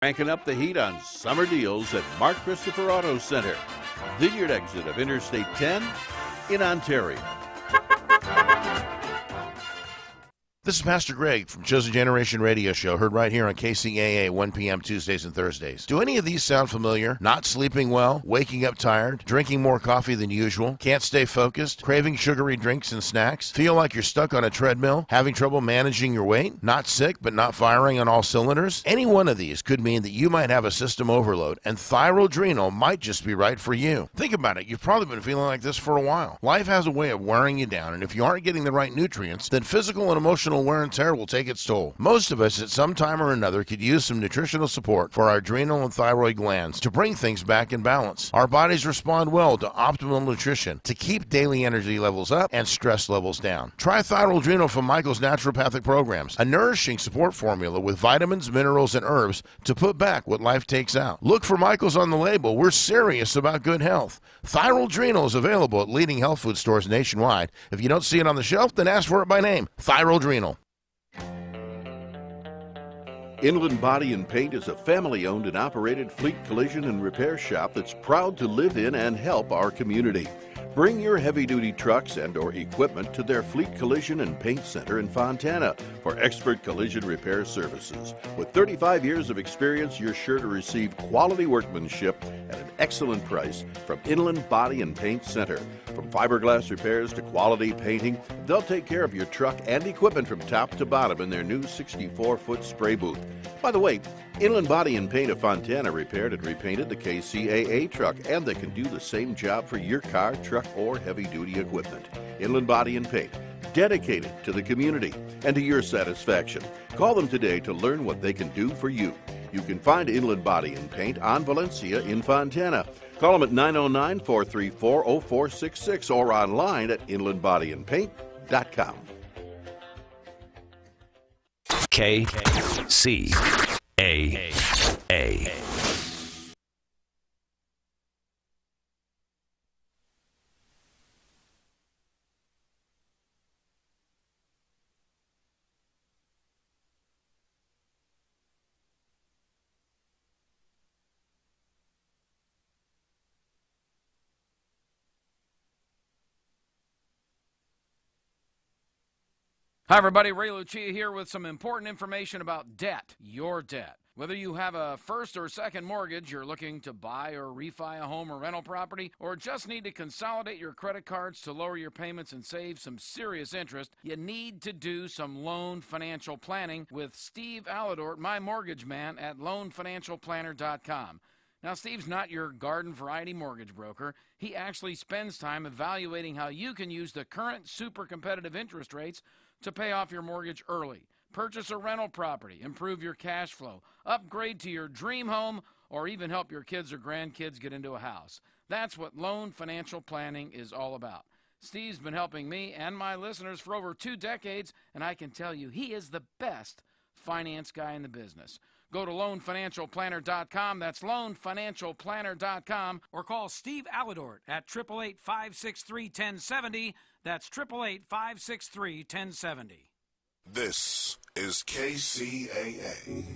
Cranking up the heat on summer deals at Mark Christopher Auto Center, Vineyard exit of Interstate 10 in Ontario. This is Pastor Greg from Chosen Generation Radio Show, heard right here on KCAA, 1 p.m. Tuesdays and Thursdays. Do any of these sound familiar? Not sleeping well, waking up tired, drinking more coffee than usual, can't stay focused, craving sugary drinks and snacks, feel like you're stuck on a treadmill, having trouble managing your weight, not sick but not firing on all cylinders? Any one of these could mean that you might have a system overload, and Thyrodrenal might just be right for you. Think about it. You've probably been feeling like this for a while. Life has a way of wearing you down, and if you aren't getting the right nutrients, then physical and emotional wear and tear will take its toll. Most of us at some time or another could use some nutritional support for our adrenal and thyroid glands to bring things back in balance. Our bodies respond well to optimal nutrition to keep daily energy levels up and stress levels down. Try Thyrodrenal from Michael's Naturopathic Programs, a nourishing support formula with vitamins, minerals, and herbs to put back what life takes out. Look for Michael's on the label. We're serious about good health. Thyrodrenal is available at leading health food stores nationwide. If you don't see it on the shelf, then ask for it by name. Thyrodrenal. Inland Body and Paint is a family-owned and operated fleet collision and repair shop that's proud to live in and help our community. Bring your heavy-duty trucks and or equipment to their Fleet Collision and Paint Center in Fontana for expert collision repair services. With 35 years of experience, you're sure to receive quality workmanship at an excellent price from Inland Body and Paint Center. From fiberglass repairs to quality painting, they'll take care of your truck and equipment from top to bottom in their new 64-foot spray booth. By the way, Inland Body and Paint of Fontana repaired and repainted the KCAA truck, and they can do the same job for your car, truck, or heavy-duty equipment. Inland Body and Paint, dedicated to the community and to your satisfaction. Call them today to learn what they can do for you. You can find Inland Body and Paint on Valencia in Fontana. Call them at 909-434-0466 or online at inlandbodyandpaint.com. KCAA. Hi, everybody. Ray Lucia here with some important information about debt, your debt. Whether you have a first or second mortgage, you're looking to buy or refi a home or rental property, or just need to consolidate your credit cards to lower your payments and save some serious interest, you need to do some loan financial planning with Steve Alladort, my mortgage man, at loanfinancialplanner.com. Now, Steve's not your garden variety mortgage broker. He actually spends time evaluating how you can use the current super competitive interest rates to pay off your mortgage early, purchase a rental property, improve your cash flow, upgrade to your dream home, or even help your kids or grandkids get into a house. That's what loan financial planning is all about. Steve's been helping me and my listeners for over 2 decades, and I can tell you he is the best finance guy in the business. Go to loanfinancialplanner.com. That's loanfinancialplanner.com. Or call Steve Alladort at 888-563-1070. That's 888-563-1070. This is KCAA.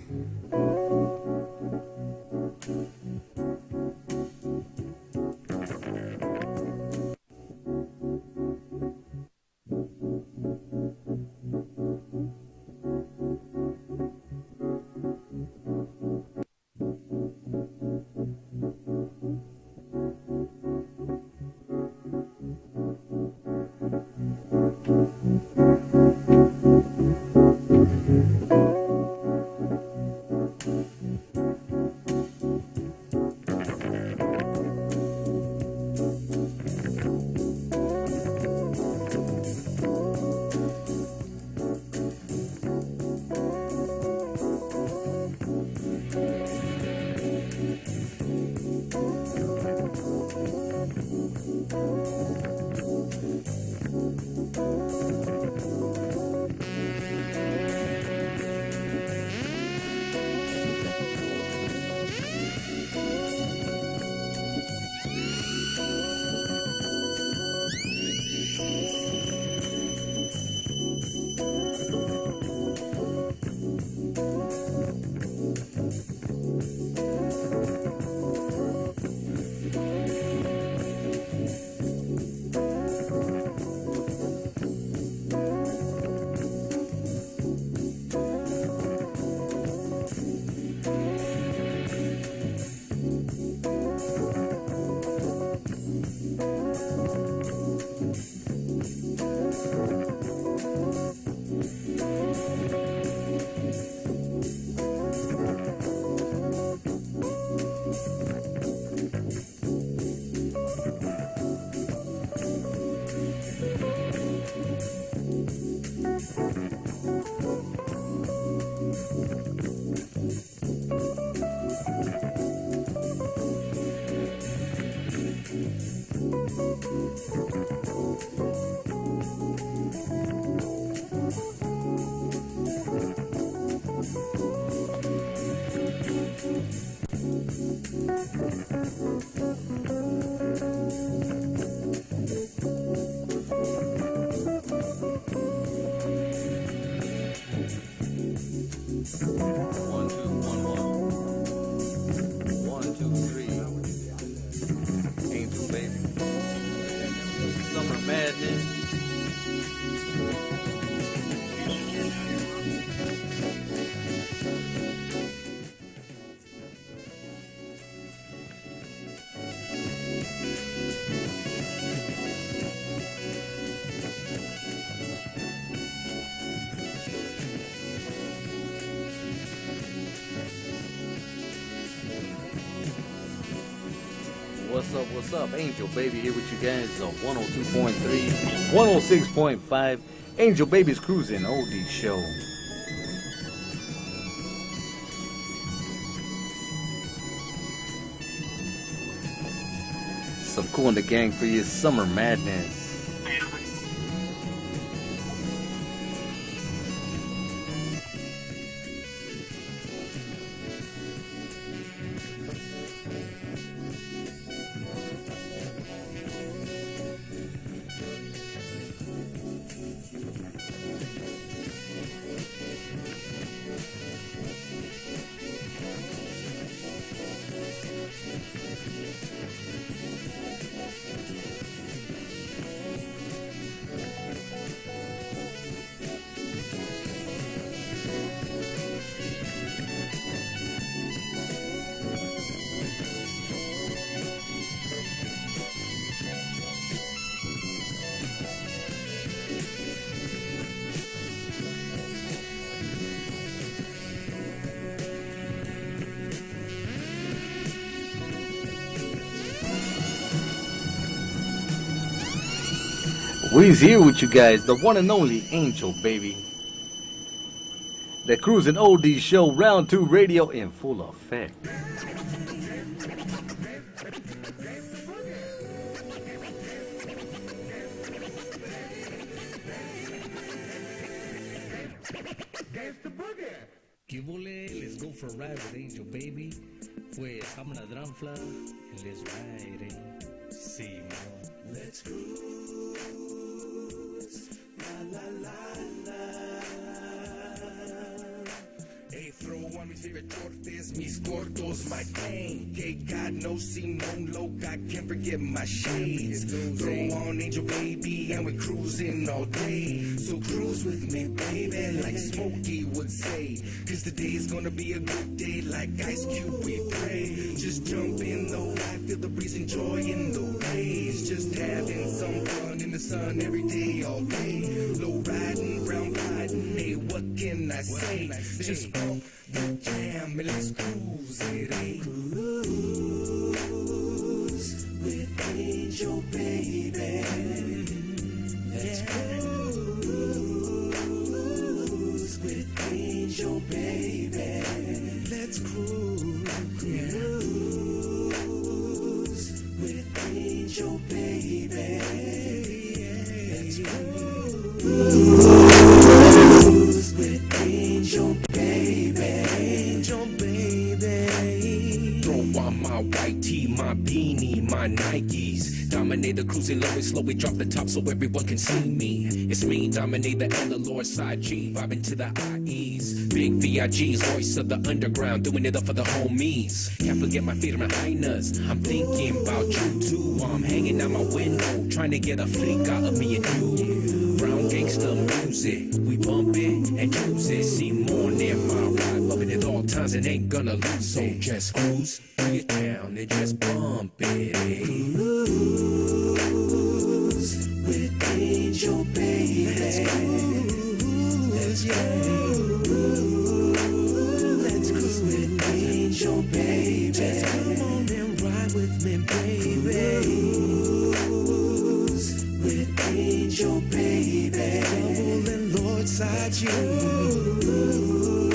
What's up? Angel Baby here with you guys on 102.3, 106.5. Angel Baby's Cruising Oldie Show. Some Cool in the Gang for you, Summer Madness. We's here with you guys, the one and only Angel Baby. The Cruising Oldies Show, Round 2 Radio in full effect. ¿Qué vole? Let's go for a ride with Angel Baby. Pues, I'm la Dranfla, and let's ride, eh? Sí, man. Let's cruise, la la la la. Hey, throw on mis favorite tortes, mis cortos, my gang. Que God knows, Simon Loc, I can't forget my shades. Throw on Angel Baby, and we're cruising all day. So cruise with me, baby, like Smokey would say. Cause today's gonna be a good day, like Ice Cube, we pray. Just jump in though, I feel the breeze, enjoying the rays. Just having some fun in the sun every day, all day. Low riding, brown riding, hey, what can I say? Just bump the jam and let's cruise it, eh? Cruise with Angel Baby. Let's cruise with Angel Baby. Let's cruise with Angel Baby. Let's cruise with Angel Baby. Angel Baby. Throw on my white tee, my beanie, my Nikes. Dominator cruising low and slowly drop the top so everyone can see me. It's me, Dominator and the Lord Side G, vibing to the IEs. Big VIGs, voice of the underground, doing it up for the homies. Can't forget my feet on my highness. I'm thinking about you too. While I'm hanging out my window, trying to get a flick out of me and you. Brown gangster music, we bump it and use it. See more near my ride, loving it all times and ain't gonna lose. So just cruise, bring it down and just bump it. Cruise with Angel Baby. Let's cruise with Angel Baby. Just come on and ride with me, baby. Cruise with Angel Baby. Double and Lord Side you.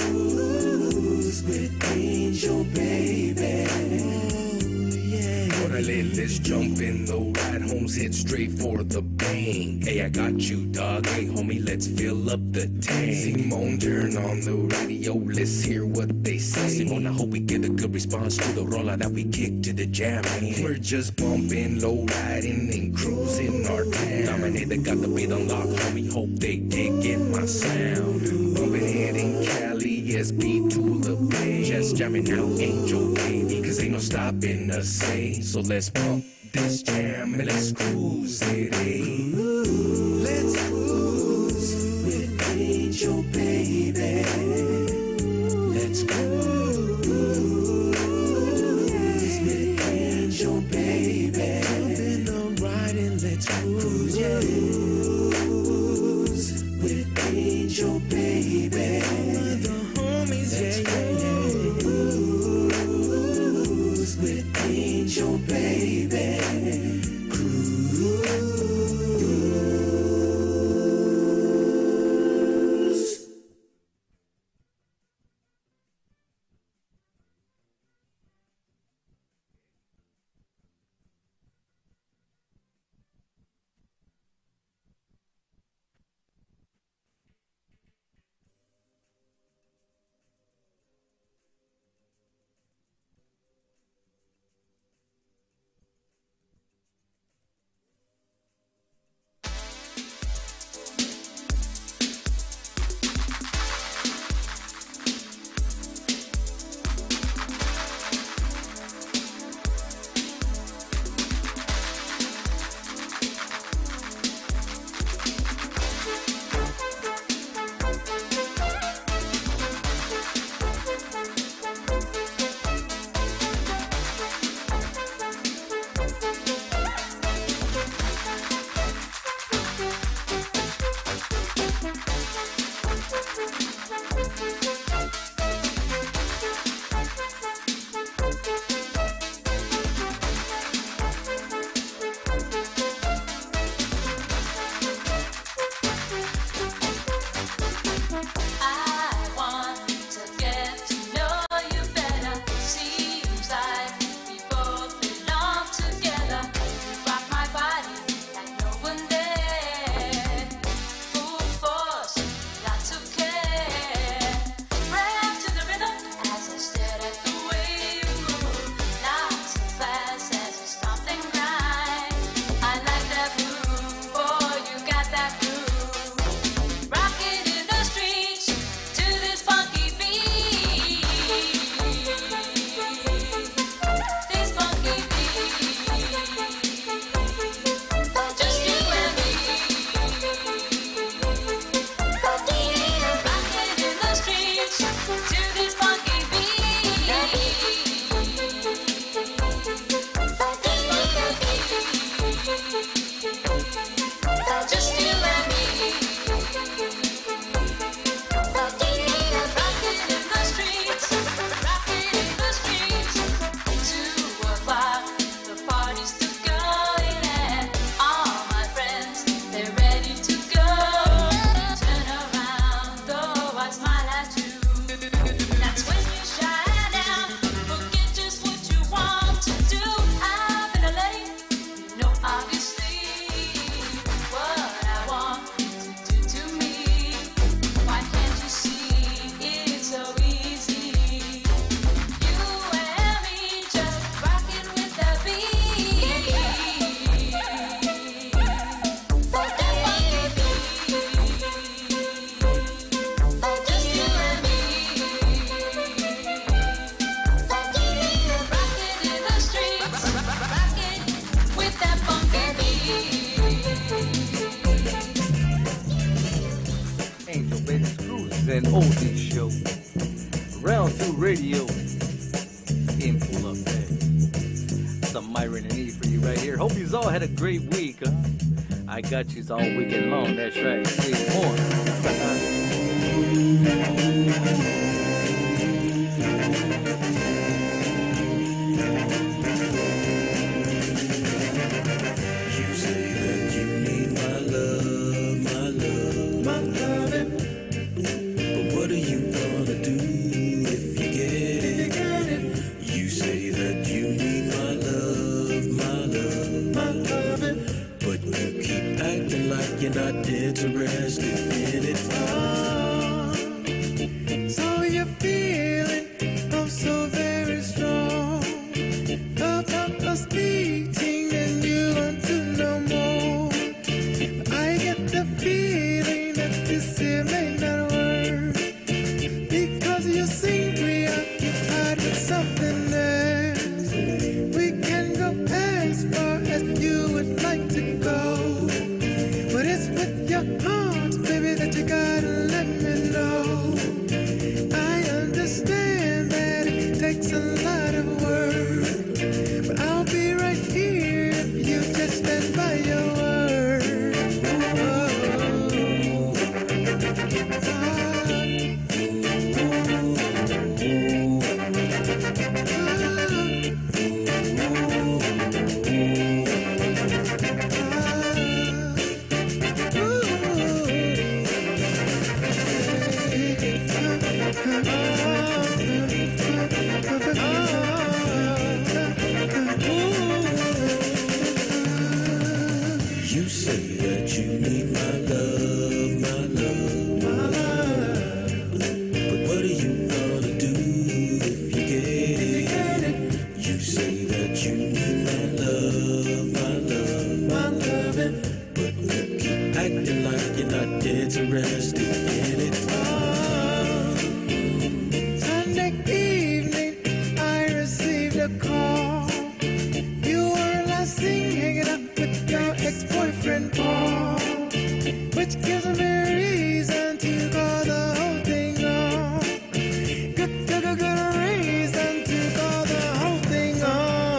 Cruise with Angel Baby. Oh, yeah. Finally, let's jump in the ride. Home's head straight for the bank. Hey, I got you, dog. Hey, homie, let's fill up the tank. Simone, turn on the radio. Let's hear what they say. Simone, I hope we get a good response to the roller that we kick to the jamming. We're just bumping, low riding, and cruising our town. Dominator got the beat unlocked, homie. Hope they dig in my sound. Bumping it in Cali, SB to the bay. Just jamming out, Angel Baby, cause ain't no stopping us, say. So let's pump this jam and let's cruise it, eh? Let's cruise with Angel Baby. Let's cruise with Angel Baby. Jump in the ride and let's cruise, yeah. Cruise with Angel Baby. All the homies, yeah, yeah. Cruise with Angel Baby. an oldie show. Round 2 radio in full effect. Some Myron and E for you right here. Hope you all had a great week, huh? I got you all weekend long. That's right. See you something else. We can go as far as you would like to go. But it's with your heart, baby, that you gotta let me know. I understand that it takes a lot of work, but I'll be right here if you just stand by your word. You say that you need my love, my love, my love. But what are you gonna do if you get it? You say that you need my love, my love, my loving. But you keep acting like you're not interested in it. Sunday evening, I received a call. You were last seen hanging out with your ex-boyfriend Paul, which gives me reason to call the whole thing on. Good reason to call the whole thing on.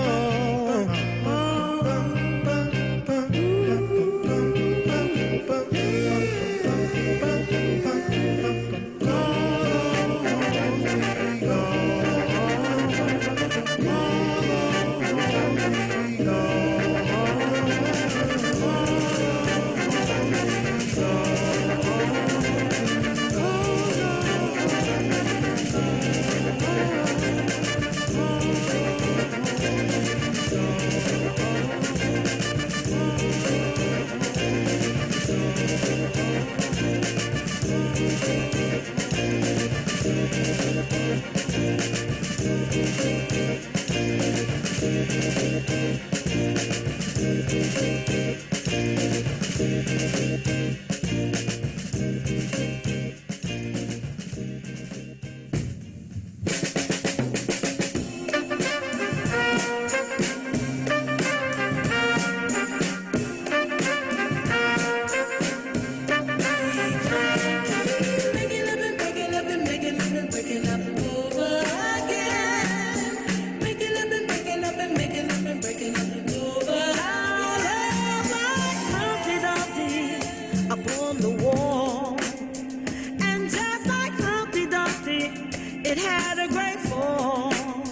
It had a great fall,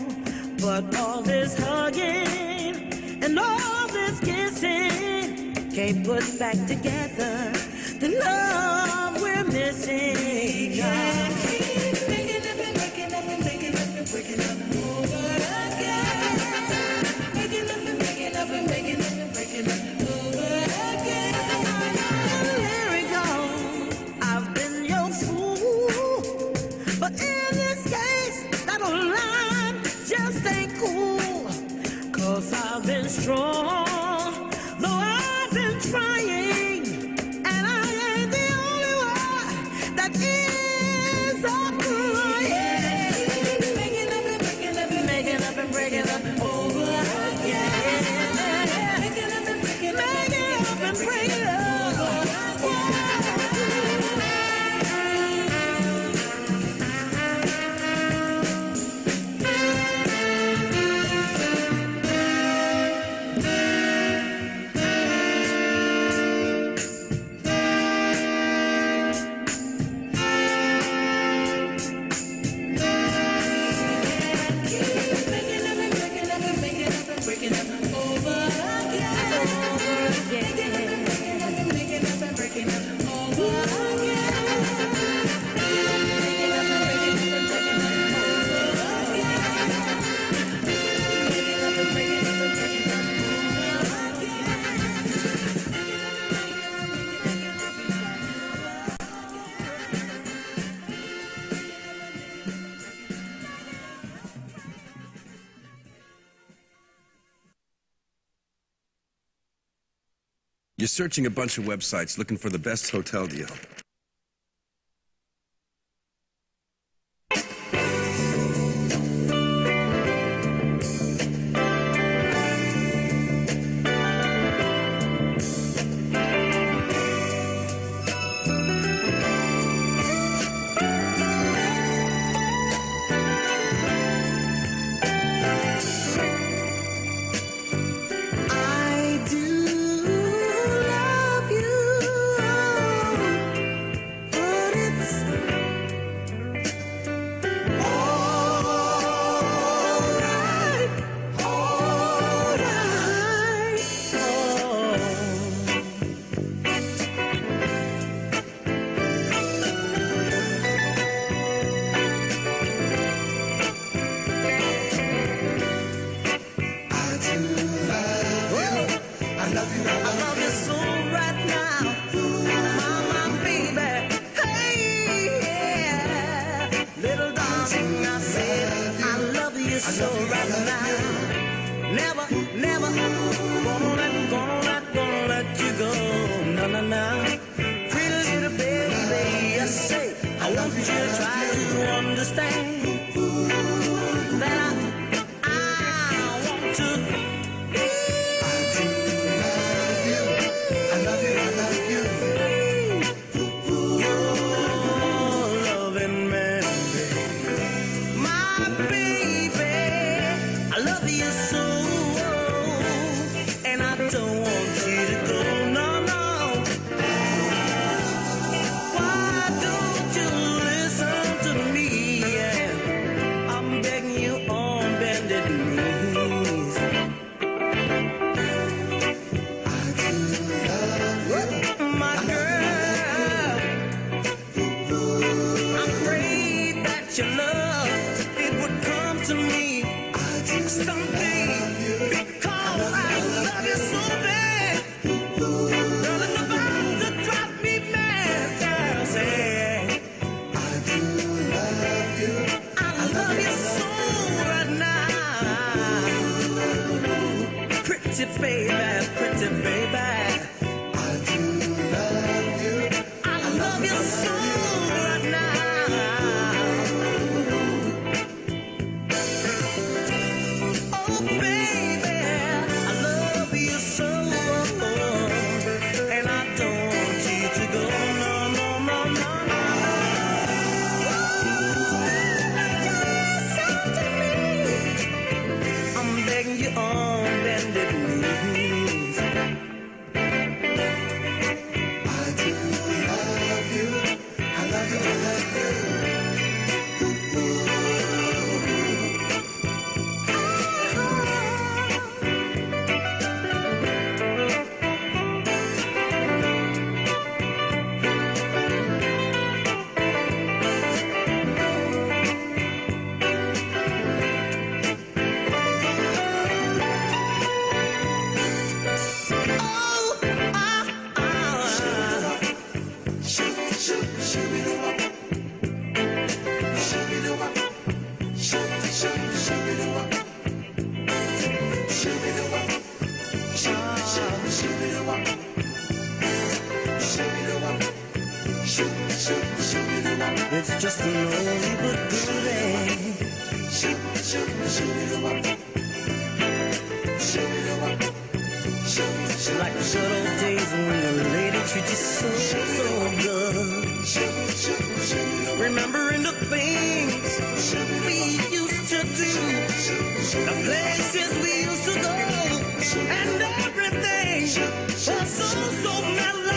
but all this hugging and all this kissing can't put back together the love we're missing. Yeah, keep breaking up and breaking up and breaking up and breaking up over again. Breaking up and breaking up and breaking up and breaking up over again. Here we go. I've been your fool, but in this case, that old line just ain't cool. 'Cause I've been strong, though I've been trying, and I ain't the only one that is up crying. Making up and breaking up and making up and breaking up over again. Making up and breaking up and breaking up. You're searching a bunch of websites looking for the best hotel deal. so right now. Never, never gonna let you go. No, no, no. Pretty little baby, I say, I want you to try to understand that I want to. Pretty baby, pretty baby, I do love you. I love you so right now. Oh baby, I love you so, and I don't want you to go. No, no, no, no, no. Listen to me. I'm begging you on bended knees. I do love you. I love you. I love you. It's just a lonely but good day. Like the good old days when the lady treated you so, so good. Remembering the things we used to do, the places we used to go, and everything was so mellow.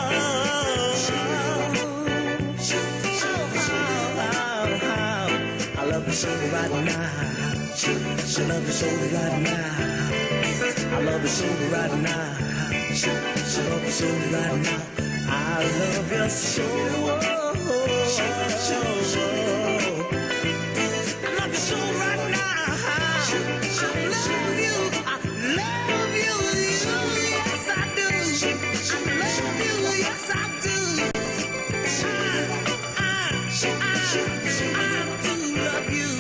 I love you so right now. I love you so right now. I love you so right now. I love you so right now. I love you so. I love you so right now. I love you. I love you. Yes, I do. I love you. Yes, I do. I do love you.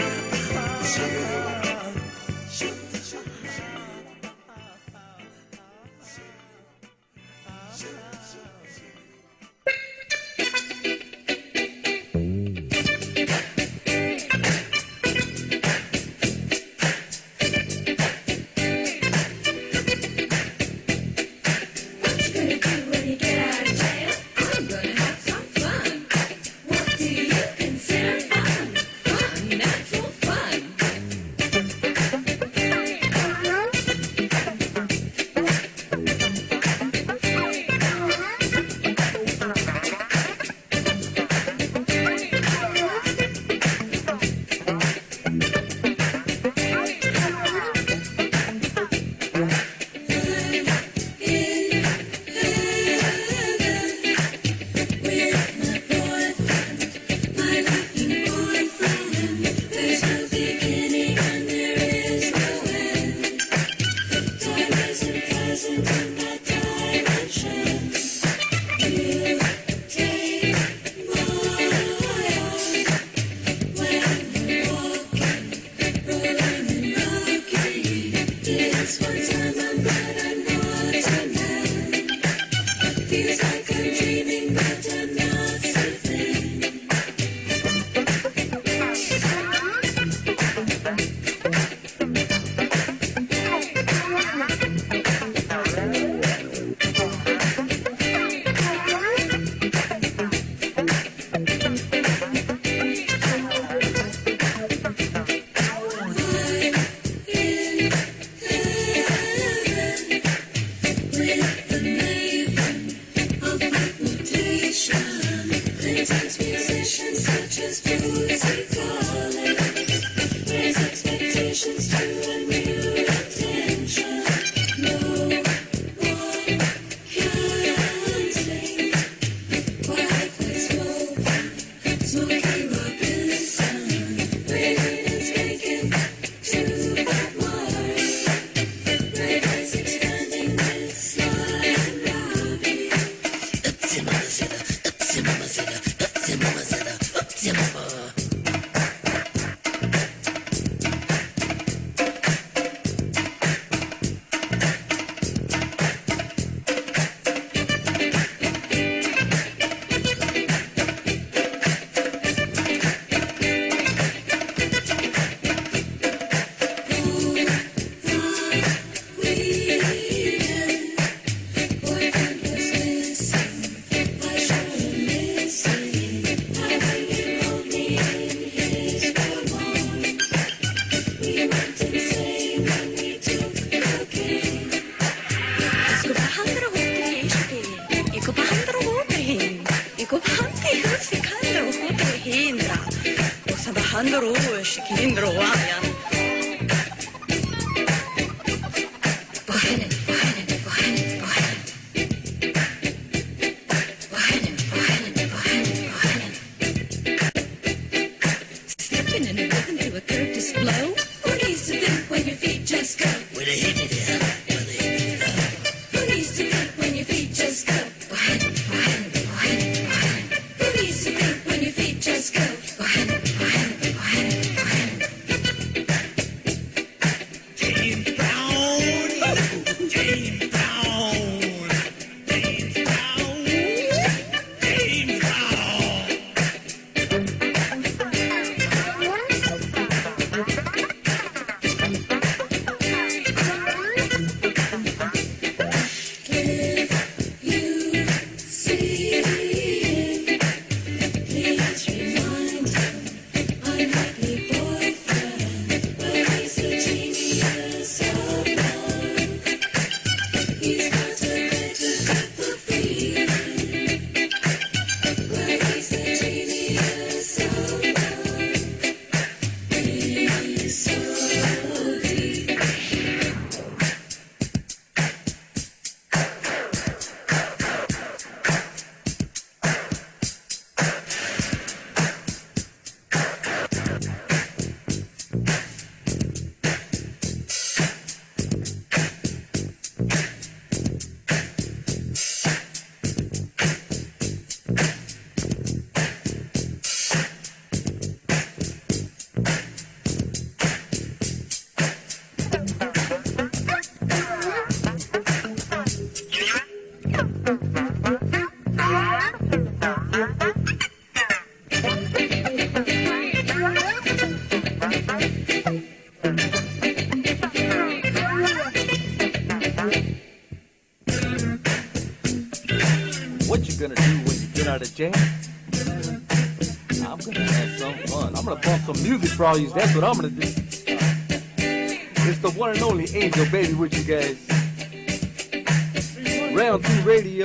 هنروش كيمرو وايا بوهنن بوهنن بوهنن بوهنن بوهنن بوهنن بوهنن stepping in a rhythm to a Curtis blow. Who needs to think when your feet just go? With a hit it up, with a hit it up. Who needs to think when your feet just go? Bوهنن بوهنن بوهنن بوهنن. Who needs to think when your feet just go? Bوهنن بوهنن بوهنن بوهنن. James Brown, James Brown, James Brown, James Brown. If you see it, please remind him unlikely boyfriend, but he's a genius of love. He's got a better grip of feeling, but he's a genius of love. He's so deep. What you gonna do when you get out of jail? I'm gonna have some fun. I'm gonna bump some music for all you. That's what I'm gonna do. It's the one and only Angel Baby with you guys. Round 2 Radio.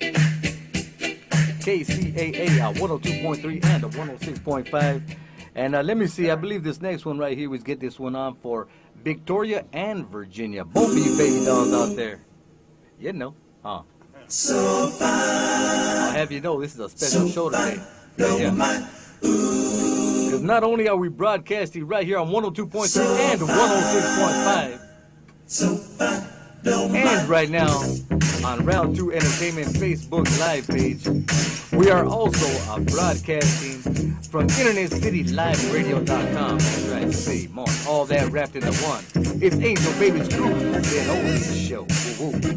KCAA on 102.3 and 106.5. And let me see, I believe this next one right here, we get this one on for Victoria and Virginia. Both of you baby dolls out there. You know, huh? So fine. I'll have you know this is a special show today. Because not only are we broadcasting right here on 102.3 and 106.5, and right now on Round 2 Entertainment Facebook Live page, we are also broadcasting from InternetCityLiveRadio.com. That's right, see, more. All that wrapped into one. It's Angel Baby's Groove, the only show. Woo -woo.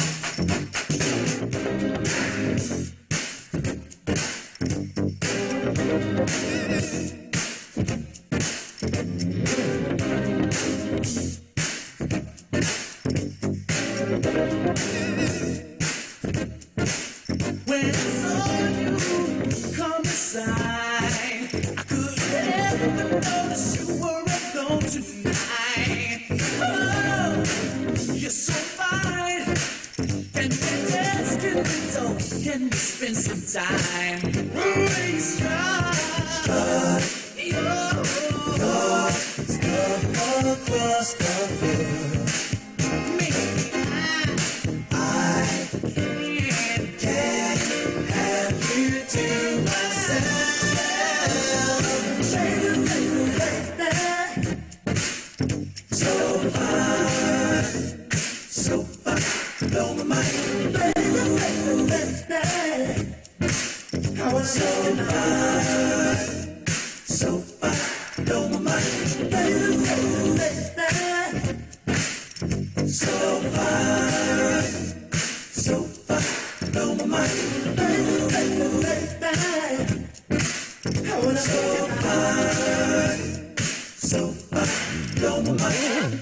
When I saw you come inside, I could never notice you were alone tonight. Oh, you're so fine, and you're asking me, so can we spend some time? Really stuff across the world. Maybe I can't have you to myself. So fine, blow my mind. I was so fine, blow my mind. So fine, blow my mind. I was so fine, blow my mind.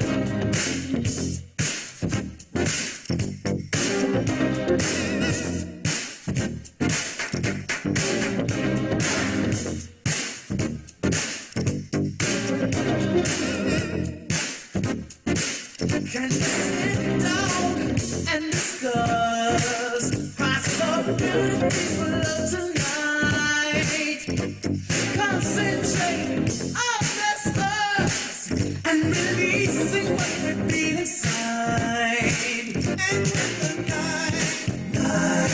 Can you sit down and discuss possibilities for love tonight? Come concentrate on the stars and releasing what we feel inside. And when the night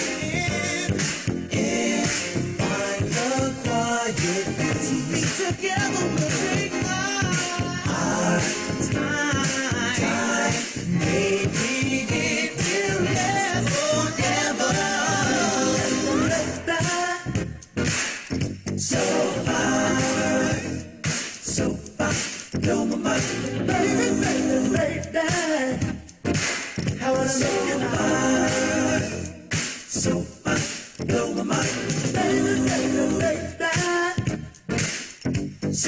is find the quiet beauty, be together we'll take our time. Maybe it will last forever. So far, blow my mind, baby, baby, baby. How I make it hard. So far, blow my mind, baby, baby, baby. So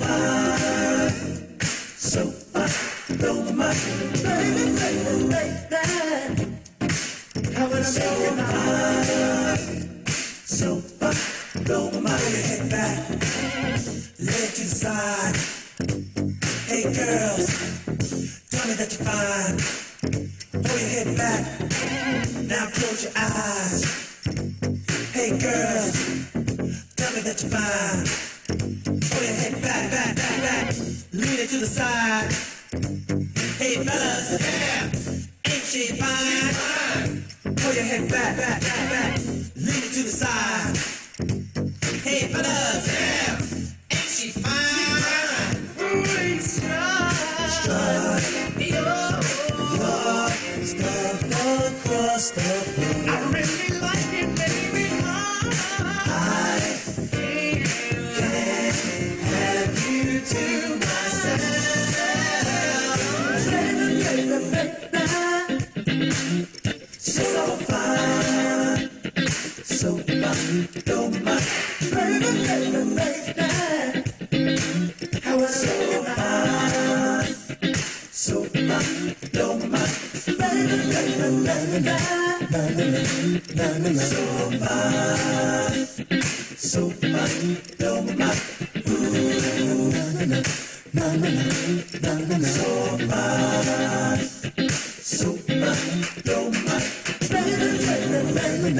far, blow my mind, baby, baby, baby. How I make it hard. So far, blow my mind, head back, leg to the side. Hey girls, tell me that you're fine. Throw your head back, now close your eyes. Hey girls, tell me that you're fine. Throw your head back, back, back, back. Lean it to the side. Hey fellas, yeah, ain't she fine? Throw your head back, back, back, back. Lean it to the side. Hey fellas, yeah, ain't she fine? Strut your stuff across the floor. I really like it, baby. I can't have you to myself. Baby, baby, baby. So fine, so fine, don't mind. Baby, baby, baby. How I so fine, so fine, don't mind. Baby, baby, baby, baby. So fine, so fine, don't mind. Ooh, so fine, so fine, don't mind. Baby, baby, baby,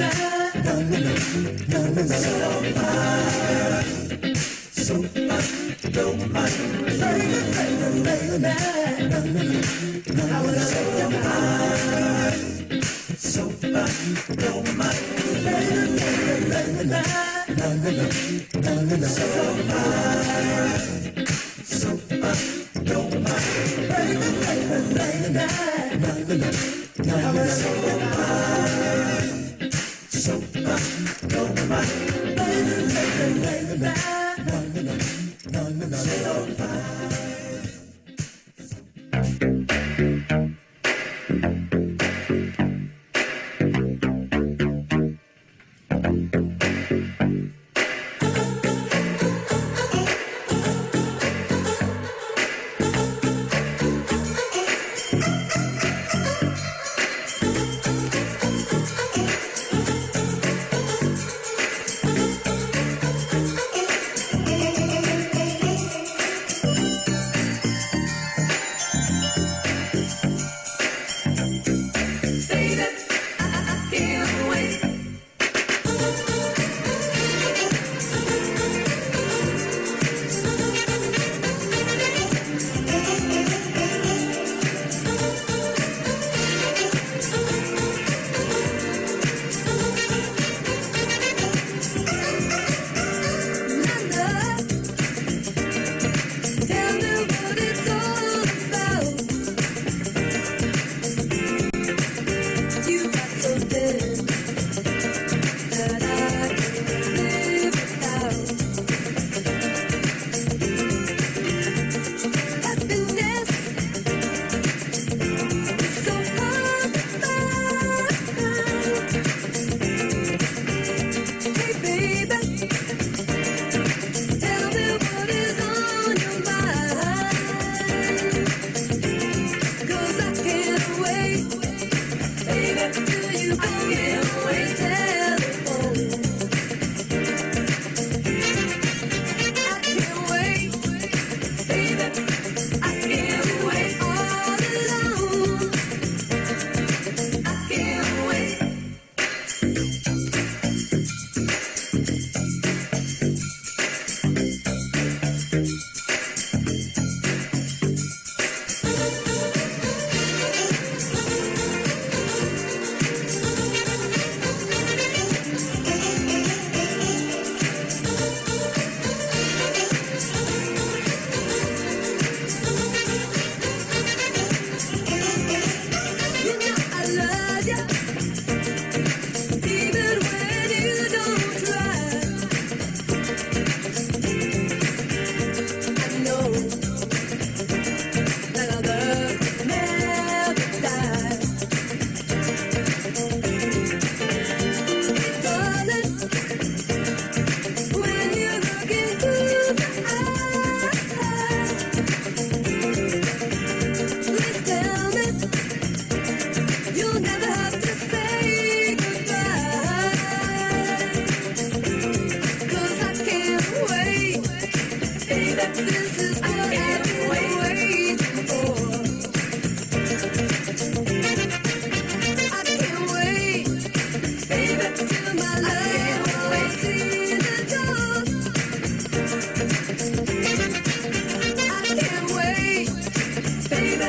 so fine, so fine, don't mind. Baby, baby, baby, how I say I'm fine, so fine, don't mind. Baby, baby, baby, so fine, so fine, don't mind. Baby, baby, baby, how I say I'm fine, so fine, don't mind. Baby, baby, baby, so fine.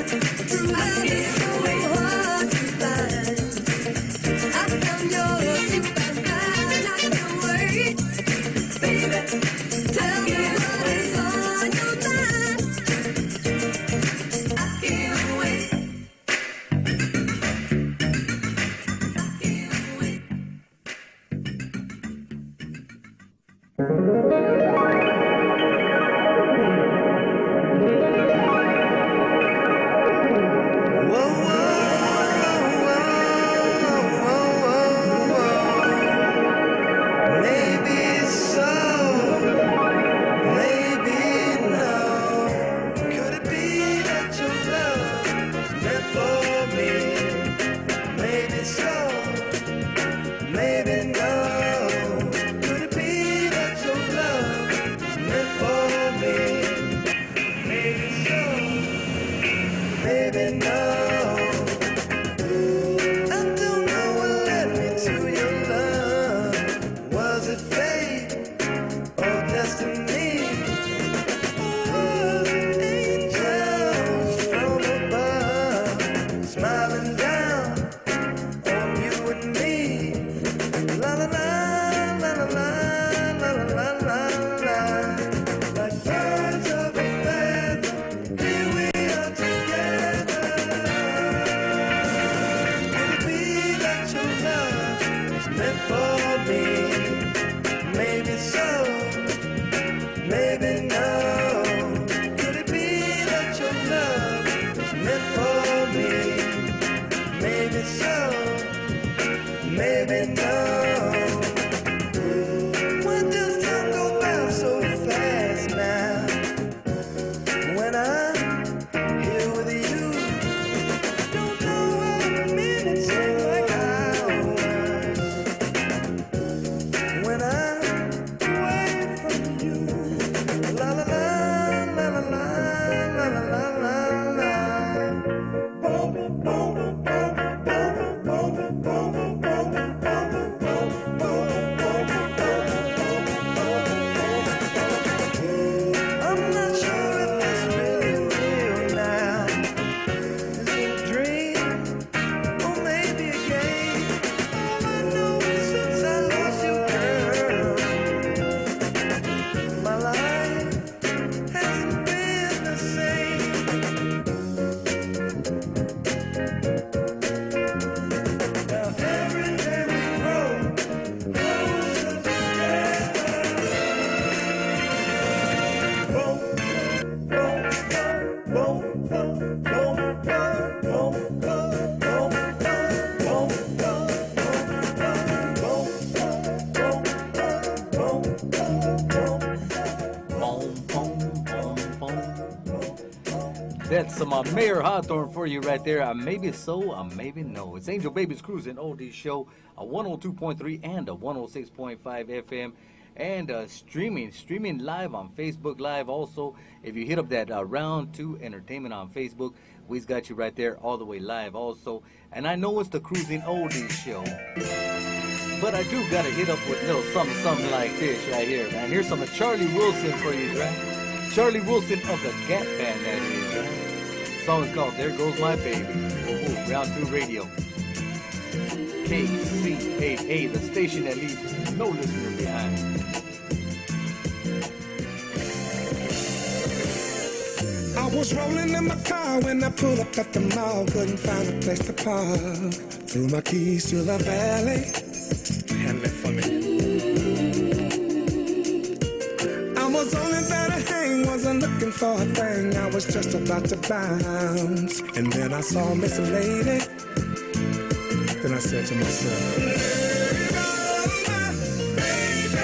True love is so hard to find. I found yours, you found mine. I can't wait, baby. Tell me what is on your mind. I can't wait. That's some Mayor Hawthorne for you right there. Maybe so, maybe no. It's Angel Babies Cruising Oldies Show, a 102.3 and a 106.5 FM, and streaming live on Facebook Live. Also, if you hit up that Round 2 Entertainment on Facebook, we've got you right there all the way live also. And I know it's the Cruising Oldies Show, but I do got to hit up with a little something like this right here, man. Here's some of Charlie Wilson for you, right? Charlie Wilson of the Gap Band, that is, right? The song is called There Goes My Baby. Ooh, Round 2 Radio. KC8A, the station that leaves no listener behind. I was rolling in my car when I pulled up at the mall. Couldn't find a place to park. Threw my keys to the valet. Handle it for me. I was only there to hang, wasn't looking for a thing. I was just about to bounce, and then I saw Miss Lady. Then I said to myself, there goes my baby.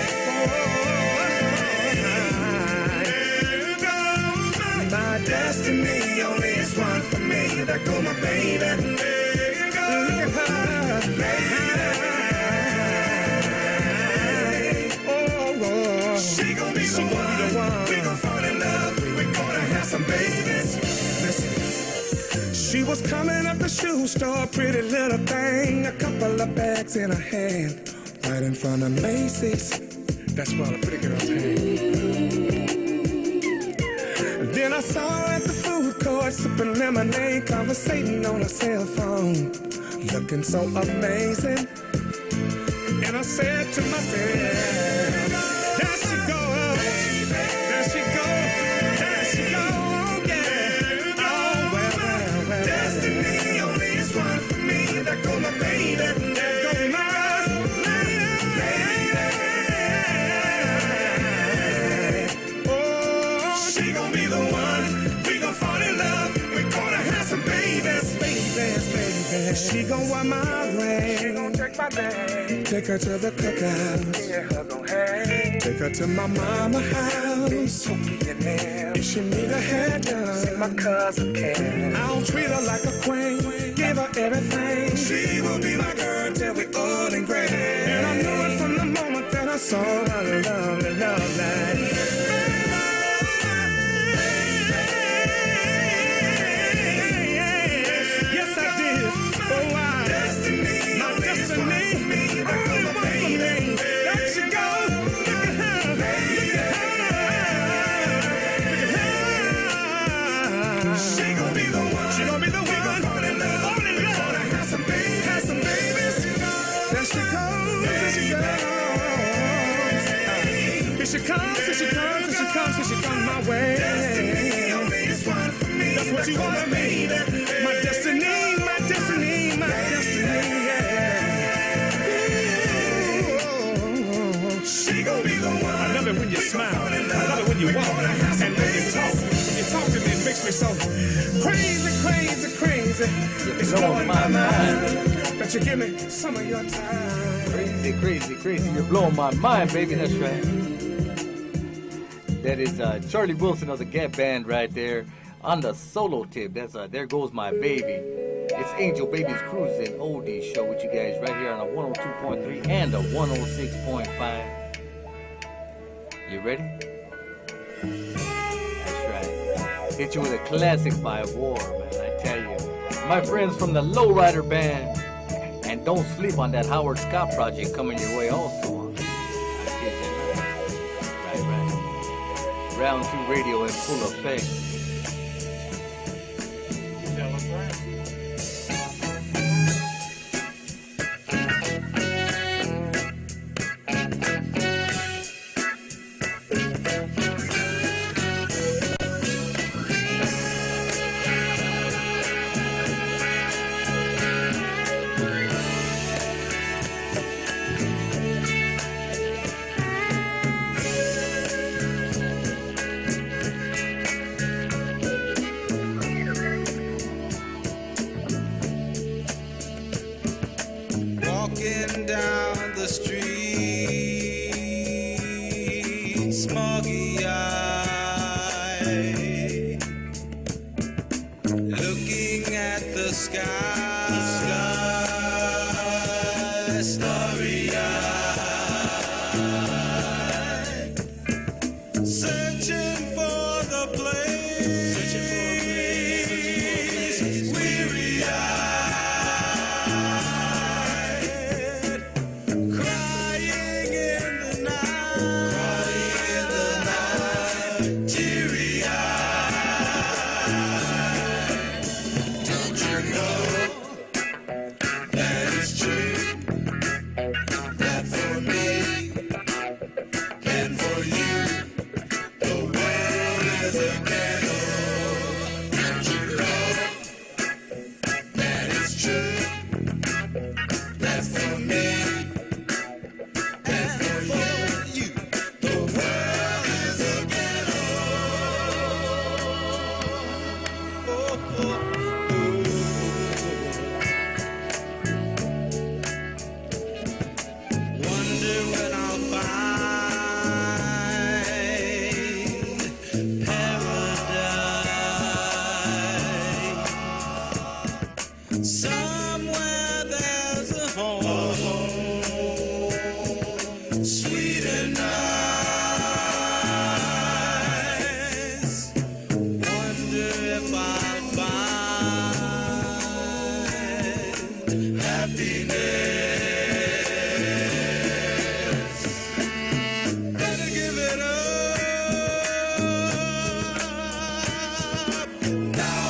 My destiny only is one for me. There goes my baby. There goes my baby. She gon' be the one. We gon' fall in love. We gonna have some babies. Listen. She was coming up the shoe store, pretty little thing, a couple of bags in her hand, right in front of Macy's. That's where all the pretty girls hang. And then I saw her at the food cord, sipping lemonade, conversating on a cell phone, looking so amazing. And I said to myself, there she go, there she go, there she go, yeah. Oh, well. Destiny only is one for me. There go my baby, there go my lady. Oh, she gon' be the one. We gon' fall in love. We gonna have some babies. She gon' want my ring. She gon' take my name. Take her to the cookout. Yeah, her gon' hang. Take her to my mama house. If she need a hair done, see my cousin Ken. I'll treat her like a queen. Give her everything. She will be my girl till we old and gray. And I knew it from the moment that I saw her lovely, lovely. She comes my way. Destiny only is one for me. That's what you want to be. My destiny, yeah. She gon' be the one. I love it when you smile. I love it when you walk. And when you talk. When you talk to me, it makes me so crazy. It's blowing my mind. That you give me some of your time. Crazy. You're blowing my mind, baby. That's right. That is Charlie Wilson of the Gap Band right there on the solo tip. That's There Goes My Baby. It's Angel Baby's Cruise and Oldies show with you guys right here on a 102.3 and a 106.5. You ready? That's right. Hit you with a classic by War, man, I tell you. My friends from the Lowrider Band. And don't sleep on that Howard Scott project coming your way also. Round 2 radio in full effect. Now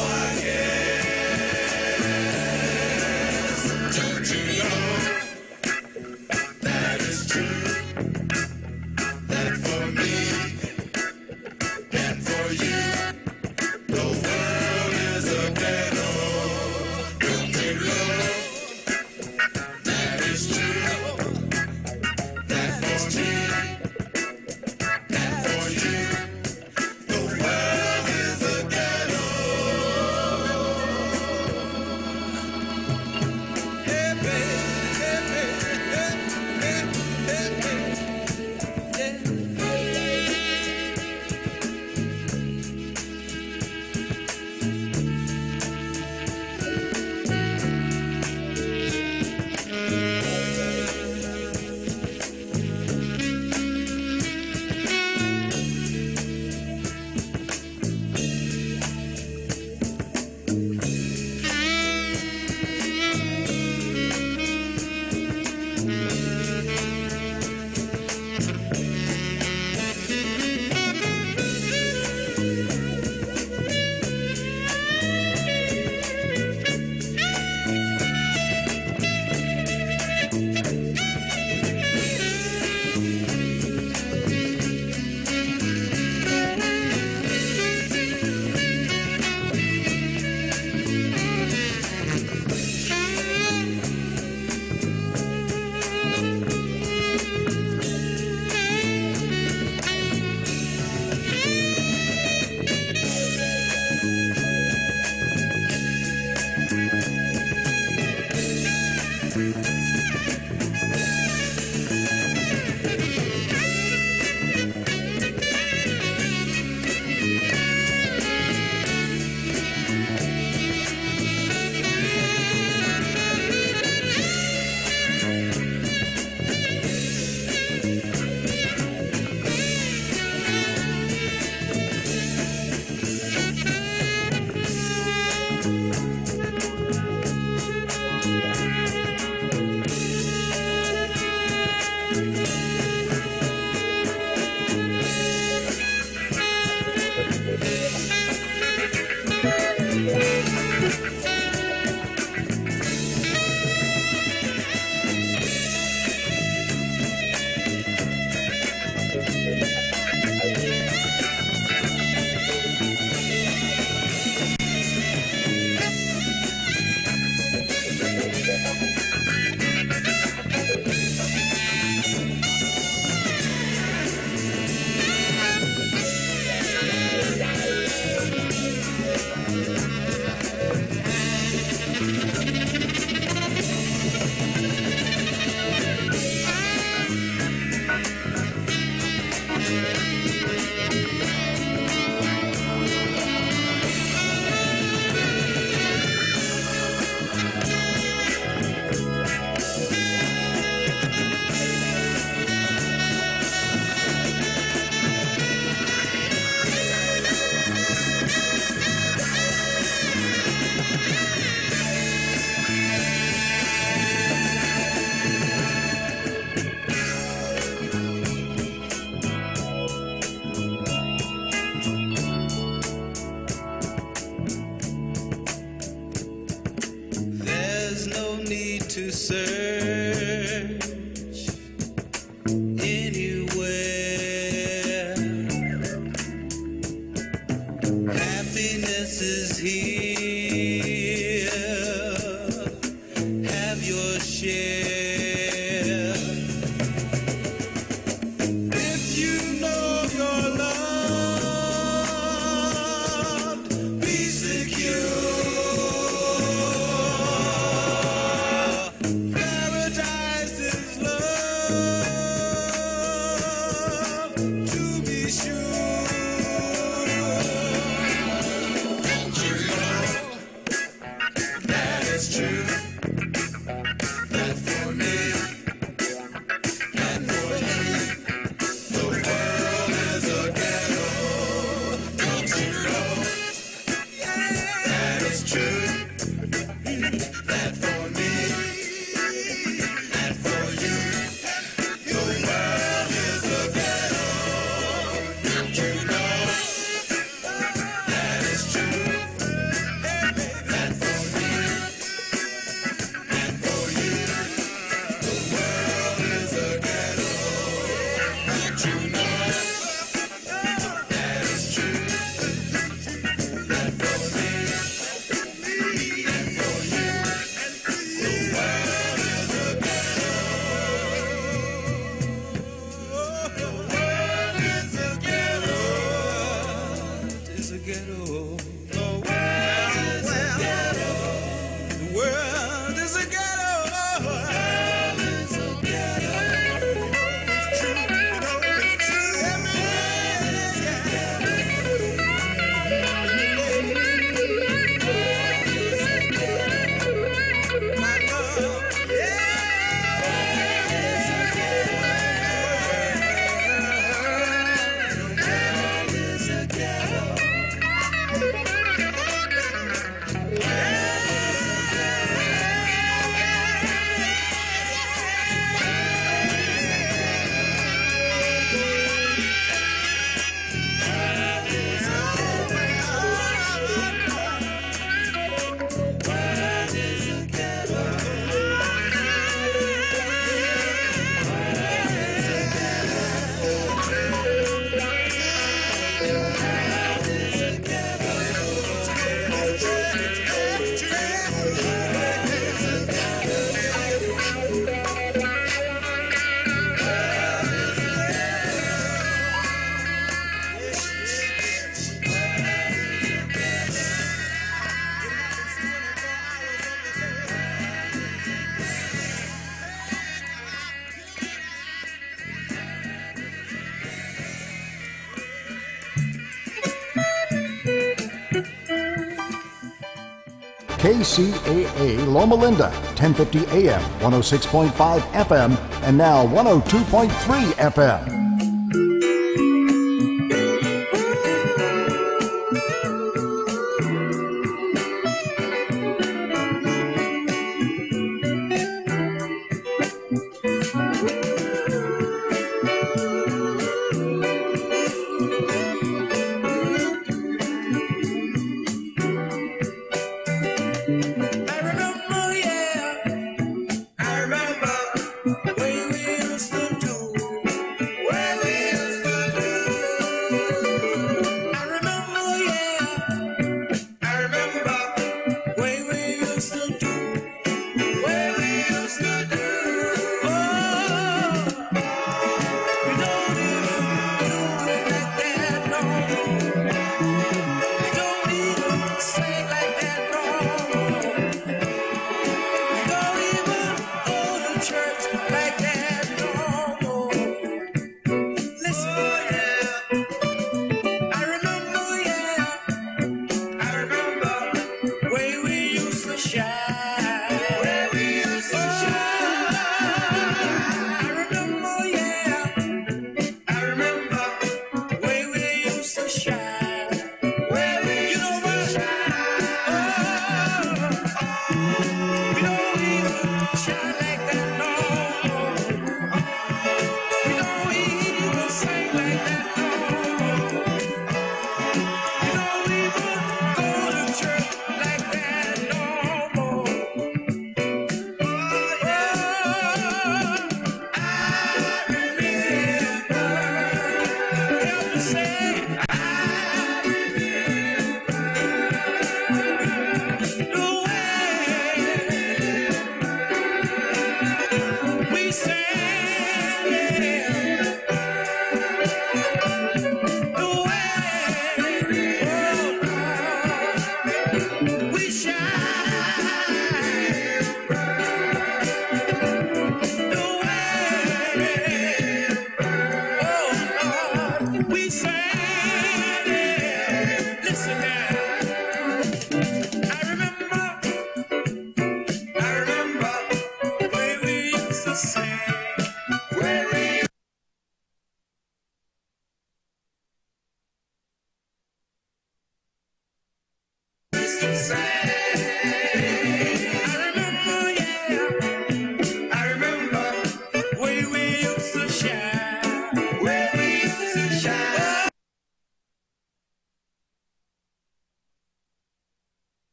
to search anywhere. Happiness is here. Have your share. If you know your love, be secure. Paradise is love, to be sure. Don't you know that it's true? That for me and for you, the world is a ghetto. Don't you know that it's true? That for me and for you, the world is a ghetto. Don't you know that it's true? That for me and for you, the world is a ghetto. Don't you know that it's true? That for me and for you, the world is a ghetto. The world is a ghetto. It's a ghetto. The world is a ghetto. The world is a ghetto. The world is a ghetto. It's true. You know it's true. It's a ghetto. My love, it's a ghetto. KCAA Loma Linda, 1050 AM, 106.5 FM, and now 102.3 FM.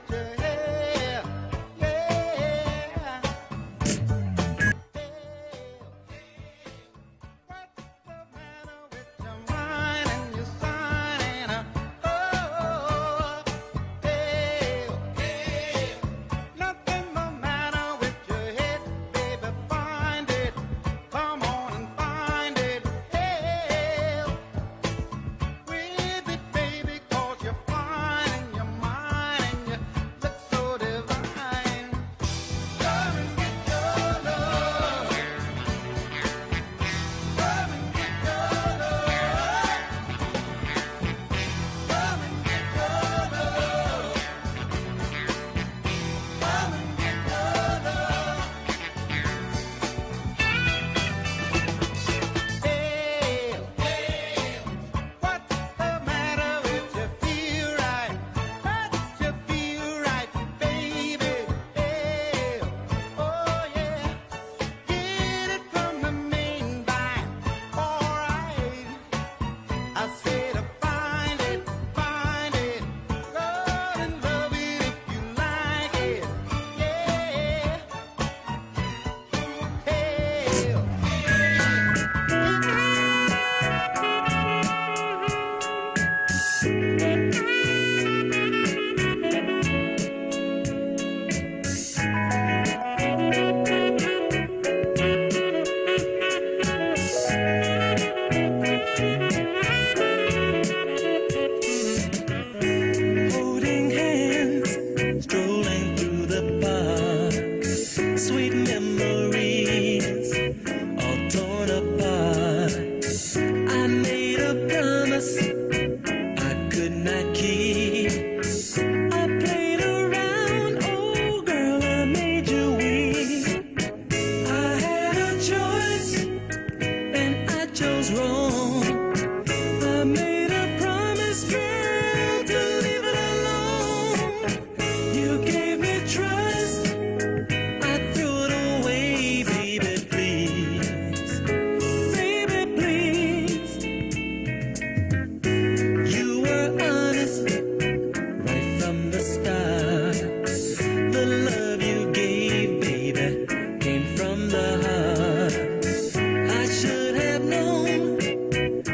From the heart, I should have known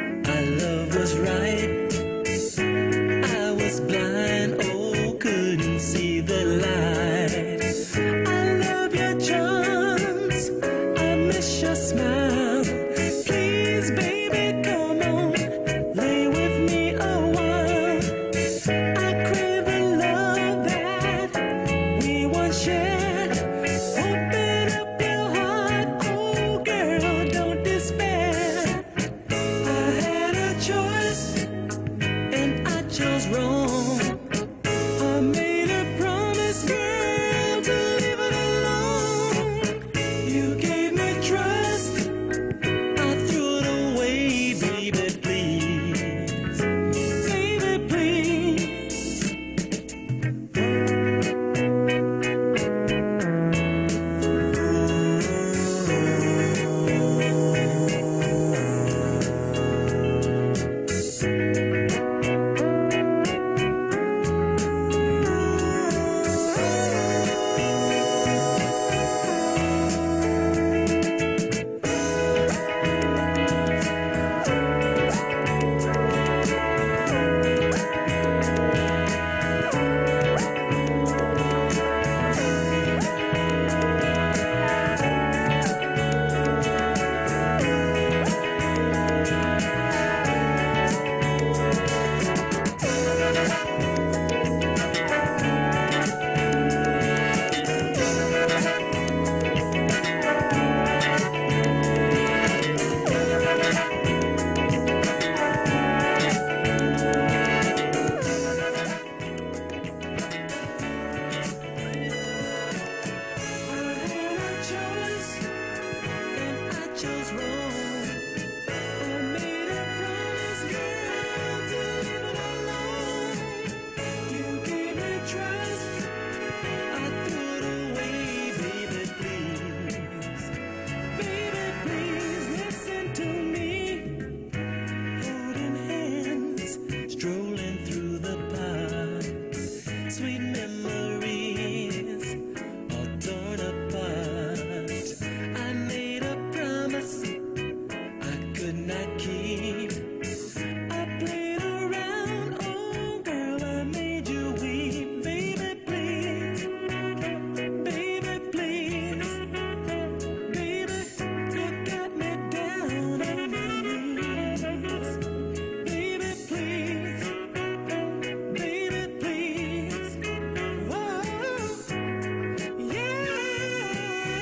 keep. I played around, oh girl, I made you weep. Baby, please, baby, please, baby, you got me down on my knees. Baby, please, baby, please, whoa, yeah.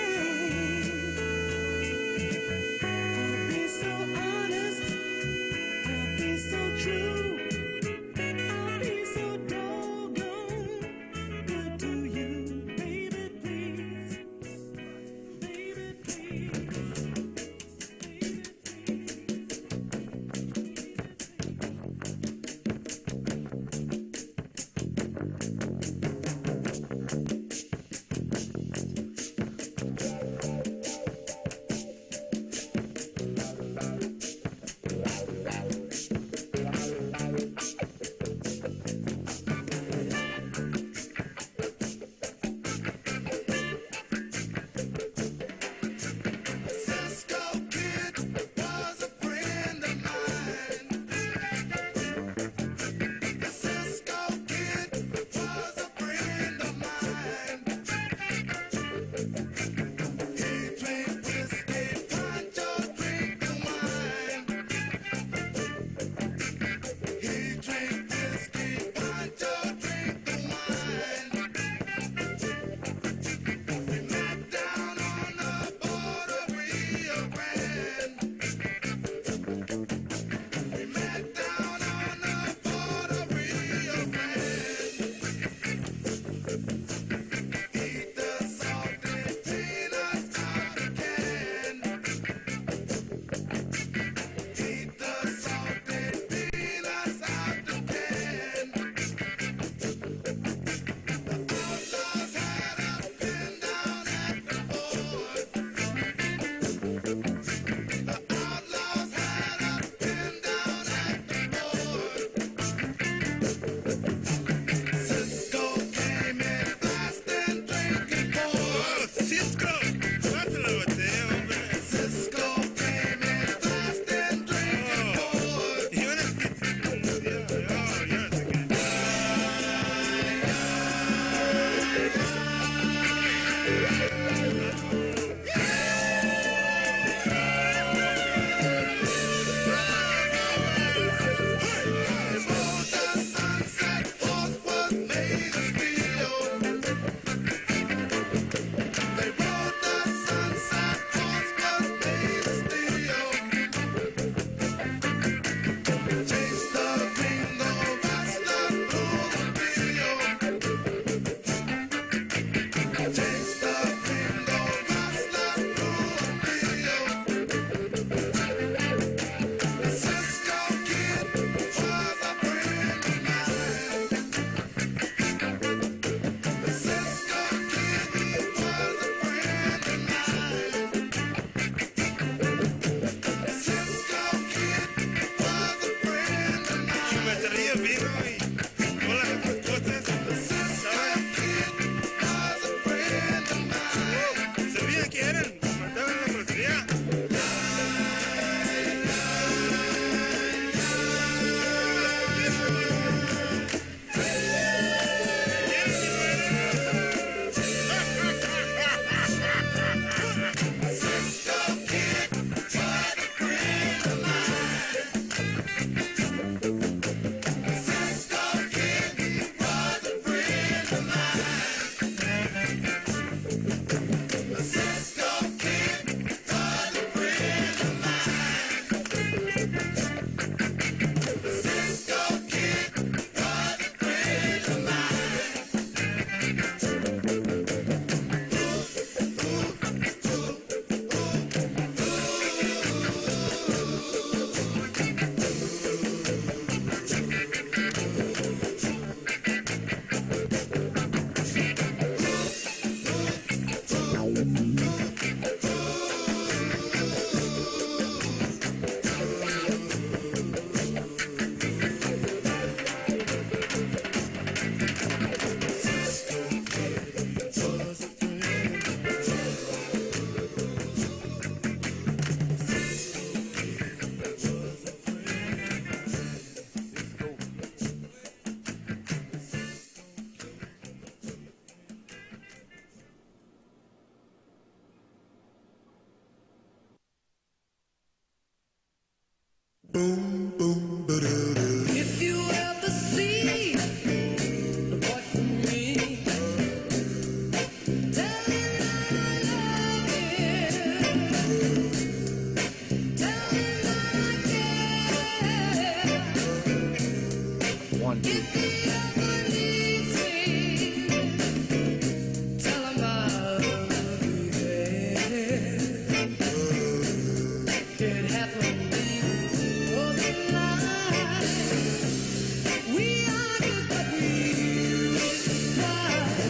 I'll be so honest, If you ever see the boy from me, tell him that I love him. Tell him that I care. One, two. If he ever needs me, tell him I'll be there. It happened overnight. We argued, but we cried.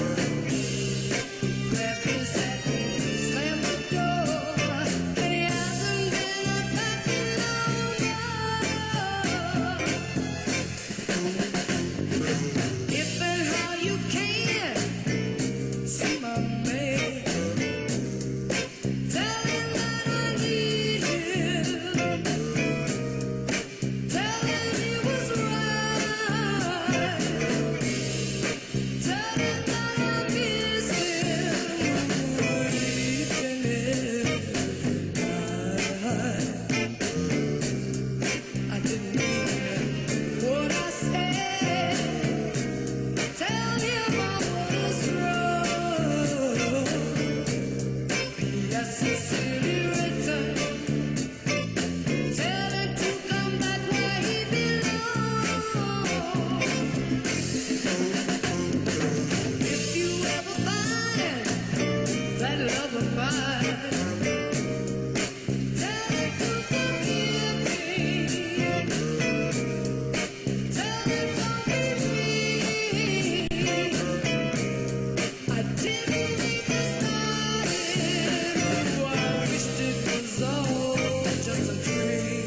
Left his head, slammed the door, and he hasn't been unpacking longer. If and how you can see my man, tell him that I need him. Tell him he was right. Tell him that I miss him each and every night. I didn't mean what I said. Tell him I was wrong. Yes, sincerely written. Tell him to come back where he belongs. If you ever find that love of mine, tell him to forgive me. Tell him don't be mean. I didn't mean to start it. Oh, I wished it was all just a dream.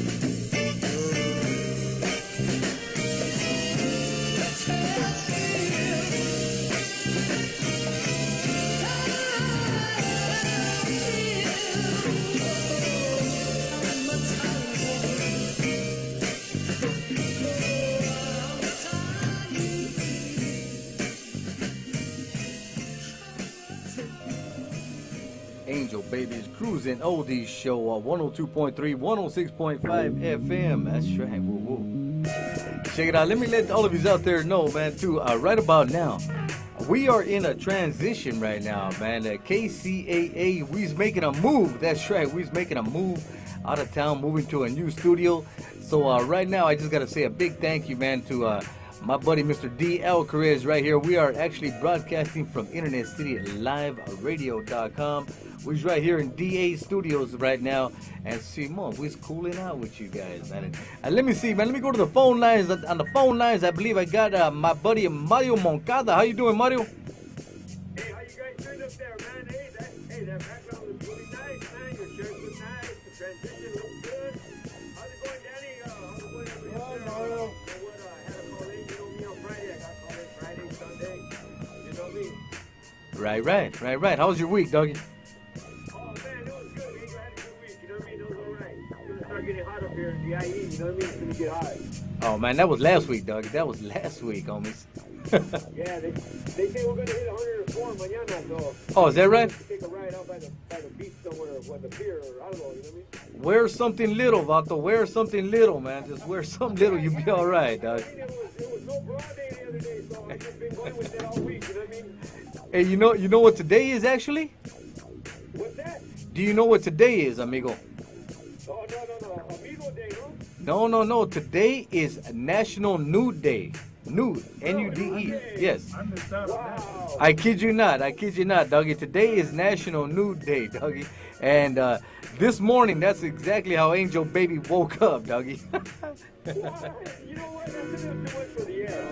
Angel Babies Cruising Oldies Show on 102.3, 106.5 FM. That's right. Woo woo. Check it out. Let me let all of you out there know, man, too. Right about now, we are in a transition right now, man. KCAA, we's making a move. That's right. We's making a move out of town, moving to a new studio. So right now, I just got to say a big thank you, man, to my buddy, Mr. D. Alcarez, right here. We are actually broadcasting from Internet City LiveRadio.com. We're right here in DA Studios right now. And see, we're cooling out with you guys, man. And let me see, man. Let me go to the phone lines. On the phone lines, I believe I got my buddy Mario Moncada. How you doing, Mario? Hey, how you guys doing up there, man? That background was really nice, man. Your shirt was nice. The transition looked good. How's it going, Danny? How's it going up there? I had a call in. You know me on Friday. I got called in Friday, Sunday. You know me? Right. How was your week, doggy? Oh, man, it was good. I had a good week. You know what I mean? It was all right. It's going to start getting hot up here in the IE. You know what I mean? It's going to get hot. Oh, man, that was last week, doggy. That was last week, homies. Yeah, they say we're going to hit 104 mañana, so... Oh, is that right? Take a ride out by the beach somewhere, or the pier, or I don't know, you know what I mean? Wear something little, Vato. Wear something little, man. Just wear something little. You'll be all right, dog. It was no broad day the other day, so I've just been going with that all week, you know what I mean? Hey, you know what today is, actually? What's that? Do you know what today is, amigo? Oh, no. Amigo Day, no? No. Today is National Nude Day. Nude. N-U-D-E. Yes. Wow. I kid you not, doggy. Today is National Nude Day, doggy. And this morning, that's exactly how Angel Baby woke up, doggy. You know what? That's too much for the air.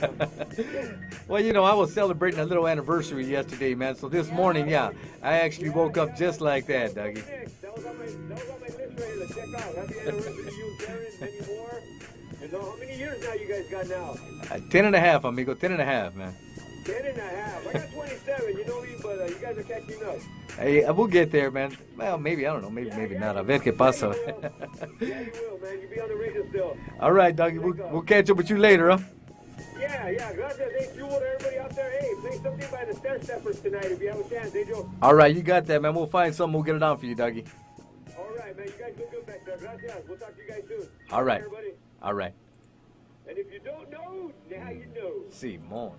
Well, I was celebrating a little anniversary yesterday, man. So this morning, I actually woke up just like that, doggy. That was on my list right here to check out. Happy anniversary to you, Darren, many more. You know, how many years now you guys got now? 10 and a half, amigo. 10 and a half, man. 10 and a half. I got 27, you know me, but you guys are catching up. Hey, we'll get there, man. Well, maybe, I don't know. Maybe not. A ver qué pasa. Yeah, you will, man. You'll be on the radio still. All right, doggy. We'll catch up with you later, huh? Yeah. Gracias. Hey, you want everybody out there. Hey, play something by the Stair Steppers tonight if you have a chance, Angel. All right, you got that, man. We'll find something. We'll get it on for you, doggy. All right, man. You guys look good back there. Gracias. We'll talk to you guys soon. All right. Everybody. All right. And if you don't know, now you know. Simón.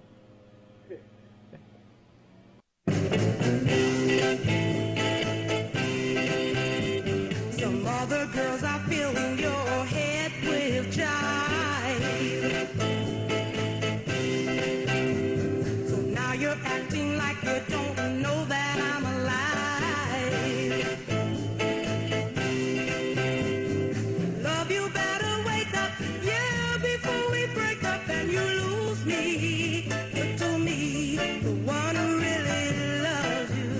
Some other girls are filling your head with jive. So now you're acting like you don't know that I'm alive. Love, you better wake up, yeah, before we break up and you lose me. Look to me, the one who really loves you.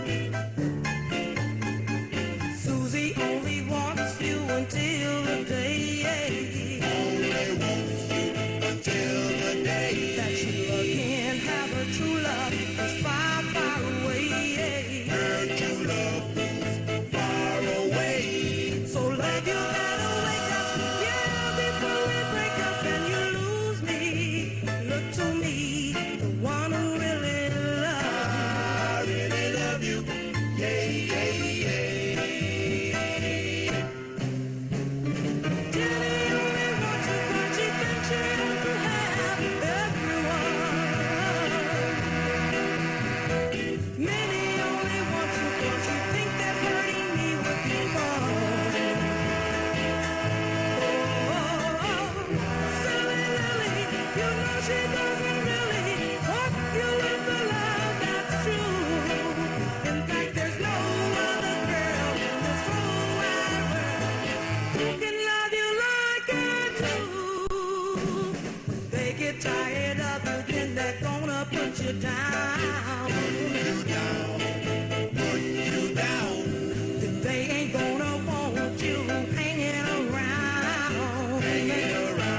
Susie only wants you until the day. Only wants you until the day that you again have a true love that's far, far away. Her true love is far away. So love, you better wake up, yeah, before we break up and you lose me. Look to me, the one who really loves you. I really love you, yeah, yeah, yeah. Jenny only wants you 'cause she thinks she ought to have everyone. Many only want you 'cause you think that hurting me would be wrong. Silly Lily, you know she doesn't really want you with the love that's true. In fact, there's no other girl in this whole wide world who can love you like I do. They get tired of you, then they're gonna put you down. Put you down. Then they ain't gonna want you hanging around. Hanging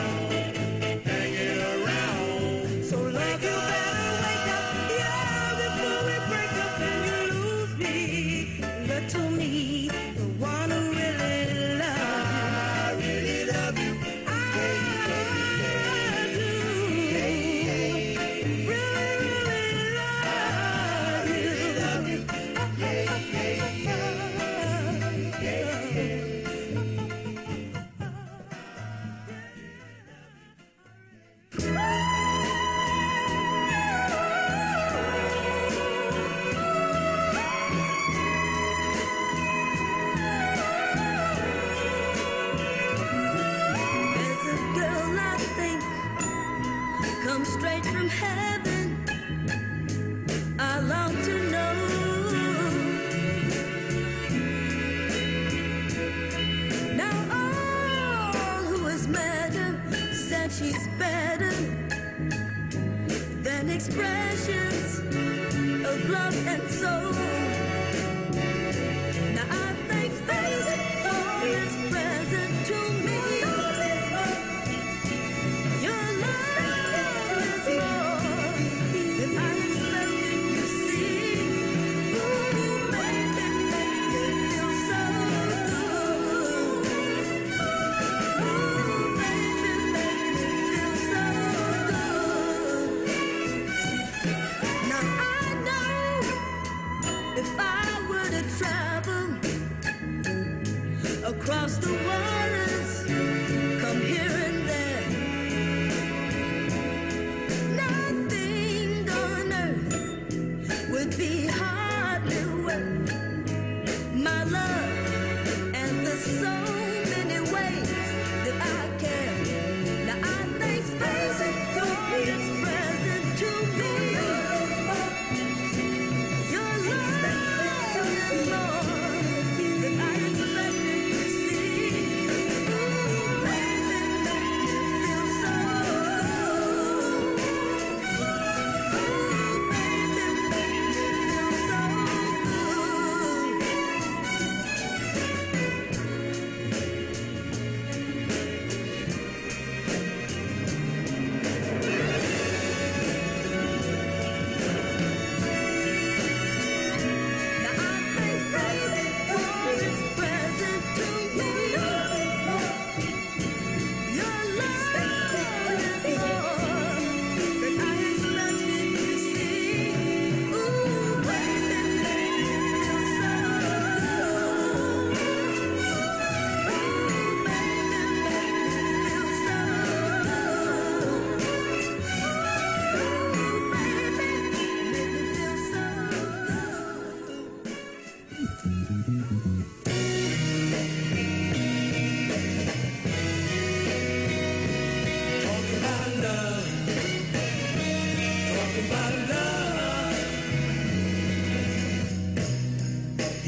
around. So love, you better wake up, yeah, before we break up and you lose me. Look to me, the one who really loves you. I really love you. I do. Really, really love you. There's a girl I think comes straight from heaven. I long to know. Now all who has met her said she's better than expressions of love and soul. Now I think this all is present to me. Your love is more than I expected to see. Ooh, make me feel so good. Ooh, make me feel so good. Now I know if I were to travel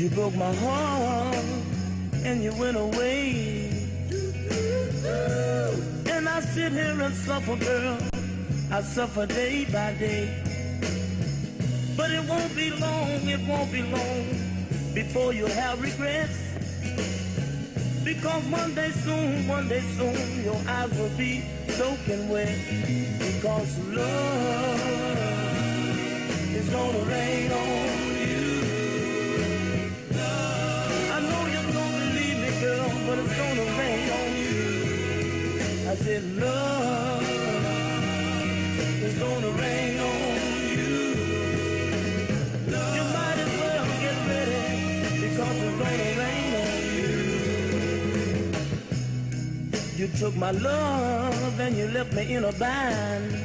You broke my heart and you went away. And I sit here and suffer, girl. I suffer day by day. But it won't be long before you have regrets. Because one day soon, your eyes will be soaking wet. Because love is gonna rain on you. I know you don't believe me, girl, but it's gonna rain on you. I said love is gonna rain on you. You might as well get ready, because it's gonna rain on you. You took my love and you left me in a bind.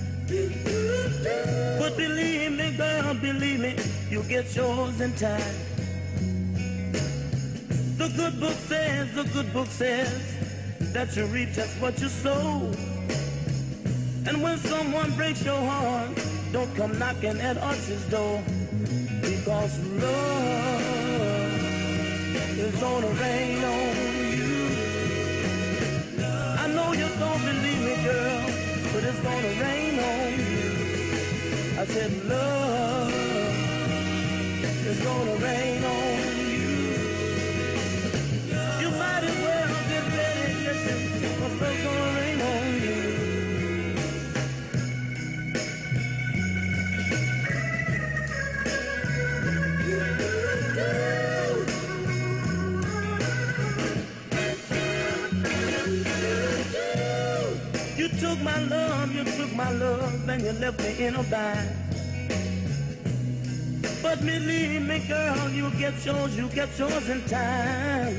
But believe me, girl, believe me, you'll get yours in time. The good book says that you reap just what you sow. And when someone breaks your heart, don't come knocking at Archie's door. Because love is gonna rain on you. I know you don't believe me, girl, but it's gonna rain on you. I said love is gonna rain on you. You might as well get ready, listen, because love's gonna rain on you. You took my love, and you left me in a bind. But believe me, girl, you'll get yours in time.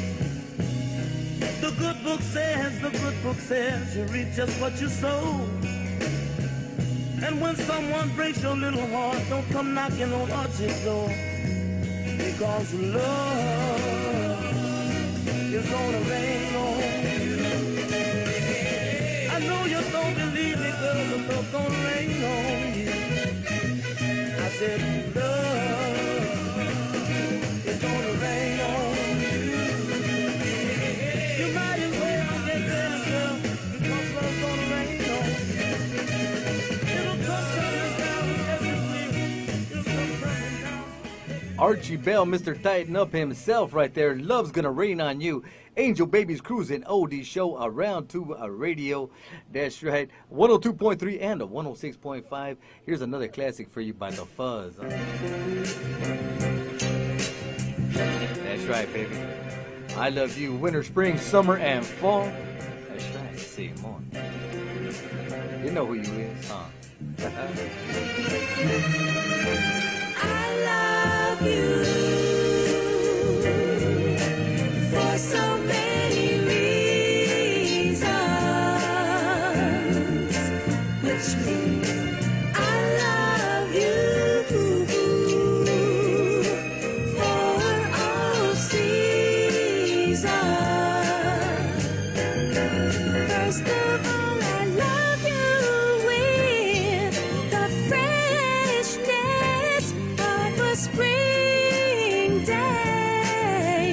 The good book says, you reap just what you sow. And when someone breaks your little heart, don't come knocking on Archie's door. Because love is gonna rain on you. I know you don't believe me, girl, but love's gonna rain on you. I said love is gonna rain on you. You might as well get there, girl, because love's gonna rain on you. It'll come coming down every week. It'll come coming down. Archie Bell, Mr. Tighten Up himself right there. Love's gonna rain on you. Angel Babies Cruising Oldie Show around to a radio. That's right. 102.3 and a 106.5. Here's another classic for you by The Fuzz. That's right, baby. I love you. Winter, spring, summer, and fall. That's right. See you more. You know who you is, huh? I love you for so many reasons, which means I love you for all seasons. First of all, I love you with the freshness of a spring day.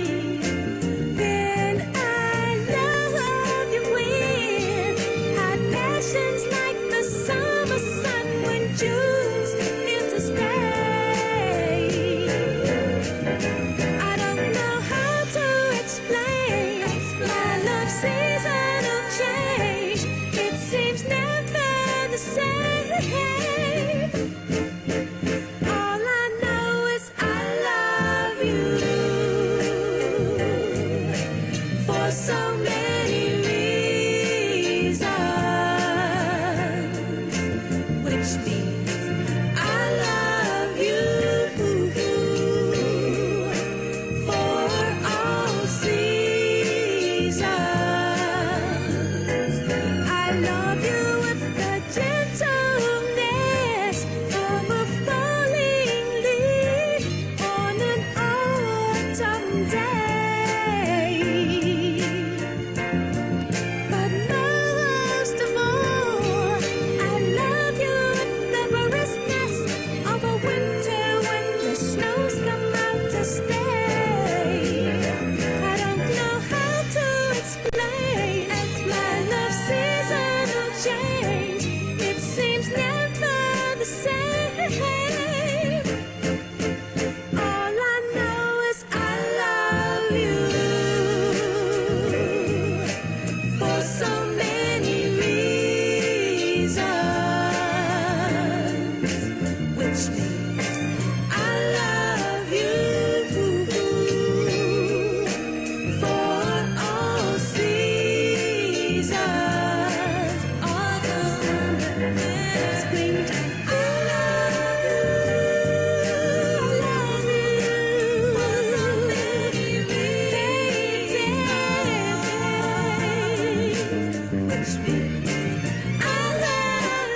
Then I love you with hot passions like the summer sun when June's into spring. I don't know how to explain my love seasonal change. It seems never the same. All I know is I love you for so many reasons, which means I love you for all seasons. I love you with the gentleness of so many reasons, which means I love you for all seasons, autumn, springtime. I love you for so many reasons, which means I love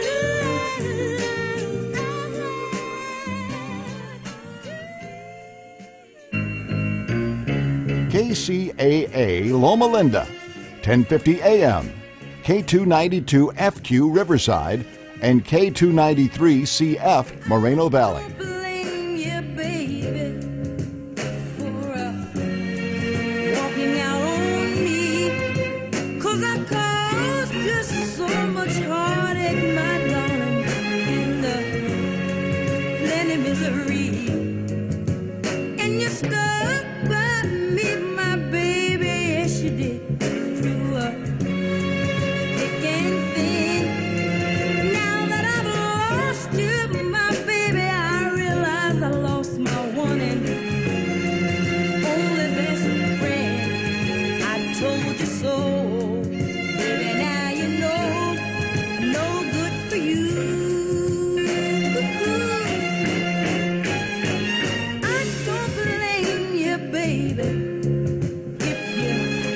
KCAA Loma Linda, 1050 AM, K292 FQ Riverside, and K293 CF Moreno Valley. blame you, baby, for walking out on me, 'cause I caused you so much heartache, my darling, and plenty misery. And you stuck by me, my baby, yes you did, through thick and thin. Now that I've lost you, my baby, I realize I lost my one and only best friend. I told you so, baby, now you know I'm no good for you. I don't blame you, baby, if you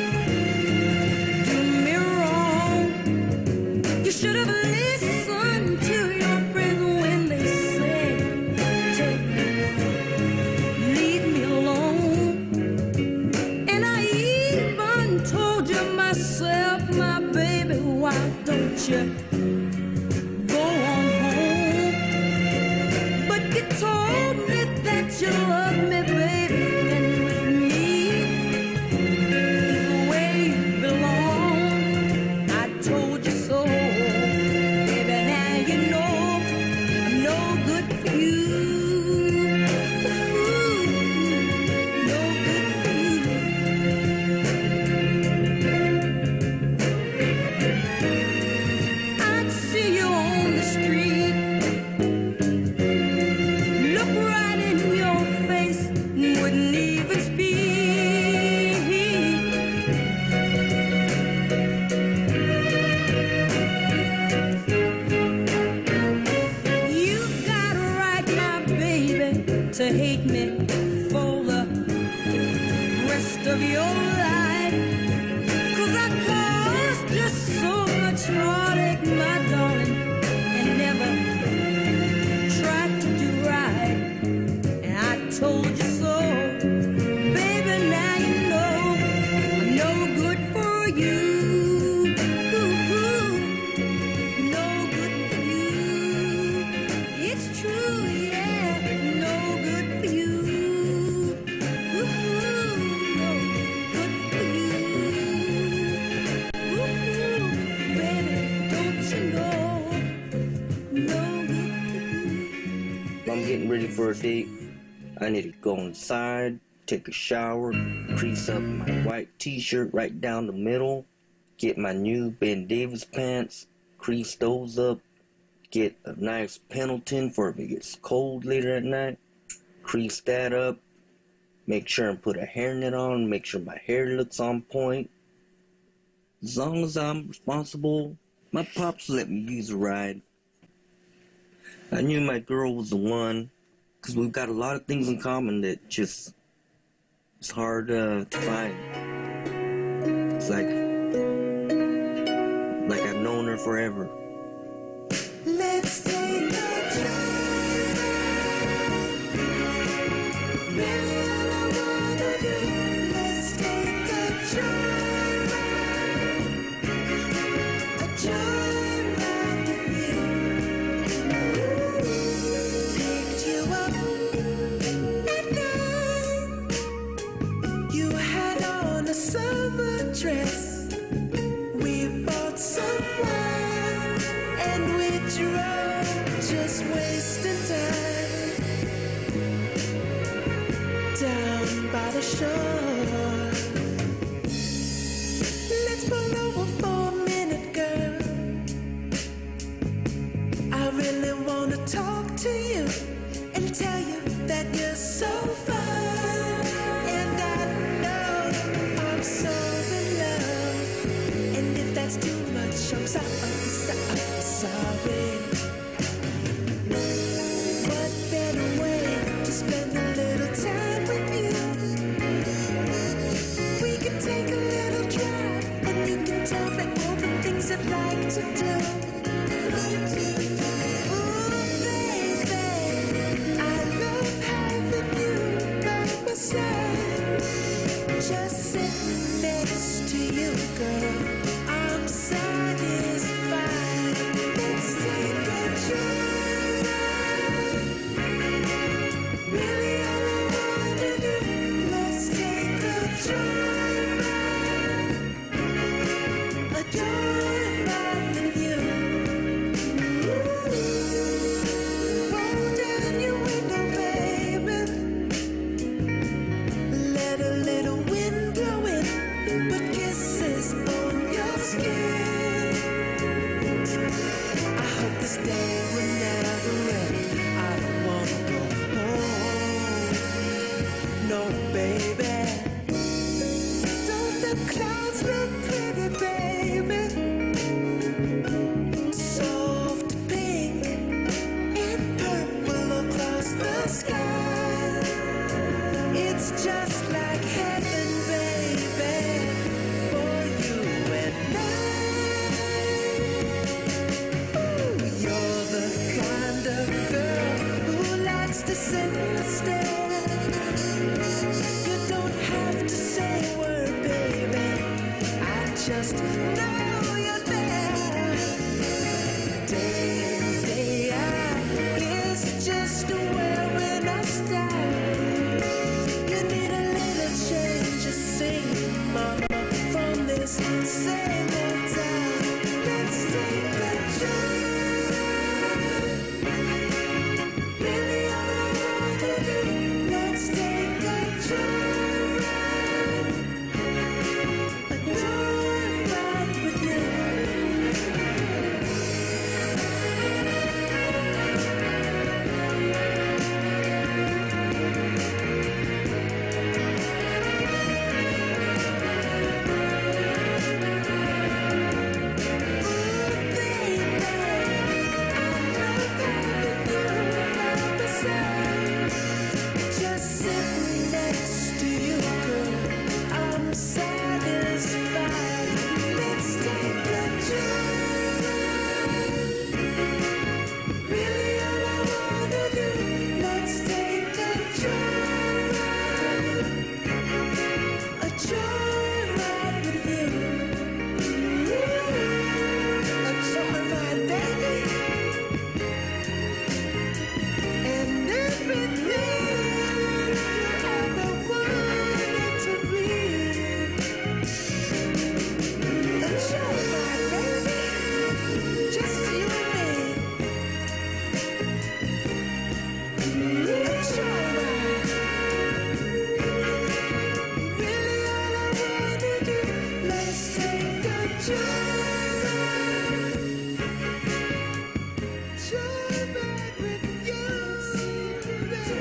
do me wrong. You should have listened to your friends when they said, take me, leave me alone. And I even told you myself, my baby, why don't you go on home? But you told me that you love me, baby, and with me is where you belong. I told you so, baby, now you know I'm no good for you. No good for you. I'd see you on the street, look right in your face, wouldn't even speak. You got a right, my baby, to hate me for the rest of your life, 'cause I caused you so much heartache, my darling, and never tried to do right. And I told you so, baby, now you know I'm no good for you. No good for you. It's true, yeah, no good for you. No good for you. Baby, don't you know, no good for you. I'm getting ready for a date. I need to go inside, take a shower, crease up my white t-shirt right down the middle, get my new Ben Davis pants, crease those up, get a nice Pendleton for if it gets cold later at night, crease that up, make sure and put a hairnet on, make sure my hair looks on point. As long as I'm responsible, my pops let me use a ride. I knew my girl was the one, because we've got a lot of things in common that just, it's hard to find. It's like I've known her forever. Let's take a drive. Baby, all I wanna do, let's take a drive. A joyride with you. Picked you up at night. You had on a summer dress. We bought some wine and we drove, just wasted joyride with you. Roll down your window, baby. Let a little wind blow in, put kisses on your skin. I hope this day will never end. I don't wanna go home. No, baby. Don't the clouds look pretty, baby? Soft pink and purple across the sky. It's just like heaven, baby, for you and I. Ooh, you're the kind of girl who likes to sit and stare. You don't have to say a word, baby. I just know you're there. Day in, day out, it's just wearing a style. You need a little change of scene, mama, from this same old town. Let's take a joyride. Really all I wanna do. Let's take a joyride. A joyride with you. Just sitting next to you, girl, I'm satisfied. Let's take a joyride. Really all I wanna do. Let's take a joyride. A joyride with you. A joyride, baby. And everything you ever wanted to be. A joyride, baby. Just you and me. A joyride. Really all I wanna do. Let's take a joyride. Joyride with you, baby.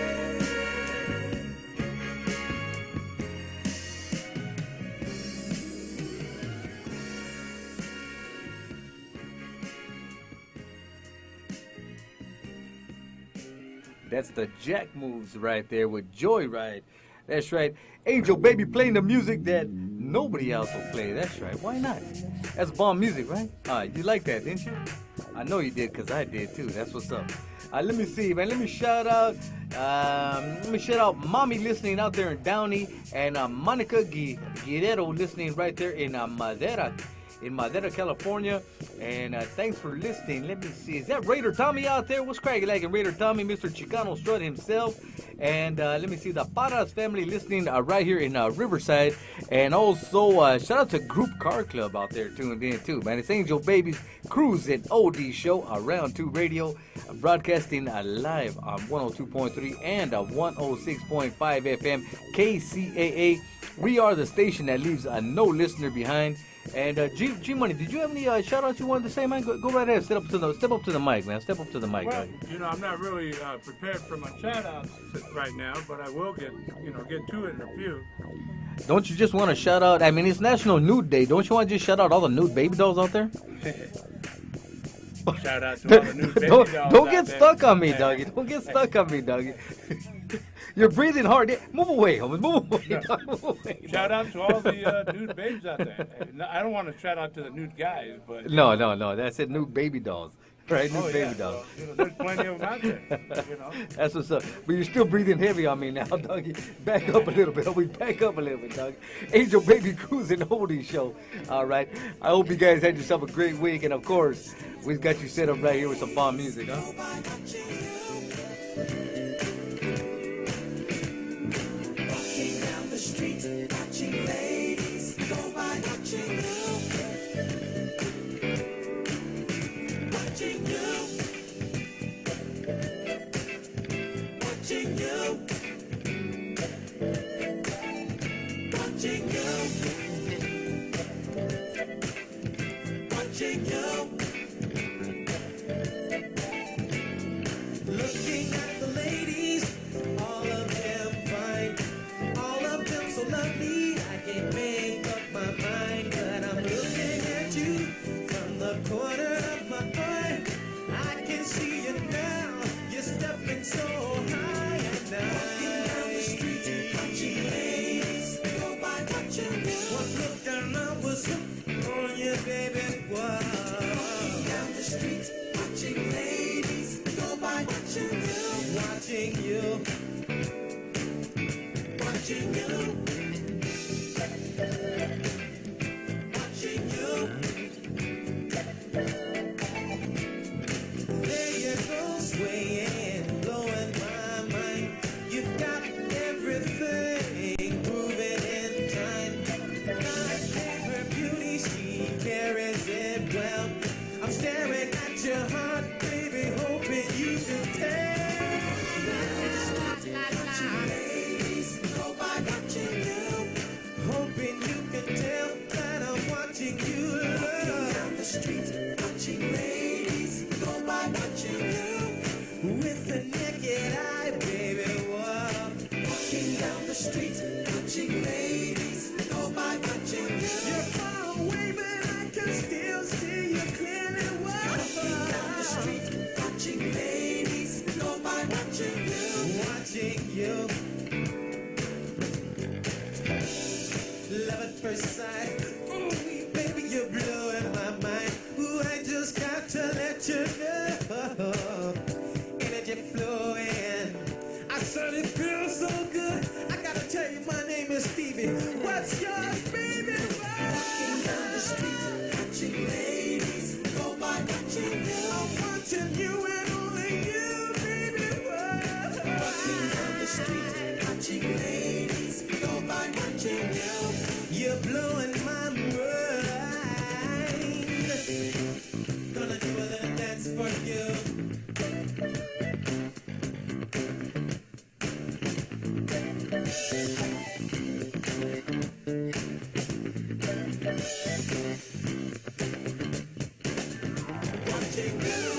That's the Jack Moves right there with Joyride. That's right. Angel Baby playing the music that nobody else will play. That's right. Why not? That's bomb music, right? You like that, didn't you? I know you did, because I did too. That's what's up. Let me see, man. Let me shout out Mommy listening out there in Downey, and Monica Guerrero listening right there in Madera, California. And thanks for listening. Let me see. Is that Raider Tommy out there? What's cracking like in Raider Tommy? Mr. Chicano Strut himself. And let me see. The Paras family listening right here in Riverside. And also shout out to Group Car Club out there tuned in too, man. It's Angel Baby's Cruising OD Show, Around 2 Radio, broadcasting live on 102.3 and 106.5 FM KCAA. We are the station that leaves no listener behind. And G Money, did you have any shout outs you wanted to say, man? Go right ahead. Step up to the mic, man. Step up to the mic. Well, I'm not really prepared for my shout outs right now, but I will get to it in a few. Don't you just want to shout out? I mean, it's National Nude Day. Don't you want to just shout out all the nude baby dolls out there? Shout out to all the nude baby dolls. Don't get stuck on me, doggy. Don't get stuck on me, doggy. You're breathing hard. Move away, homies. Move away. No. Move away. Shout out to all the nude babes out there. I don't want to shout out to the nude guys, but No. That's it. Nude baby dolls. Right, nude baby dolls. Well, there's plenty of them out there. That's what's up. But you're still breathing heavy on me now, doggy. Back up a little bit. Back up a little bit, doggy. Angel Baby Cruising Oldie Show. All right. I hope you guys had yourself a great week. And, of course, we've got you set up right here with some bomb music, huh? Walking down the street, watching ladies go by, watching you. watching you. Looking at the ladies, all of them fine, all of them so lovely. I can't make up my mind, but I'm looking at you from the corner of my eye. I can see you now. You're stepping so high and now. Walking down the street, watching ladies go by, watching you. One look and I was hooked on you, baby. Walking down the street, watching ladies go by, watching you, watching you, watching you, watching you. There you go, swaying, blowing my mind. You've got everything moving in time. My favorite beauty, she carries it well. I'm staring at your heart, baby, hoping you can tell. Watching ladies go by, watching you, hoping you can tell that I'm watching you. Walking down the street, watching ladies go by, watching you, with the naked eye, baby. Whoa. Walking down the street, watching ladies go by, watching you. You're far away, but I can still see you clearly. Whoa. Walking down the street, watching ladies go by, watching you, watching you. Love at first sight, ooh, baby, you're blowing my mind. Ooh, I just got to let you know, energy flowing. I certainly feel so good. I gotta tell you, my name is Stevie. What's yours, baby? Walking down the street, watching ladies go by, watching you. I'm watching you and only you, baby. Walking down the street, watching ladies go by, watching you. You're blowing my mind. Gonna do a little dance for you. Watching you,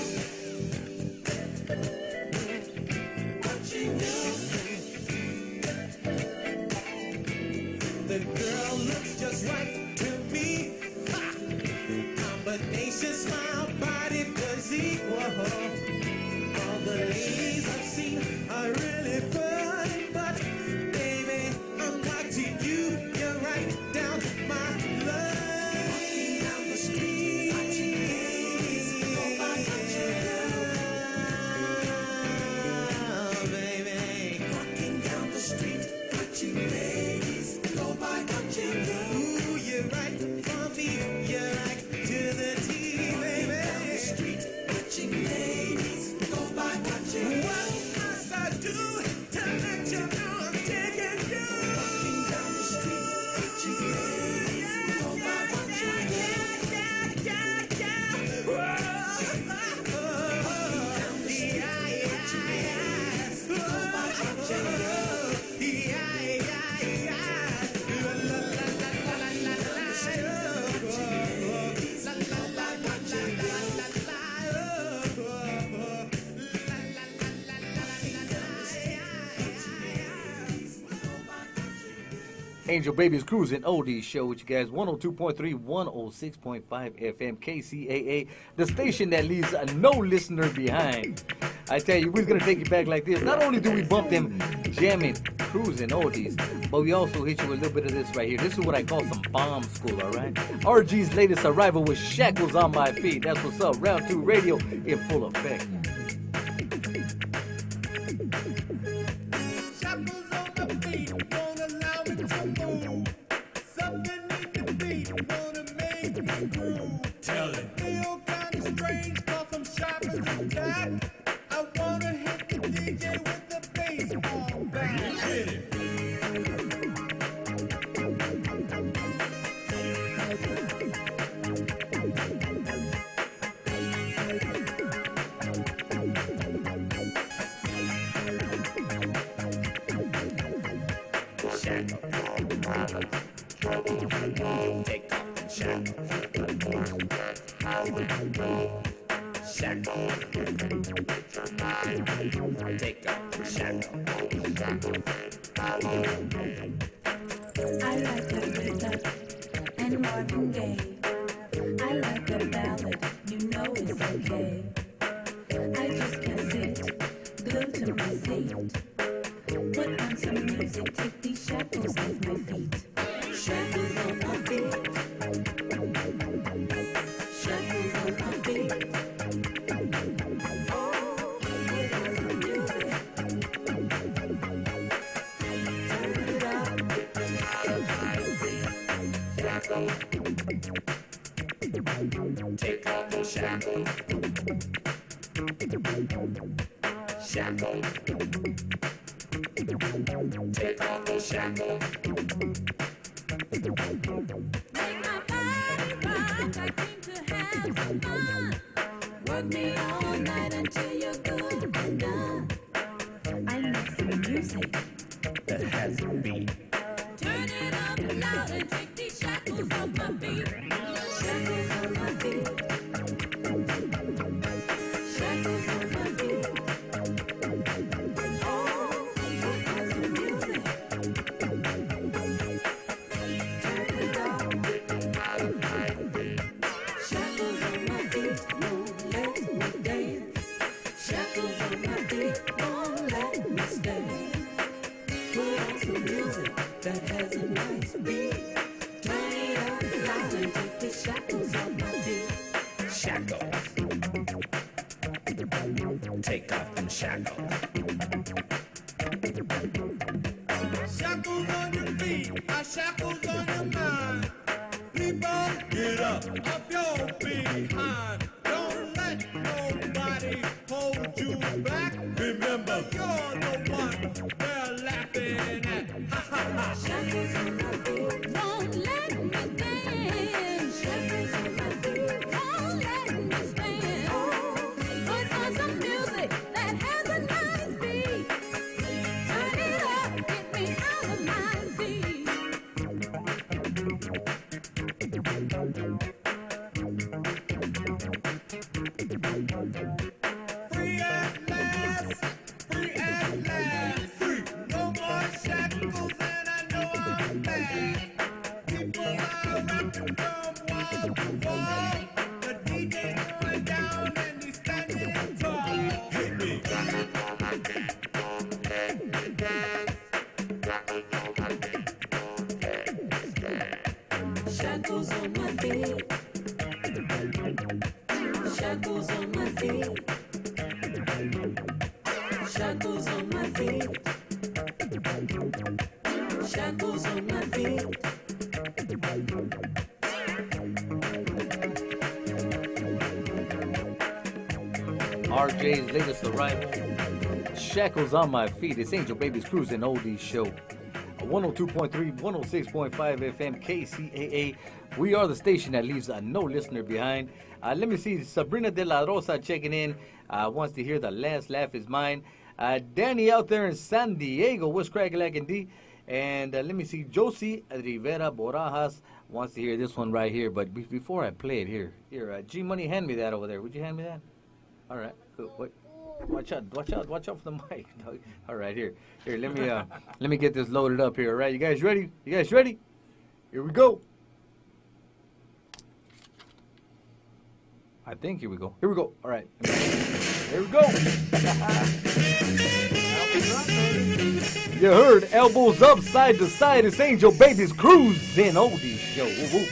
watching you. The girl looks just right to me. Ha! Combination smile, body physique. Whoa. All the ladies I've seen are really fun, but baby, I'm watching you. You're right down my line. Walking down the street, watching ladies go by, watching you, baby. Walking down the street, watching ladies go by, watching you. Ooh, you're right for me. You're right to the T, baby. Walking down the street, watching ladies go by, watching you. What must I do to let you know I'm taking you? Walking down the street, watching ladies go by, watching you. Whoa. Walking down the street, watching ladies go by, watching you. Angel Babies Cruising Oldies Show with you guys. 102.3, 106.5 FM, KCAA, the station that leaves no listener behind. I tell you, we're going to take you back like this. Not only do we bump them jamming, cruising oldies, but we also hit you with a little bit of this right here. This is what I call some bomb school, all right? RG's latest arrival with Shackles on My Feet. That's what's up. Round 2 radio in full effect. Tell it. Feel kind of strange, cause I'm sharp as a tack. I wanna hit the DJ with the baseball bat. Hit it. Take off the shackles. Shackle. Take off the shackle. I like the rhythm and Marvin Gaye. I like the ballad, you know it's okay. I just can't sit glued to my seat. Put on some music, take these shackles off my feet. Shackles on my feet. Shackles on my feet. Take off the shackle. Shackle. Take off the shackle. Make my body rock, I came to have some fun. Work me all night until you're good and done. I need some music that has a beat. Turn it up loud and take these shackles off my feet. Shackles on my feet. Shackles on my feet. Oh, put on some music. Turn it up. Shackles on my feet, won't let me dance. Shackles on my feet, won't let me stay. Put on some music that has a nice beat. Turn it up loud and take the shackles off my feet. Shackles. Take off them shackles. Shackles on your feet, shackles on your mind. People, get up your behind. Don't let nobody hold you back. Remember, you're the one they're laughing at. Ha ha ha. Shackles on my feet, won't let me dance. Shackles on my feet, won't let me stand. Put on some music that has a nice beat. Turn it up, get me out of my seat. Free at last, free at last, free. No more shackles and I know I'm back. People are rapping from wall to wall. The DJ's going down and he's standing tall. Hit me. Shackles on my feet. Shackles on my feet. Shackles on my feet. Shackles on my feet. RJ's latest arrival. Shackles on my feet. It's Angel Babies Cruising Oldies Show. 102.3, 106.5 FM, KCAA. We are the station that leaves no listener behind. Let me see. Sabrina De La Rosa checking in. Wants to hear The Last Laugh Is Mine. Danny out there in San Diego. What's cracking like and D? And let me see. Josie Rivera Borajas wants to hear this one right here. But before I play it, here, G Money, hand me that over there. Would you hand me that? All right. Good. Wait. Watch out for the mic. All right, here, let me get this loaded up here. All right, you guys ready? Here we go. I think here we go. All right, here we go. You heard elbows up, side to side. It's Angel Babies Cruising Oldies Show. Woo, woo.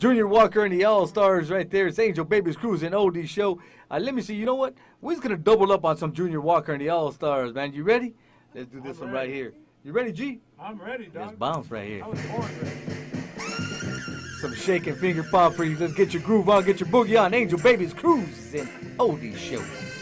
Junior Walker and the All-Stars right there. It's Angel Babies Cruising Oldie Show. Let me see. You know what? We're just going to double up on some Junior Walker and the All-Stars, man. You ready? Let's do this one right here. You ready, G? I'm ready, dog. Let's bounce right here. I was born ready. Some shaking finger pop for you. Let's get your groove on, get your boogie on. Angel Babies Cruising Oldie Show.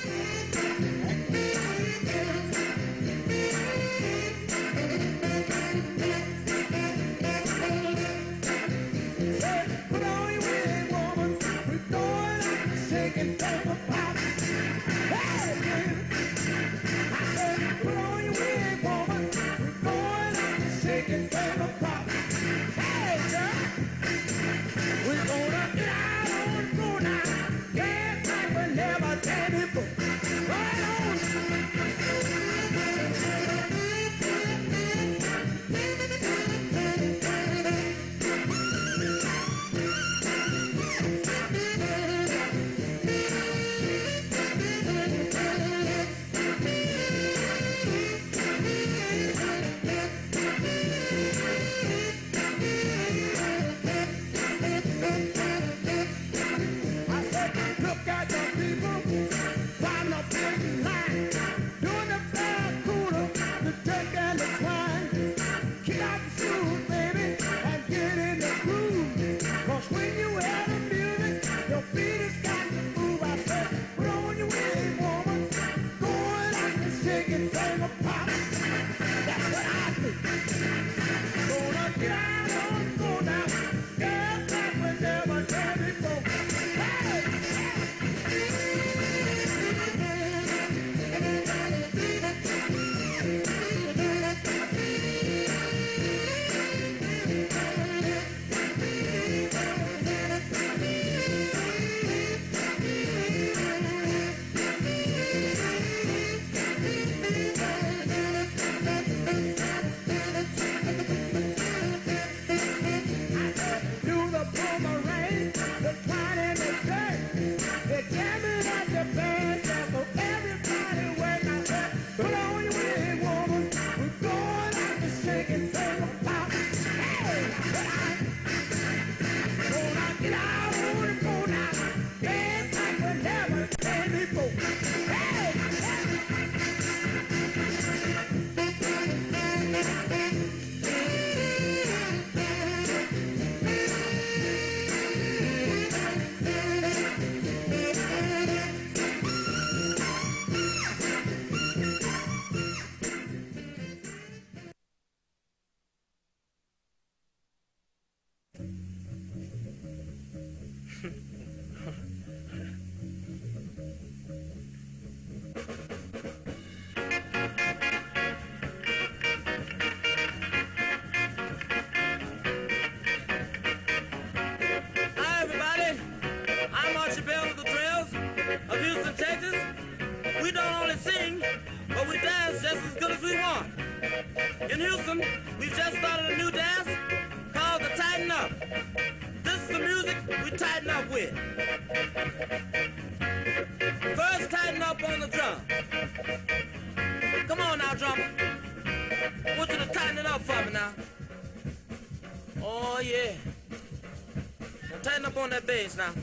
Now,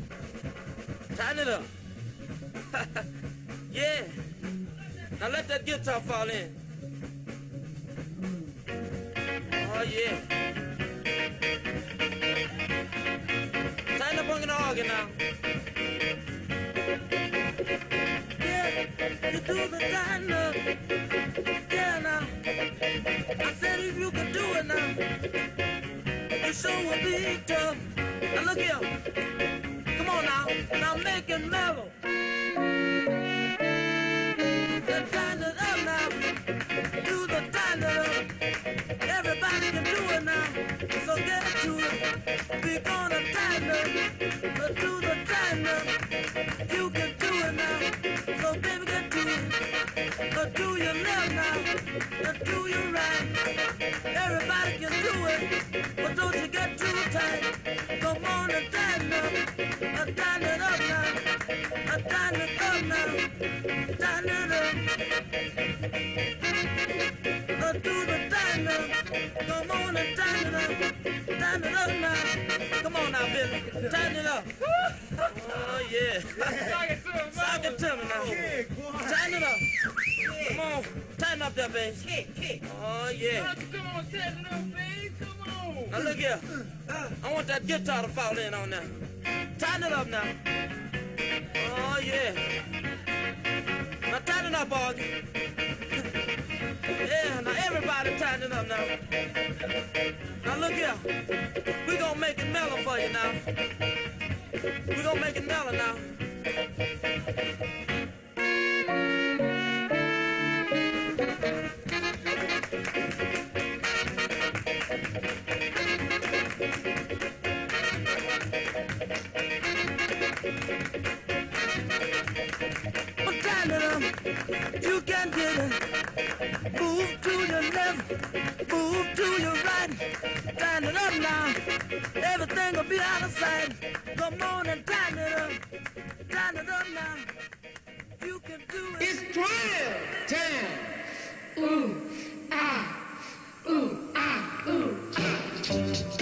tighten it up. Yeah. Now let that guitar fall in. Oh yeah. Tighten up on the organ now. Yeah, you do the tighten up. Yeah now. I said if you could do it now, you sure will be tough. Now look here. Come on now. Now make it mellow. Tighten it up now. Do the tighten it up. Everybody can do it now. So get to it. We're gonna tighten it. Do the tighten up. You can do it now. So baby get to it. Do your left now. Do your right. Everybody can do it. But don't you get too tight. Come on and tighten up. Tighten it up now. Tighten it up now. Tighten it up. Do the tighten up. Come on and tighten it up. Tighten it up now. Come on now. now, Billy. Tighten it up. Oh, yeah. Sock it to me now. Tighten it up. Come on. Tighten up there, baby. Oh, yeah. Come on, tighten it up, babe. Come on. Now, look here. I want that guitar to fall in on now. Tighten it up now. Oh, yeah. Now, tighten it up, Augie. Yeah, now everybody tighten it up now. Now look here. We gonna make it mellow for you now. We gonna make it mellow now. Tighten it up. You can get it. Move to your left, move to your right. Tighten it up now. Everything will be out of sight. Come on and tighten it up. Tighten it up now. You can do it. It's 12 time. Ooh, ah, ooh, ah, ooh, ah.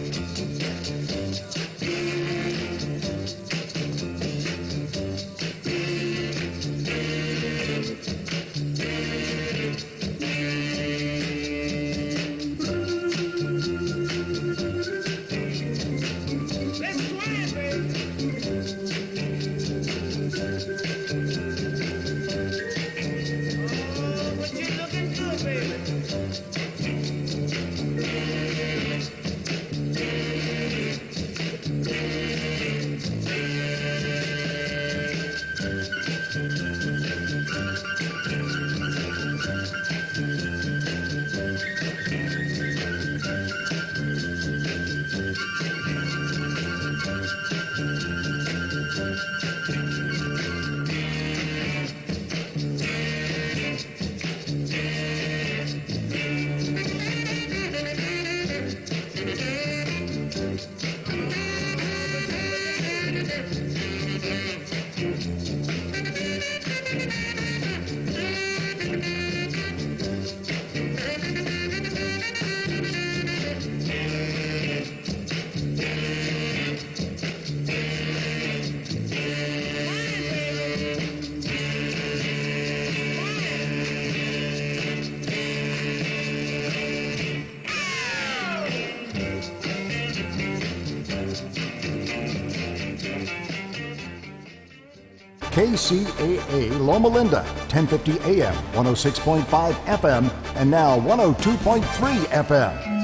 KCAA Loma Linda, 1050 AM, 106.5 FM, and now 102.3 FM.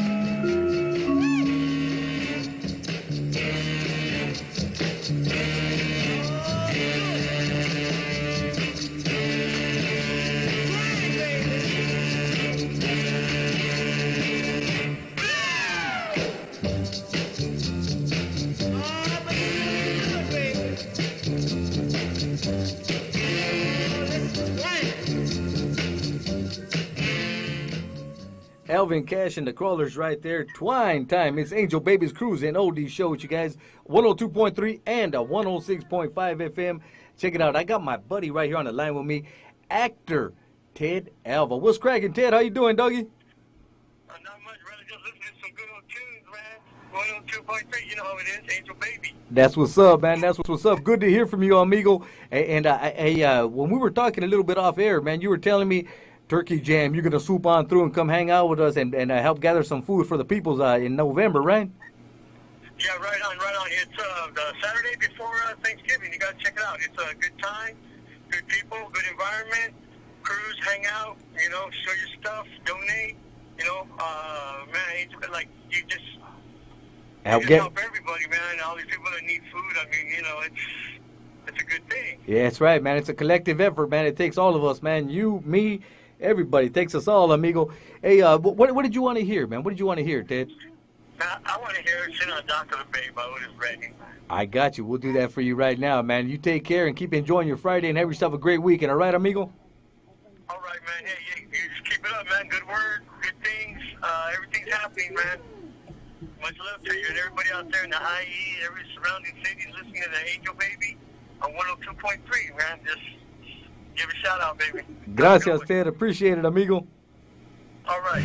Alvin Cash and the Crawlers right there. Twine time. It's Angel Babies Cruise and Oldie Show with you guys. 102.3 and 106.5 FM. Check it out. I got my buddy right here on the line with me, actor Ted Alva. What's cracking, Ted? How you doing, doggy? Not much, brother. Just listening to some good old tunes, man. 102.3, you know how it is, Angel Baby. That's what's up, man. That's what's up. Good to hear from you, amigo. And when we were talking a little bit off air, man, you were telling me Turkey Jam, you're going to swoop on through and come hang out with us and help gather some food for the peoples in November, right? Yeah, right on. It's the Saturday before Thanksgiving. You got to check it out. It's a good time, good people, good environment. Cruise, hang out, you know, show your stuff, donate, you know. Man, it's like you just help everybody, man. All these people that need food, I mean, you know, it's a good thing. Yeah, that's right, man. It's a collective effort, man. It takes all of us, man. You, me, everybody. It takes us all, amigo. Hey, what did you want to hear, man? What did you want to hear, Ted? I want to hear Sit on Dock of the Bay by Otis Redding. I got you. We'll do that for you right now, man. You take care and keep enjoying your Friday and have yourself a great weekend. All right, amigo? All right, man. Hey, you just keep it up, man. Good word, good things. Everything's happening, man. Much love to you and everybody out there in the IE, every surrounding cities listening to the Angel Baby on 102.3, man. Just give a shout out, baby. Gracias, Ted. Appreciate it, amigo. All right.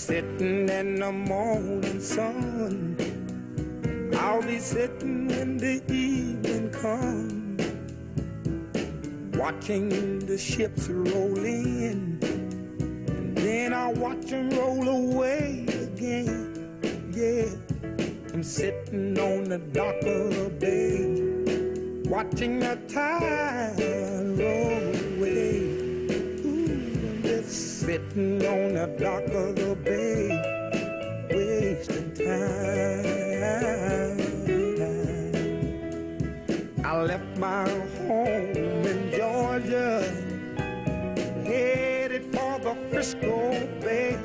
sitting in the morning sun. I'll be sitting when the evening comes, watching the ships roll in, and then I'll watch them roll away again. Yeah, I'm sitting on the dock of the bay, watching the tide roll away. Ooh, I'm just sitting on the dock of the bay, wasting time. I left my home in Georgia, headed for the Frisco Bay,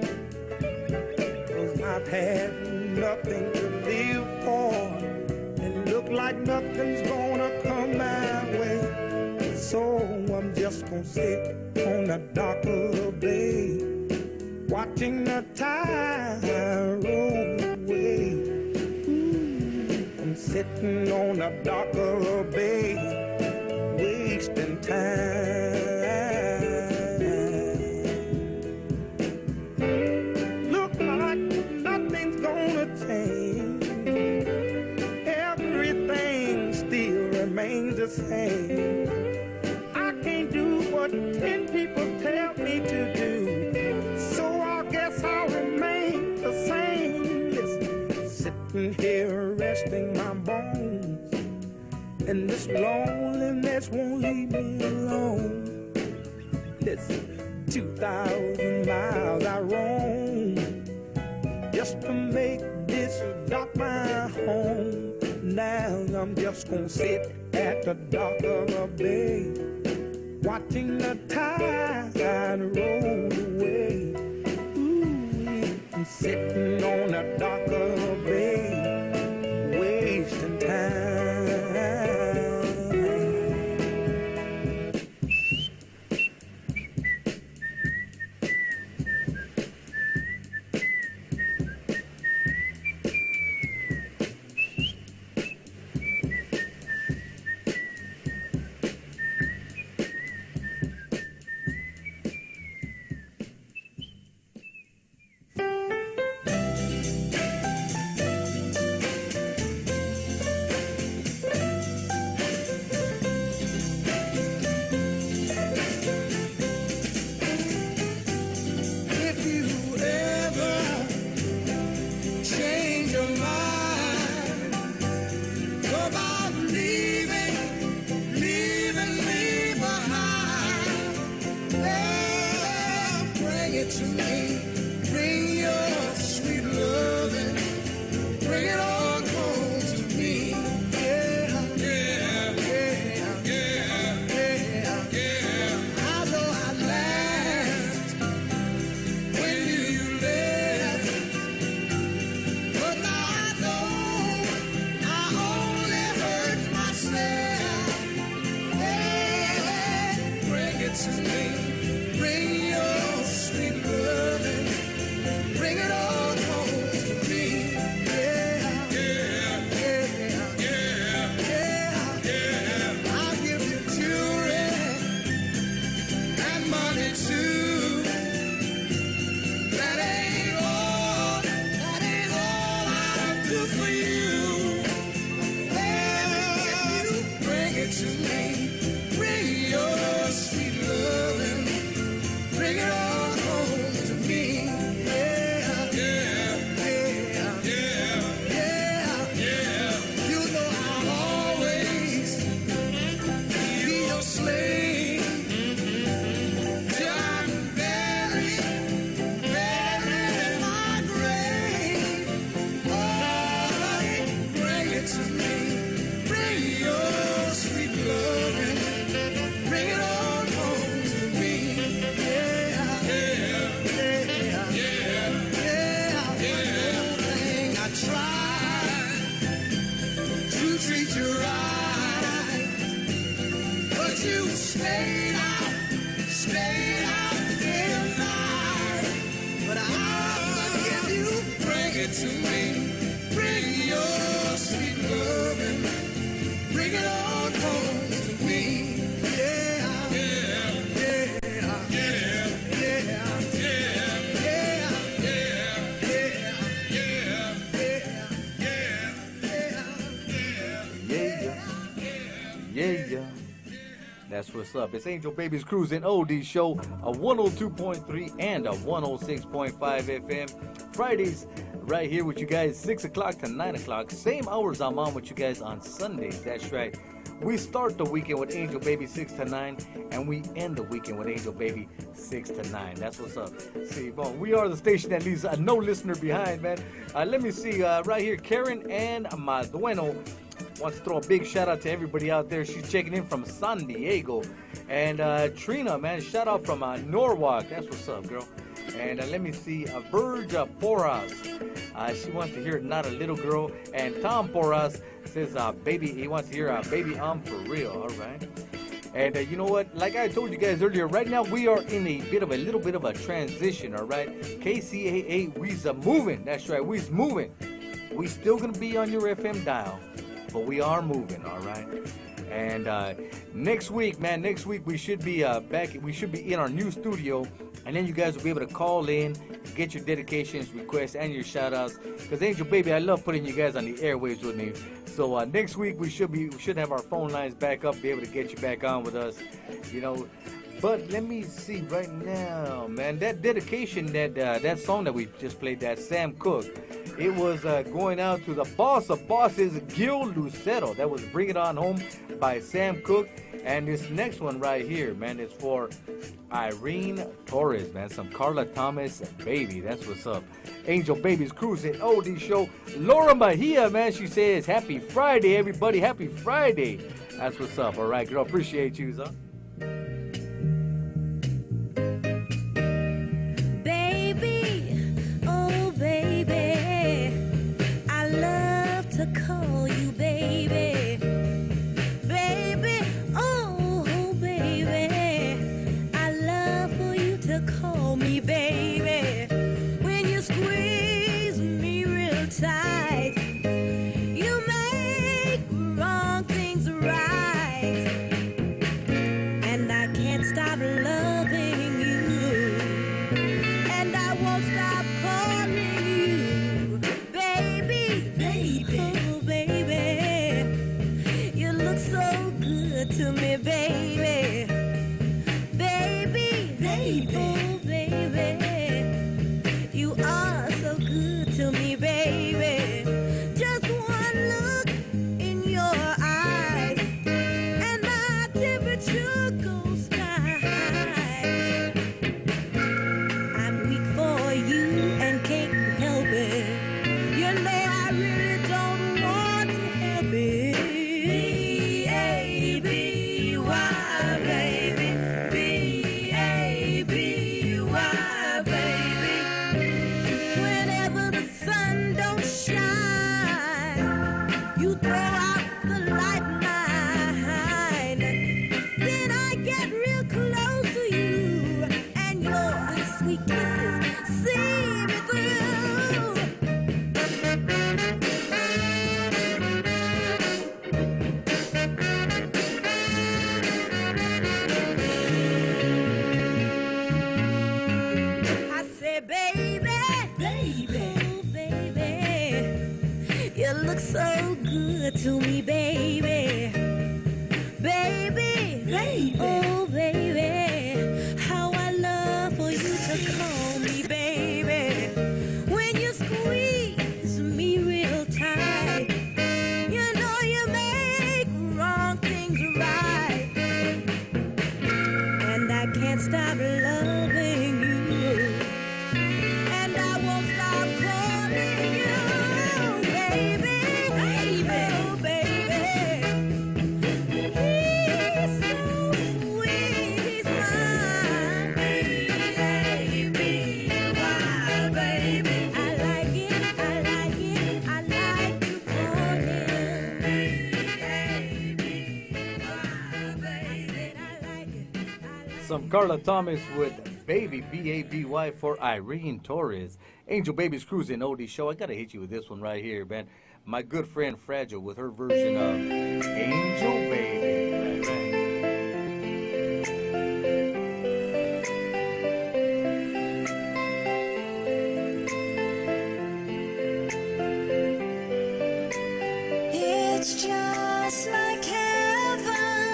'cause I've had nothing to live for, and look like nothing's gonna come my way. So I'm just gonna sit on the dock of the bay, watching the tide roll away. Ooh, I'm sitting on the dock of the bay, wasting time. Look like nothing's gonna change, everything still remains the same. I can't do what 10 people tell me to do, so I guess I'll remain the same. Listen, sitting here resting my bones, and this loneliness won't leave me alone. Listen, 2,000 miles I roam just to make this dock my home. Now I'm just gonna sit at the dock of the bay, watching the tide roll away. Ooh, I'm sitting on the dock of the bay, wasting time. yeah. That's what's up. It's Angel Baby's Cruising Oldies Show, a 102.3 and a 106.5 FM. Fridays, right here with you guys, 6 o'clock to 9 o'clock. Same hours I'm on with you guys on Sundays. That's right. We start the weekend with Angel Baby 6 to 9, and we end the weekend with Angel Baby 6 to 9. That's what's up. See, well, we are the station that leaves no listener behind, man. Let me see, right here, Karen and Madueno wants to throw a big shout out to everybody out there. She's checking in from San Diego. And Trina, man, shout out from Norwalk. That's what's up, girl. And let me see, Verge Porras. She wants to hear Not a Little Girl. And Tom Porras says, baby, he wants to hear Baby I'm For Real. All right. And you know what? Like I told you guys earlier, right now we are in a little bit of a transition, all right? KCAA, we's moving. That's right, we's moving. We still going to be on your FM dial, but we are moving, all right? And next week, man, we should be back. We should be in our new studio, and then you guys will be able to call in, get your dedications, requests, and your shout-outs. Because Angel Baby, I love putting you guys on the airwaves with me. So next week we should have our phone lines back up, be able to get you back on with us, you know. But let me see right now, man. That dedication, that song that we just played, that Sam Cooke, it was going out to the boss of bosses, Gil Lucero. That was Bring It On Home by Sam Cooke. And this next one right here, man, is for Irene Torres, man. Some Carla Thomas, Baby. That's what's up. Angel Baby's Cruising Oldie Show. Laura Mejia, man, she says, Happy Friday, everybody. Happy Friday. That's what's up. All right, girl. Appreciate you, son. Baby, oh baby, I love to call you baby. Baby, oh baby, I love for you to call me baby. When you squeeze me real tight, you make wrong things right, and I can't stop loving you. And I won't stop calling you baby, baby, oh baby. You look so good to me, baby, baby, baby, oh baby. You are so good to me, baby. Just one look in your eyes, and my temperature goes sky high. I'm weak for you and can't help it. You know I really don't want to help it. B-A-B-Y, baby. B-A-B-Y, baby. Whenever the sun don't shine, you throw out the light line. Then I get real close to you, and your sweet kisses see me through. I say, baby, baby, oh baby, you look so good to me, baby, baby, baby, oh baby, how I love for you to call me baby. When you squeeze me real tight, you know you make wrong things right, and I can't stop loving you. And I won't stop calling you baby, baby, oh baby. He's so sweet, he's my baby, why baby? I like it, I like it, I like to call him baby, why baby? I like it. Some Carla Thomas with Baby, B-A-B-Y for Irene Torres. Angel Baby's Cruising Oldie Show. I gotta hit you with this one right here, man. My good friend Fragile with her version of Angel Baby. Right, right. It's just like heaven.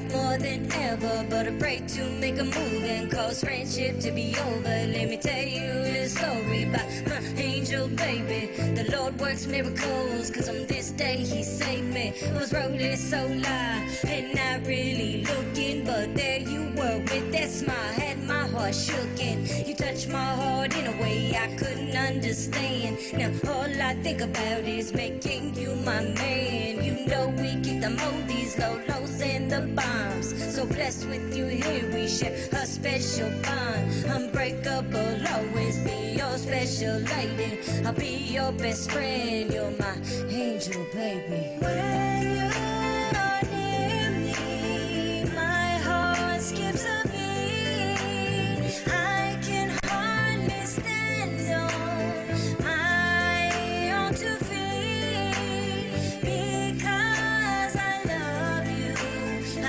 more than ever, but afraid to make a move and cause friendship to be over. Let me tell you a little story about my angel baby. The Lord works miracles, cause on this day he saved me. I was rolling so loud and not really looking, but there you were with that smile, had my heart shooken. You touched my heart in a way I couldn't understand. Now all I think about is making you my man. You know we keep the moldies, lows and the bombs. So blessed with you here, we share a special bond. Unbreakable, always be your special lady. I'll be your best friend, you're my angel baby. When you're near me, my heart skips a beat. I can hardly stand on my own 2 feet, because I love you, I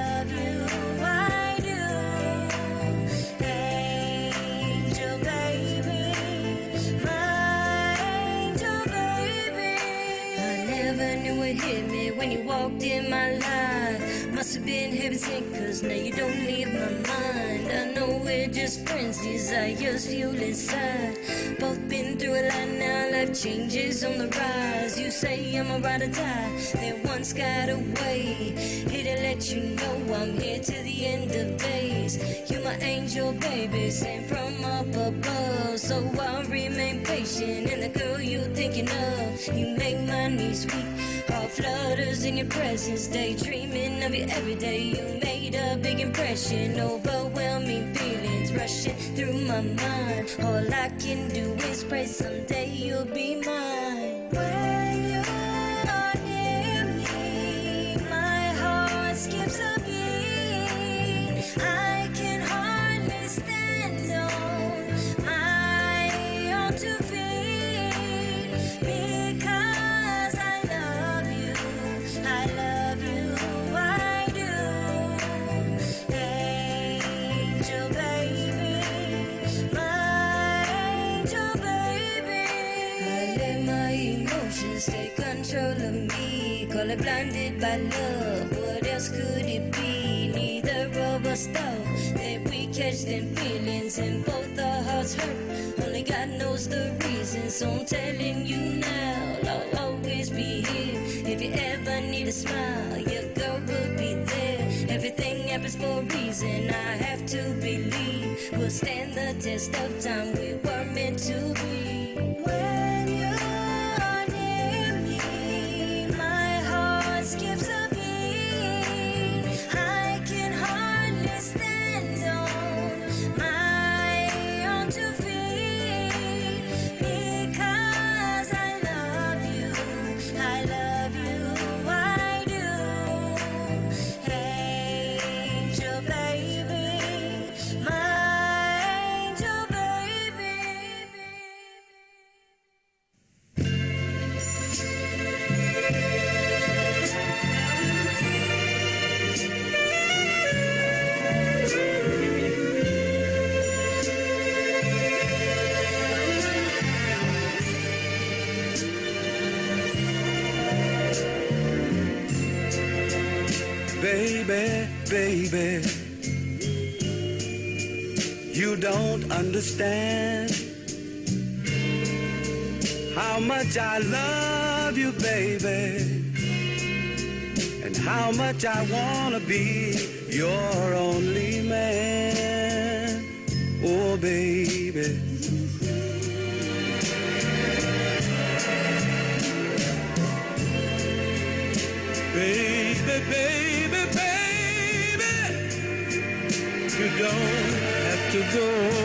do. Angel baby, my angel baby. I never knew it hit me when you walked in my life. Must have been heaven sent, cause now you don't leave my mind. I know we're just friends, desires fuel inside. Both been through a lot now, life changes on the rise. You say I'm a ride or die, that once got away. Here to let you know I'm here till the end of days. You're my angel baby, sent from up above. So I'll remain patient, and the girl you're thinking of, you make my knees weak. Heart flutters in your presence, daydreaming of you every day. You made a big impression, overwhelming feelings rushing through my mind. All I can do is pray someday you'll be mine. When you're near me, my heart skips a beat. I can hardly stand on my own 2 feet, because I love you, I do. Angel baby, my angel baby. I let my emotions take control of me, call it blinded by love. What else could it be? Neither of us thought that we catch them feelings, and both our hearts hurt. Only God knows the reason, so I'm telling you now, I'll always be here. If you ever need a smile, your girl will be there. Everything happens for a reason, I have to believe we'll stand the test of time. We were meant to be. When you're near me, my heart skips a beat. I can hardly stand on my own 2 feet, because I love you, I do. Angel baby, my angel baby. Baby, you don't understand how much I love you, baby, and how much I wanna be your only man. Oh, baby. Baby, you don't have to go.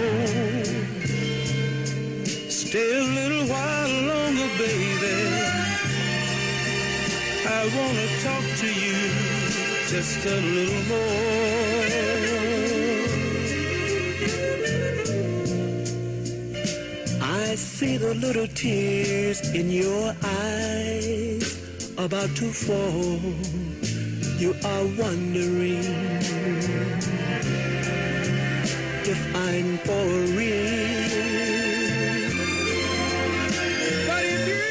Stay a little while longer, baby. I wanna talk to you just a little more. I see the little tears in your eyes about to fall. You are wondering if I'm for real. But if you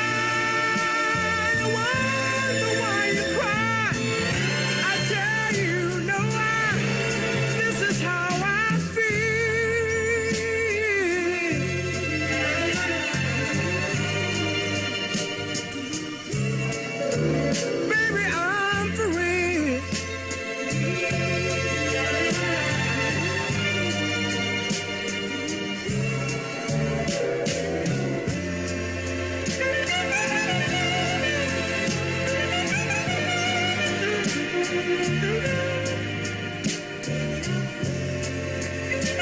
cry, I wonder why you cry. I tell you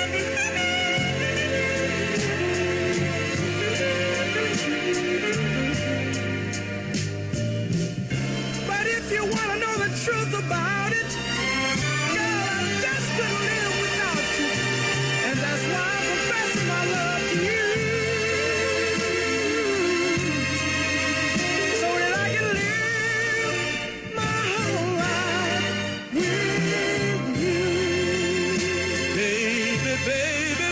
But if you want to know the truth about it, girl, I just couldn't live without you. And that's why I'm confessing my love to you. So that I can live my whole life with you. Baby, baby,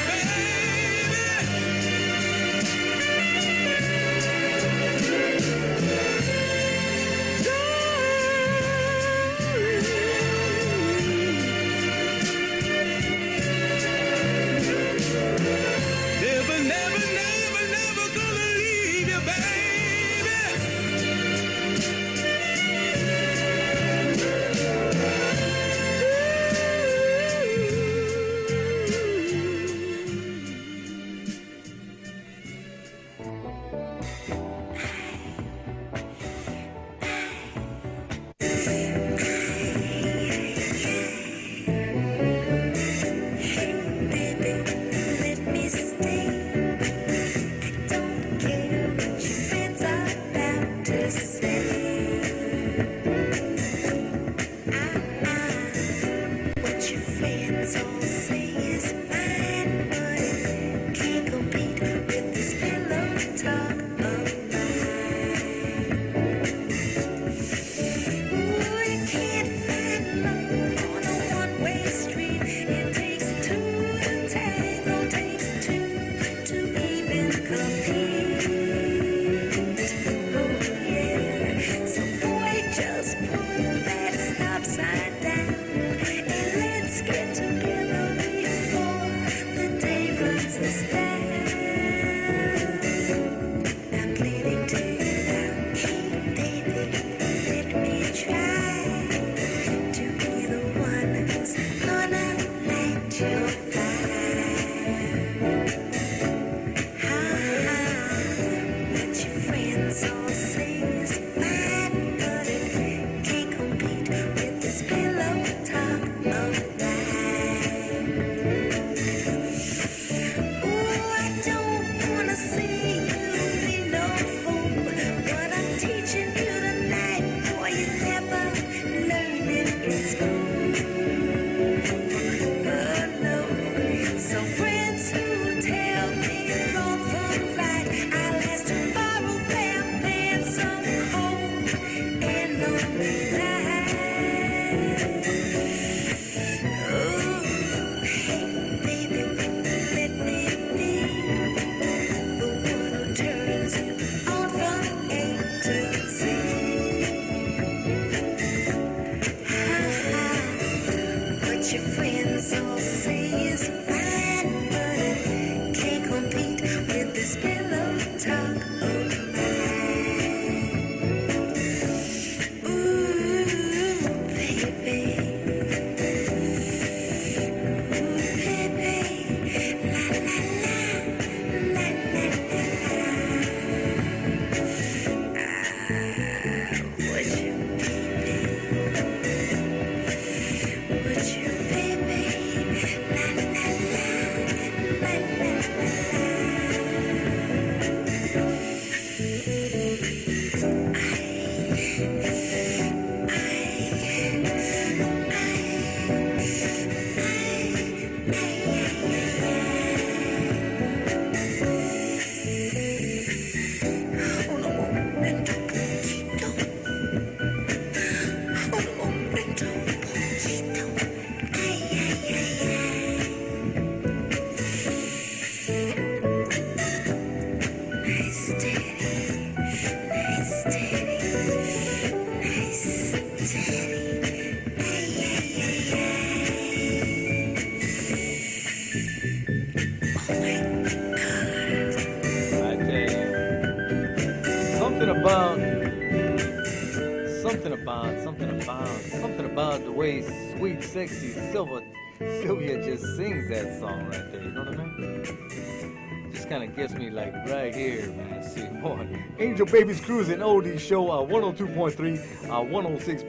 never, never, never, never gonna leave you, Let me stay. I don't care what your friends are about to say. What your friends all say is fine, but it can't compete with this pillow talk of mine. Ooh, you can't find love on a one-way street. It takes two to tango, takes two to even compete. Oh yeah, so boy, just put that stop sign down and let's get together before the day runs us down. I'm pleading to you now, hey baby, let me try to be the one who's gonna let you fly. What your friends all say is fine, but it can't compete with this pillow talk of mine. Ooh, I don't wanna see you be no fool, but I'm teaching you tonight, boy, you never learned it in school. Oh no, so friends who tell me wrong from right, I'll ask to borrow their pants some cold and lonely night. Oh, hey baby, let me be the one who turns you on from A to Z. What your friends all say is fine, but it can't compete with this pillow talk of mine. Ooh, baby. Ooh, baby. La la la, la la la. Would you, would you, baby? La la la, la la la. Something about the way sweet, sexy Sylvia just sings that song right there. You know what I mean? Just kind of gets me like right here, man. See more. Angel Babies Cruising Oldies Show, 102.3,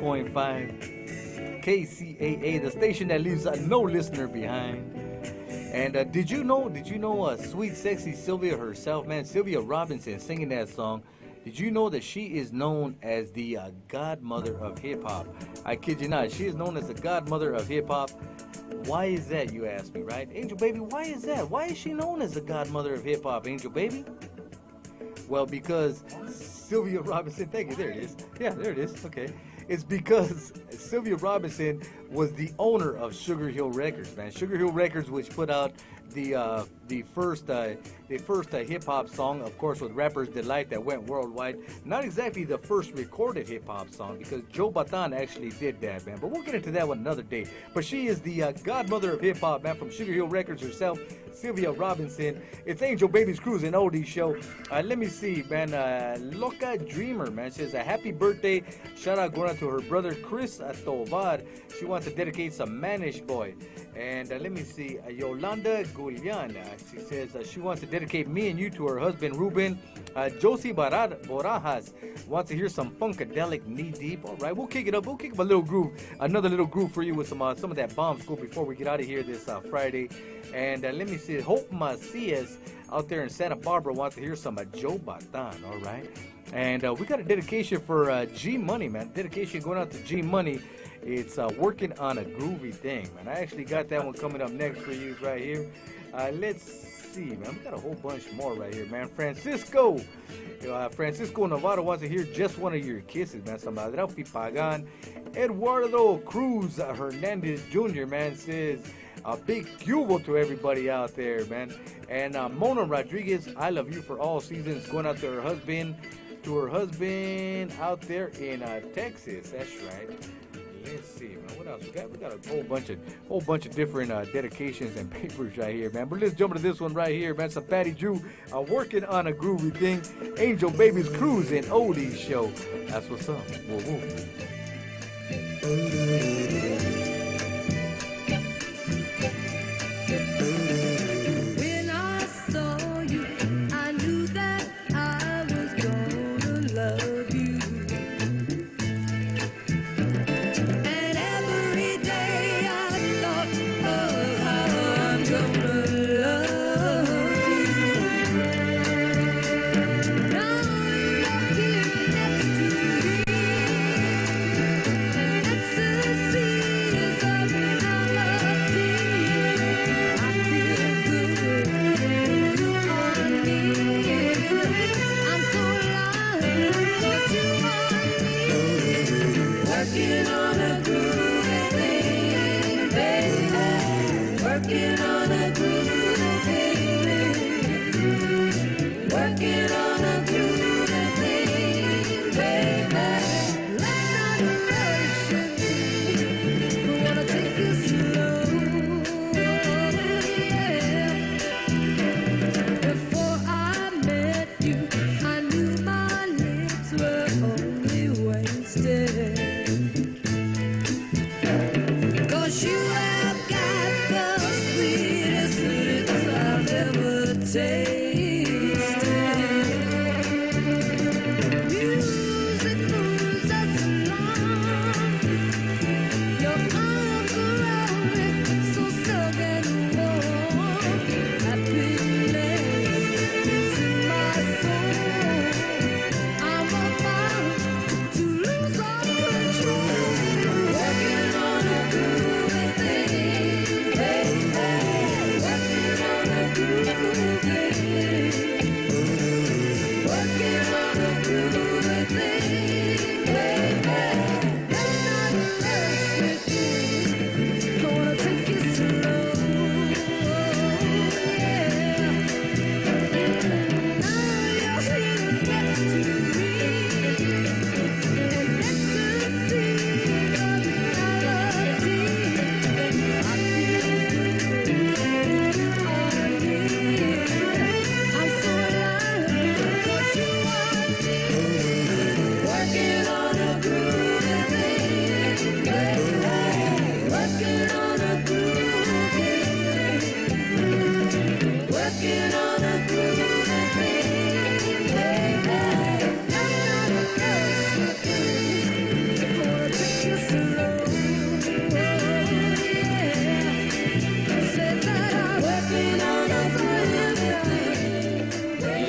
106.5, KCAA, the station that leaves no listener behind. And did you know sweet, sexy Sylvia herself, man, Sylvia Robinson singing that song? Did you know that she is known as the godmother of hip-hop? I kid you not. She is known as the godmother of hip-hop. Why is that, you ask me, right? Angel Baby, why is that? Why is she known as the godmother of hip-hop, Angel Baby? Well, because Sylvia Robinson, thank you, there it is. Yeah, there it is, okay. It's because Sylvia Robinson was the owner of Sugar Hill Records, man. Sugar Hill Records, which put out the first hip hop song, of course, with Rapper's Delight that went worldwide. Not exactly the first recorded hip hop song, because Joe Bataan actually did that, man. But we'll get into that one another day. But she is the godmother of hip hop, man, from Sugar Hill Records herself, Sylvia Robinson. It's Angel Baby's Cruise and Oldies show. Let me see, man. Loca Dreamer, man, says a happy birthday. Shout out going out to her brother Chris Tovar. She wants to dedicate some Manish Boy. And let me see, Yolanda Gulian, she says she wants to dedicate me and you to her husband Ruben. Josie Borajas wants to hear some Funkadelic Knee Deep. All right, we'll kick it up. We'll kick up a little groove, another little groove for you with some of that bomb school before we get out of here this Friday. And let me see, Hope Macias out there in Santa Barbara wants to hear some Joe Bataan. All right, and we got a dedication for G Money, man. Dedication going out to G Money. It's Working on a Groovy Thing, man. I actually got that one coming up next for you right here. Let's see, man. We got a whole bunch more right here, man. Francisco Navarro wants to hear just one of your kisses, man. Some Adraufi Pagan. Eduardo Cruz Hernandez Jr., man, says a big cubo to everybody out there, man. And Mona Rodriguez, I love you for all seasons, going out to her husband out there in Texas. That's right. Let's see, man. What else we got? We got a whole bunch of different dedications and papers right here, man. But let's jump into this one right here, man. Some Patty Drew Working on a Groovy Thing. Angel Baby's Cruise and Oldies show. That's what's up. Whoa, whoa. When I saw you, I knew that I was gonna love you. And every day I thought of how I'm gonna love you. Now you're here next to me. Ecstasy is a reality. I feel good when you are near. I'm so alive, but you are near. Working on a groovy thing, baby. Working on a groovy thing. Working on a groovy thing, baby. Let's not rush it. We wanna take it slow. Yeah. Before I met you, I knew my lips were only wasted. 'Cause you have got the sweet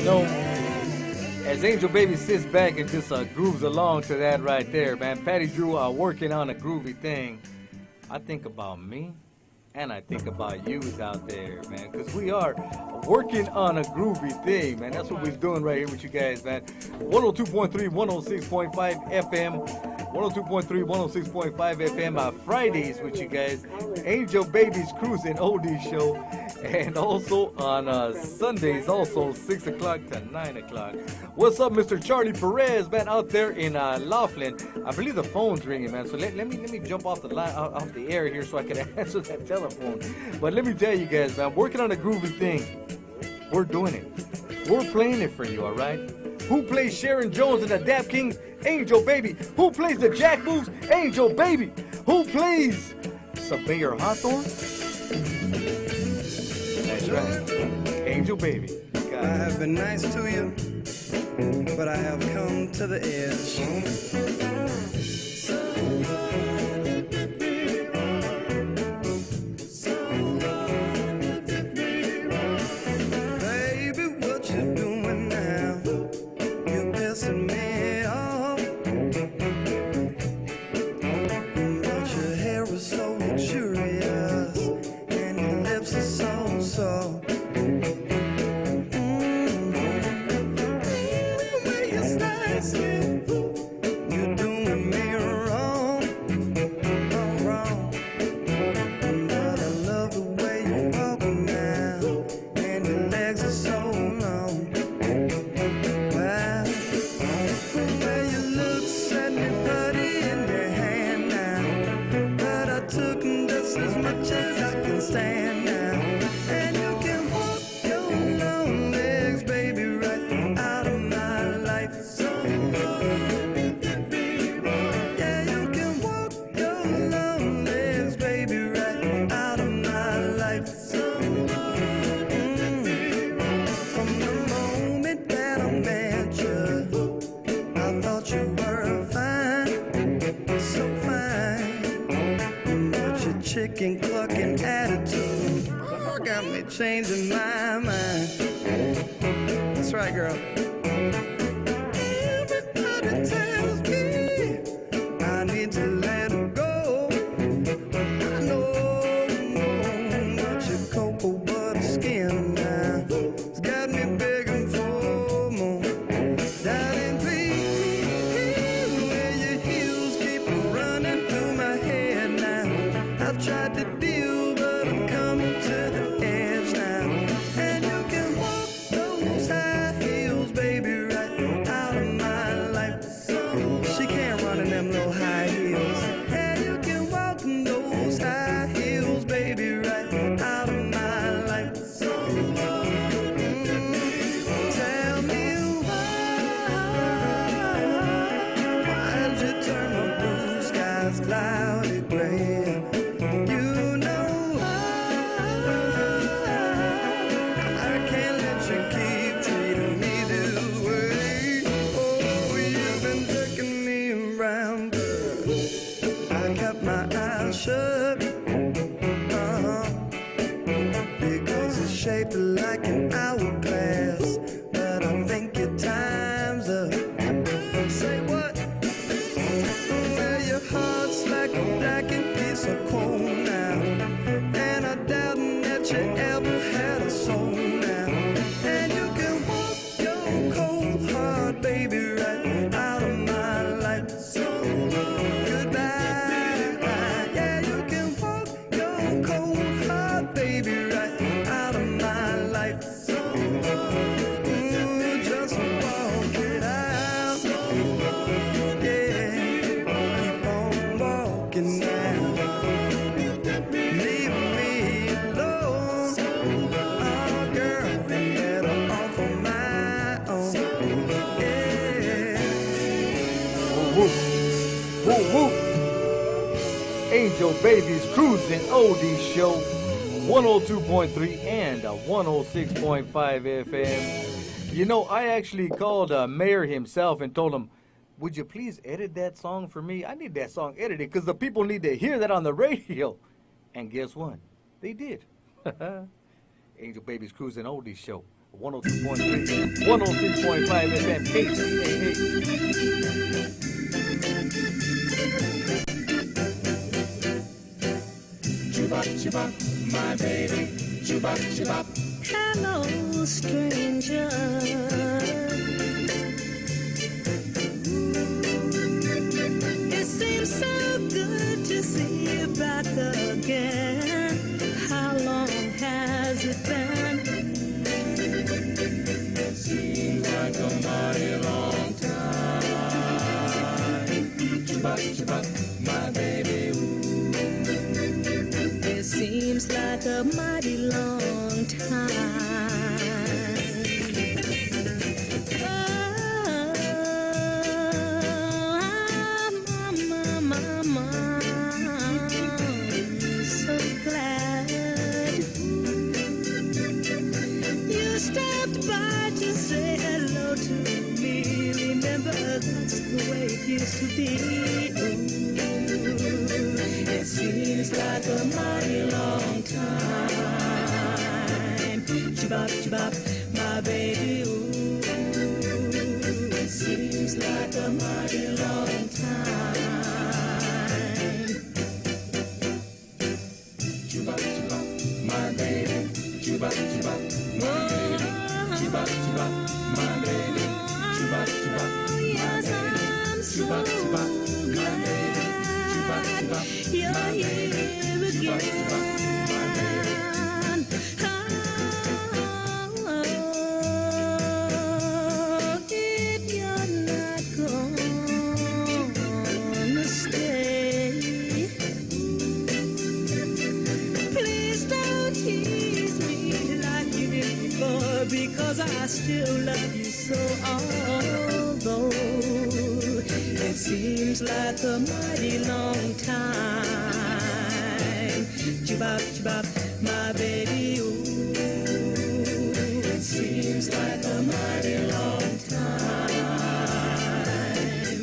know, as Angel Baby sits back and just grooves along to that right there, man. Patty Drew working on a groovy thing. I think about me, and I think about you out there, man, because we are working on a groovy thing, man. That's what we're doing right here with you guys, man. 102.3, 106.5 FM. 102.3, 106.5 FM Fridays with you guys. Angel Baby's Cruising Oldies Show. And also on Sundays, also 6 o'clock to 9 o'clock. What's up, Mr. Charlie Perez, man, out there in Laughlin? I believe the phone's ringing, man. So let me jump off the line, off the air here so I can answer that telephone. But let me tell you guys, man, working on a groovy thing. We're doing it. We're playing it for you, all right? Who plays Sharon Jones and the Dap Kings? Angel Baby. Who plays the Jack Moves? Angel Baby. Who plays Mayor Hawthorne? That's right. Angel Baby. I have been nice to you, but I have come to the edge. Chicken clucking attitude got me changing my mind. That's right, girl. Everybody tells me I need to let it go. I know but your cocoa butter skin now it's got me begging for more. Darling, please, where your heels keep running through my head now. I've tried to deal, but I'm coming to the edge now. And you can walk those high heels, baby, right out of my life. She can't run in them little high heels. And you can walk in those high heels, baby, right out of my life. Tell me why'd you turn my blue skies cloudy gray? Shut, because it's shaped like an hourglass, but I think your time's up. Say what? Well, your heart's like a blackened piece of coal now, and I doubt that you ever had a soul now. And you can walk your cold heart, baby, right out of my life. Goodbye. Angel Baby's Cruising Oldies Show, 102.3 and 106.5 FM. You know, I actually called Mayor himself and told him, would you please edit that song for me? I need that song edited because the people need to hear that on the radio. And guess what? They did. Angel Baby's Cruising Oldies Show, 102.3, 106.5 FM, KCAA. Chibop, chibop, my baby. Chibop, chibop. Hello, stranger. It seems so good to see you back again. How long has it been? Seems like a mighty long time. Chibop, chibop, my baby. It seems like a mighty long time. I'm so glad you stopped by to say hello to me. Remember, that's the way it used to be. It seems like a mighty long time. Chibop, chibop, my baby, ooh. It seems like a mighty long time. Chibop, chibop, my baby. Chibop, chibop, my baby. Chibop, chibop, my baby. Chibop, chibop, my baby. Chibop, chibop, my baby. Chibop, chibop, my baby. Chibop, chibop, my baby. If you're not gonna stay, please don't tease me like you did before, because I still love you so. Although it seems like a mighty long time. Chibop, chibop, my baby, ooh. It seems like a mighty long time.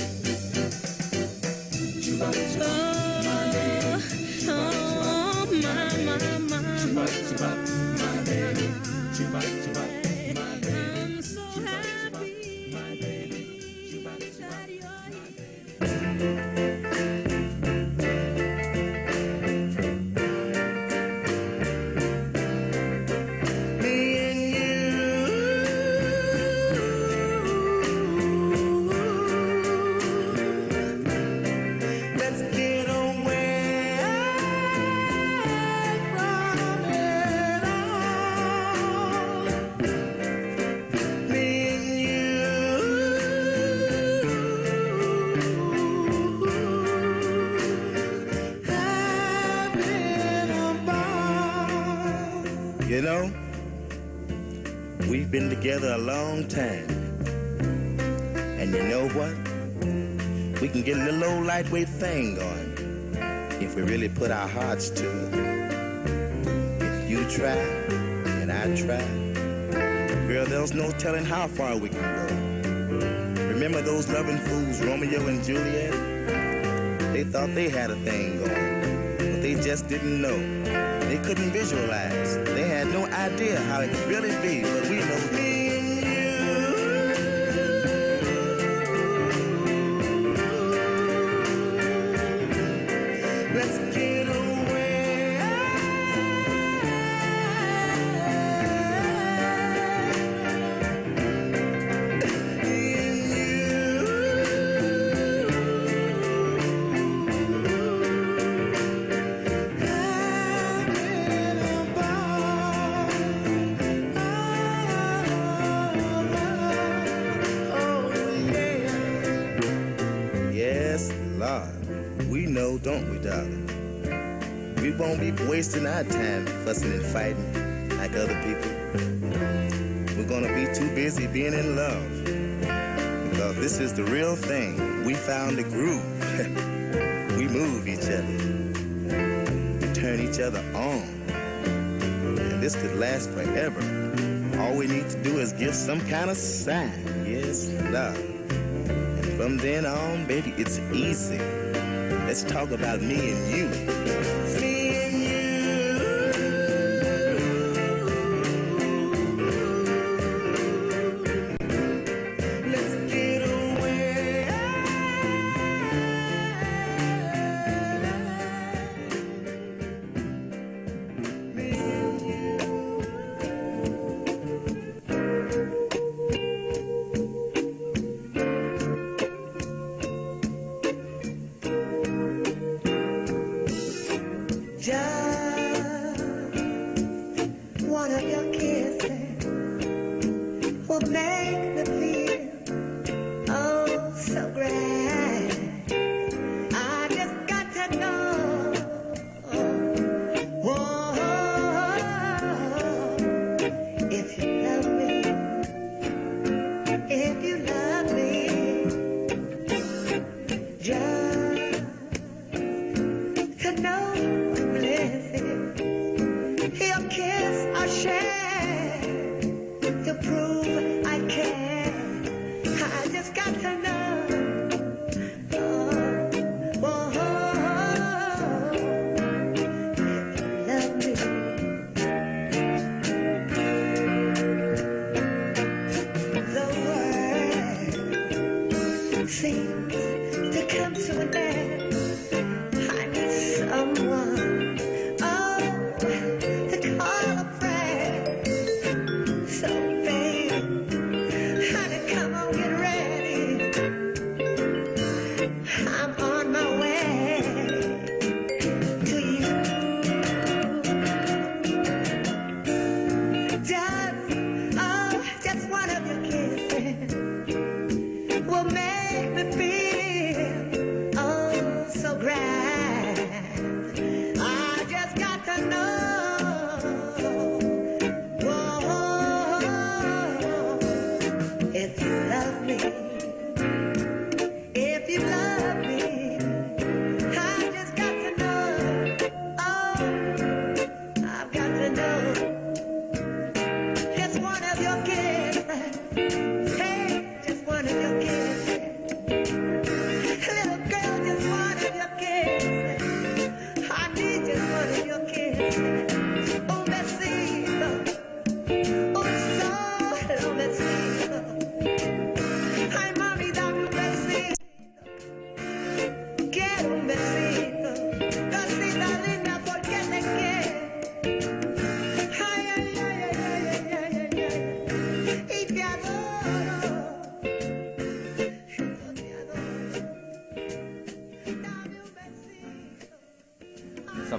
Chibop, chibop, my baby. Oh, my. Chibop, chibop, my baby. Chibop, chibop, my baby. I'm so happy my baby. Chibop, chibop, that you're my baby. me and you. Let's get away from it all. Me and you. Having a ball. You know, we've been together a long time. And you know what? We can get a little old lightweight thing going if we really put our hearts to it. If you try and I try, girl, there's no telling how far we can go. Remember those loving fools, Romeo and Juliet? They thought they had a thing going, but they just didn't know. They couldn't visualize. They had no idea how it could really be, but we know. Me and you. Let's get away. Me and Yes, Lord, we know, don't we, darling? We won't be wasting our time fussing and fighting like other people. We're gonna be too busy being in love, because this is the real thing. We found the groove. We move each other. We turn each other on. And this could last forever. All we need to do is give some kind of sign. Yes, love. And from then on, baby, it's easy. Let's talk about me and you. Me and you.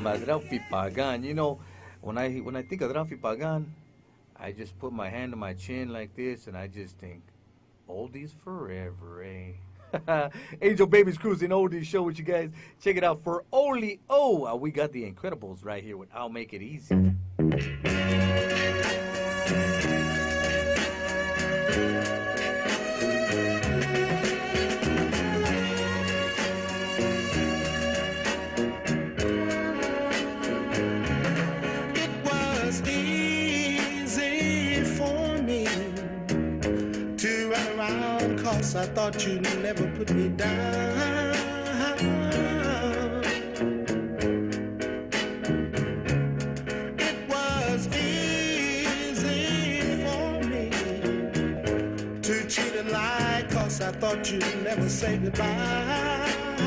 by Ralphie Pagan. You know, when I think of Ralphie Pagan, I just put my hand on my chin like this, and I just think, oldies forever, eh? Angel Babies Cruising Oldies Show with you guys. Check it out for only, we got the Incredibles right here with I'll Make It Easy. I thought you'd never put me down. It was easy for me to cheat and lie, 'cause I thought you'd never say goodbye.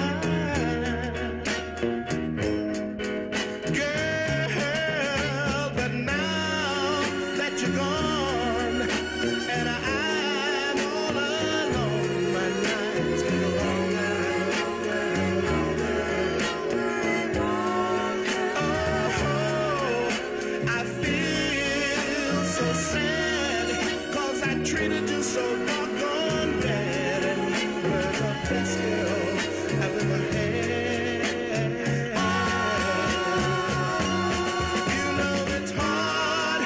Girl, but now that you're gone and I'm all alone, my nights get longer. Oh, I feel so sad, 'cause I treated you so doggone bad, and you were the best girl I've ever had. You know it's hard,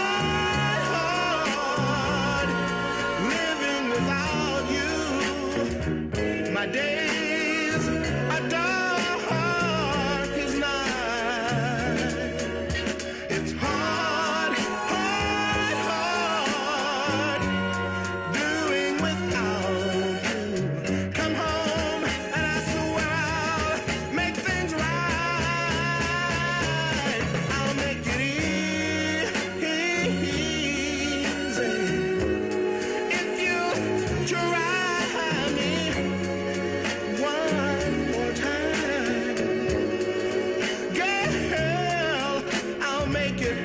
living without you. My days are dark as night. It's hard, doing without you. Come home and I swear I'll make things right. I'll make it easy if you try me one more time. Girl, I'll make it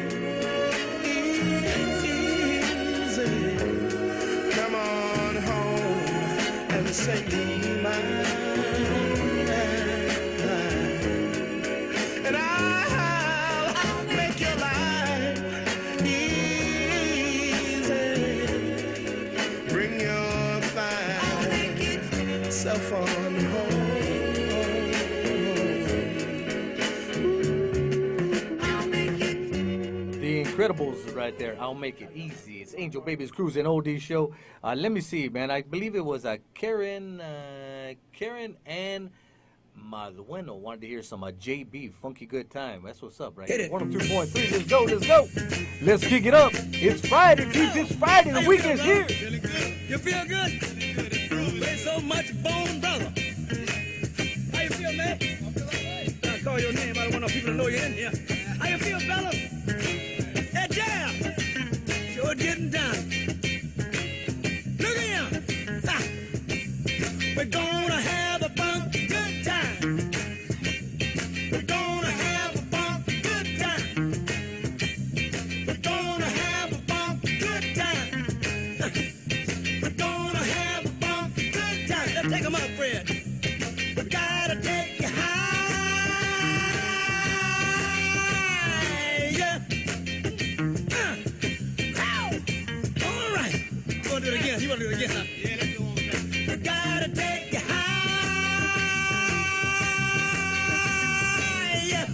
easy. Come on home and say mine. And I'll make your life easy. Bring your fine self on home. The Incredibles right there. I'll Make It Easy. It's Angel Babies Cruising Oldies Show. Let me see, man. I believe it was Karen and Madueno wanted to hear some JB Funky Good Time. That's what's up, right? Hit it. 102.3. Let's go. Let's go. Let's kick it up. It's Friday, kids. It's Friday. The weekend's here. You feel good? There's so much bone, brother. How you feel, man? I call your name. I don't want no people to know you're in here. How you feel, fellas? That jam. Sure getting done. Look at him. Ha. We're gonna have a funky good time. We're gonna have a funky good time. We're gonna have a funky good time. We're gonna have a funky good time. Let's take 'em up, Fred. We gotta take you high. Yeah. All right. You wanna do it again? You wanna do it again, huh? Yeah, let's go on with that. We gotta take you high. Yeah.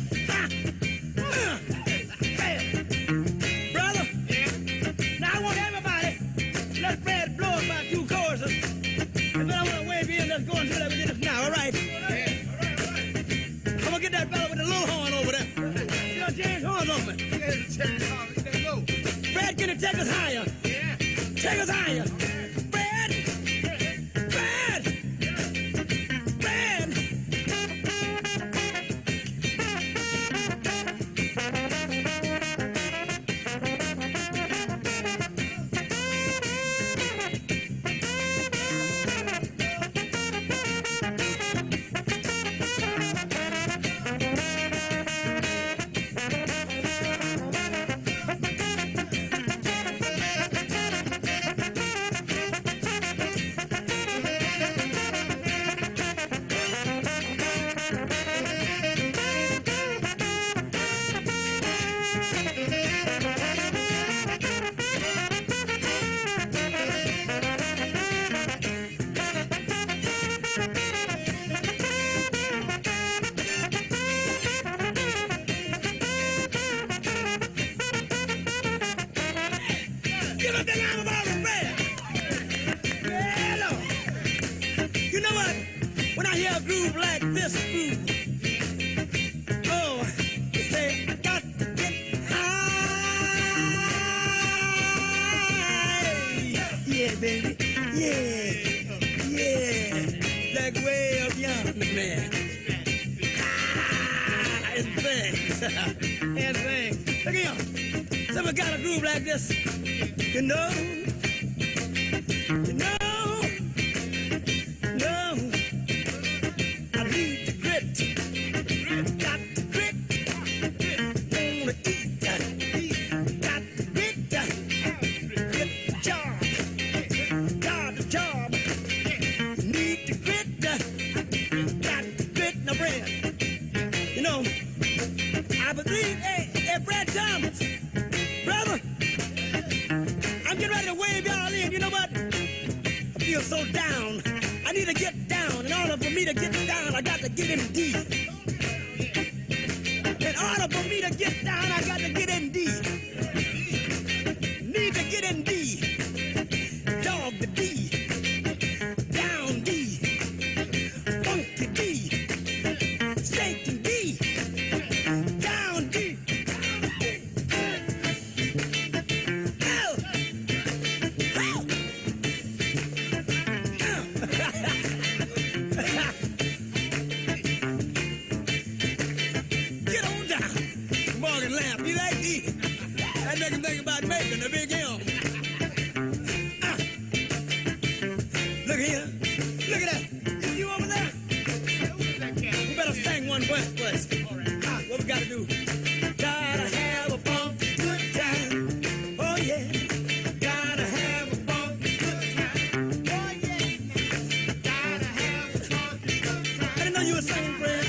Hey. Brother. Yeah. Now I want everybody. Let Fred blow about 2 choruses. And then I want to wave in. Let's go and do that. We get this now. All right. I'm gonna get that fella with the little horn over there. You know, James Horn's on me. Fred, can you take us higher? Yeah. Take us higher. Fred. Fred. Fred. groove like this groove. Oh, you say, got to get high. Yeah, baby. Yeah. Yeah. Like way up yonder, man. And things. And things. Look here. Someone got a groove like this. You know. You know. No. I need the grit. Got the grit. Wanna eat that. Got the grit. Get the job. Got the job. Need the grit. Got the grit in the bread. You know, I believe, hey, Brad Thomas, brother, I'm getting ready to wave y'all in. You know what? I feel so down. I need to get down. In order for me to get down, I got to get in deep. In order for me to get down, I got to get in deep. Need to get in deep. Dog the D. Down D. Funky D. Shaking D. Down D. Ow. Ow. Get on down. Morgan Lamb, you like D? That make him think about making a big M. Look here. Look at that. Is you over there? We better sing one verse first. What we gotta do? Gotta have a funky good time. Oh yeah. Gotta have a funky good time. Oh yeah. Gotta have a funky good time. I didn't know you were singing, Fred.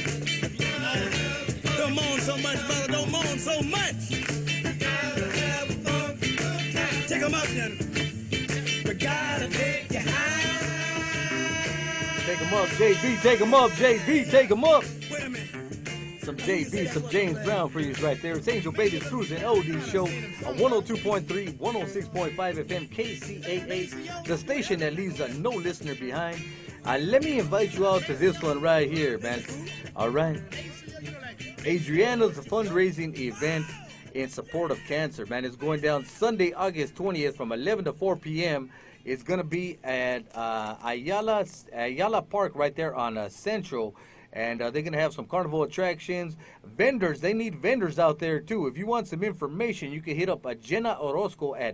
Don't moan so much, brother. Don't moan so much. Gotta have a funky good time. Take 'em up then. We gotta take you high. Take him up, JB. Take him up, JB. Take him up. Some JB, some James Brown for you right there. It's Angel Baby's Cruising Oldies Show on 102.3, 106.5 FM, KCAA, the station that leaves no listener behind. Let me invite you out to this one right here, man. All right. Adriana's fundraising event in support of cancer, man. It's going down Sunday, August 20th from 11 to 4 p.m. It's going to be at Ayala Park right there on Central. And they're going to have some carnival attractions. Vendors, they need vendors out there too. If you want some information, you can hit up Jenna Orozco at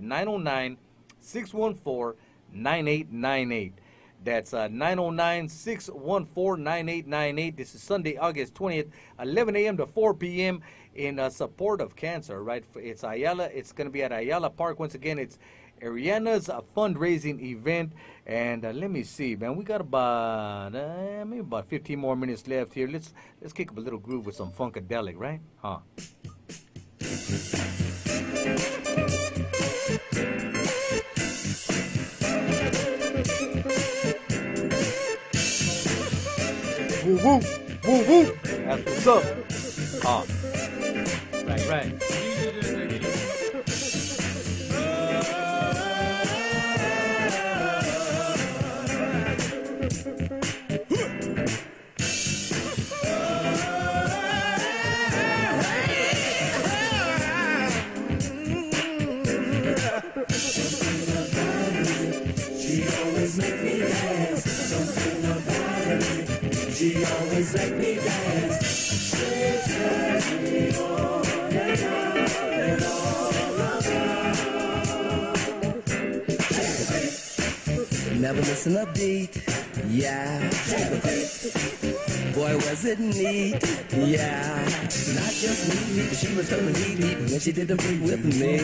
909-614-9898. That's 909-614-9898. This is Sunday, August 20th, 11 a.m. to 4 p.m. in support of cancer, right? It's Ayala. It's going to be at Ayala Park. Once again, it's Ariana's fundraising event. And let me see, man. We got about maybe about 15 more minutes left here. Let's kick up a little groove with some funkadelic, right? Huh? Woo woo, woo woo. That's what's up. Huh? Right. She always let me dance. She turns me on and all around. Never missing a beat, yeah. Boy, was it neat, yeah. Not just neat, but she was totally neat when she did the freak with me.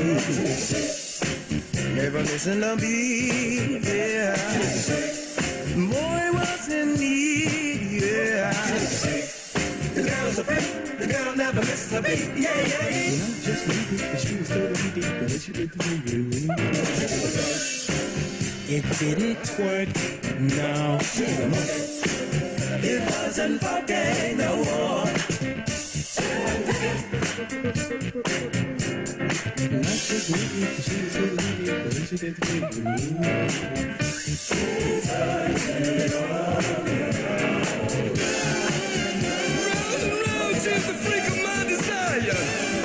Never missing a beat, yeah. Boy, was it neat, yeah. The girl's a freak, the girl never misses a beat, yeah, yeah, yeah. Not just neat, but she was totally neat when she did the freak with me. It didn't twerk, no. It wasn't funky no more. Not just neat, but she was totally neat when she did the freak with me. She turned it on and on. round, she's the freak of my desire.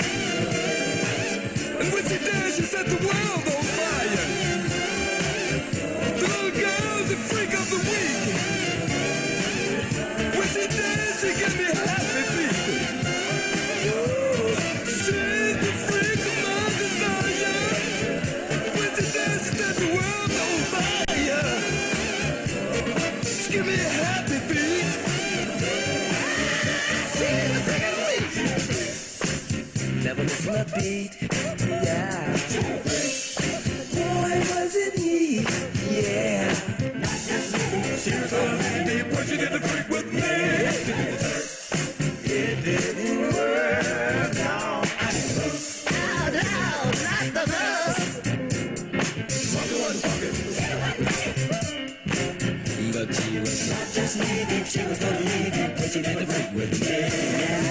And when she does, she set the world on fire. The little girl's the freak of the week. When she does, she gives me happy feet. She's the freak of my desire. When she does, she sets the world on fire. She gives me happy feet. She's the freak of the week. Never miss my beat, yeah. Boy, was it neat, yeah. She was all me, but she did the freak with me. It didn't work, no. Out, like the bus. But she was not just needed, she was gonna leave it, but she did the freak with me, yeah.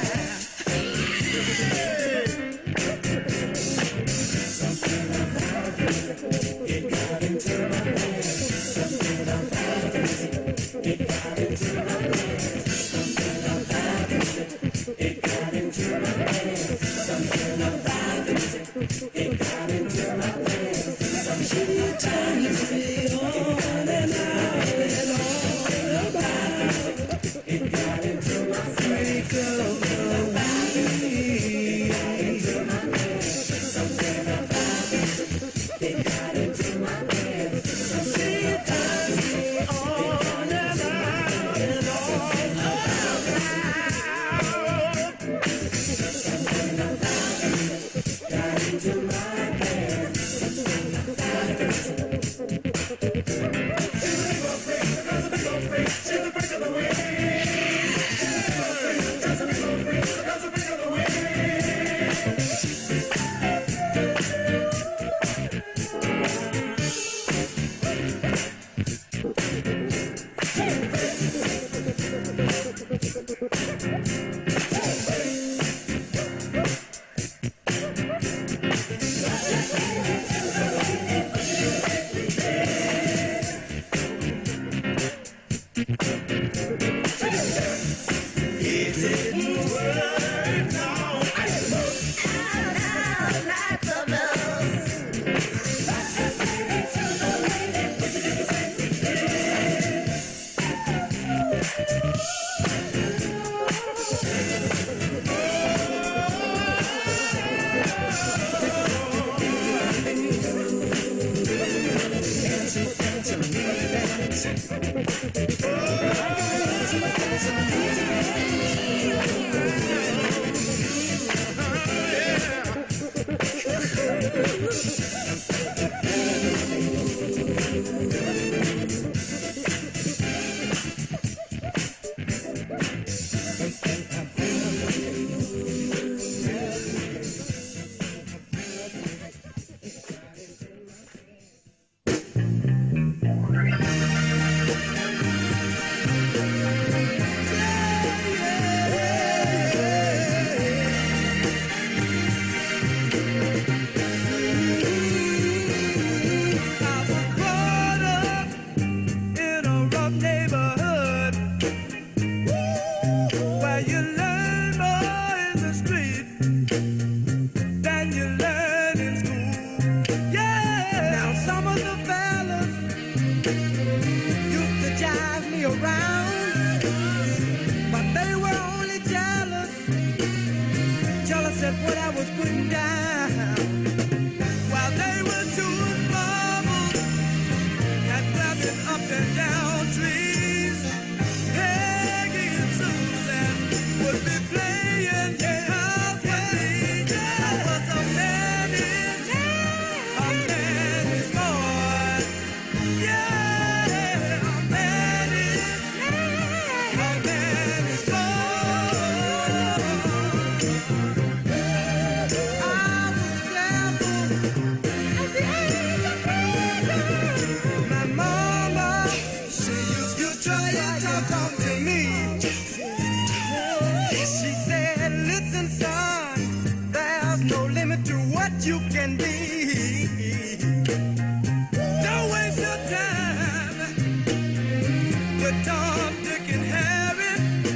It got into my head. Something about the music. It got into my head. Something about the music. It got into my head. Something about the music. It got into my head. Some shitty time to feel on and out and all about. It got into my freak of the week. Into my head. Something about the music. It got into my head. Something turns me on and on and on. Something about it got into my head. Something about it. She's the freak of the week. She's the freak of the week. It didn't work, no. Out, like the bus. you can be. Don't waste your time with Tom, Dick, and Harry.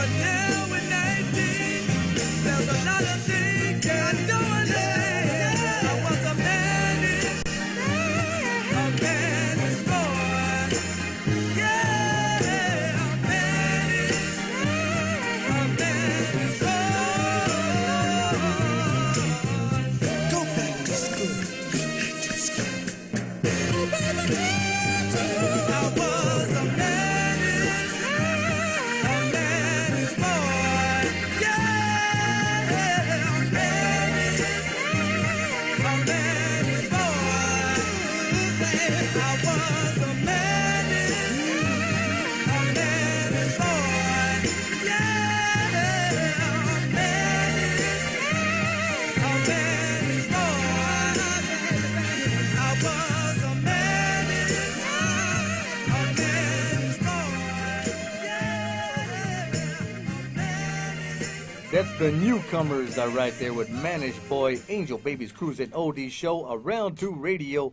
That's the newcomers right there with Managed Boy, Angel Babies Cruising OD Show, Around 2 Radio.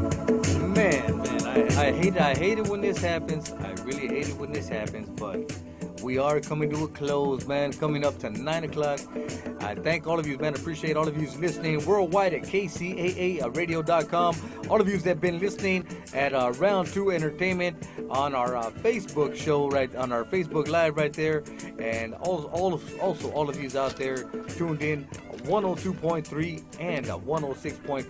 Man, I hate it when this happens. I really hate it when this happens, but we are coming to a close, man. Coming up to 9 o'clock. I thank all of you, man. Appreciate all of you listening worldwide at KCAA radio.com. All of you that have been listening at Round 2 Entertainment on our Facebook show, right on our Facebook Live right there. And also all of you out there tuned in 102.3 and 106.5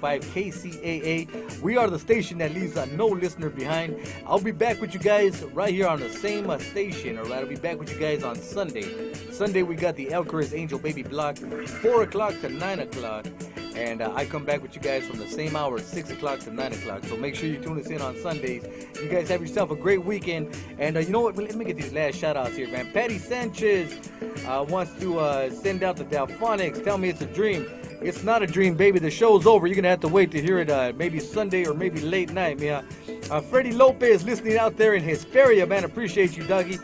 KCAA. We are the station that leaves no listener behind. I'll be back with you guys right here on the same station, all right? I'll be back with you guys on Sunday. Sunday, we got the Elkris Angel Baby Block, 4 o'clock to 9 o'clock. And I come back with you guys from the same hour, 6 o'clock to 9 o'clock. So make sure you tune us in on Sundays. You guys have yourself a great weekend. And you know what? Let me get these last shout-outs here, man. Patty Sanchez wants to send out the Delphonics. Tell me it's a dream. It's not a dream, baby. The show's over. You're going to have to wait to hear it maybe Sunday or maybe late night, man. Freddie Lopez listening out there in Hesperia, man. Appreciate you, Dougie.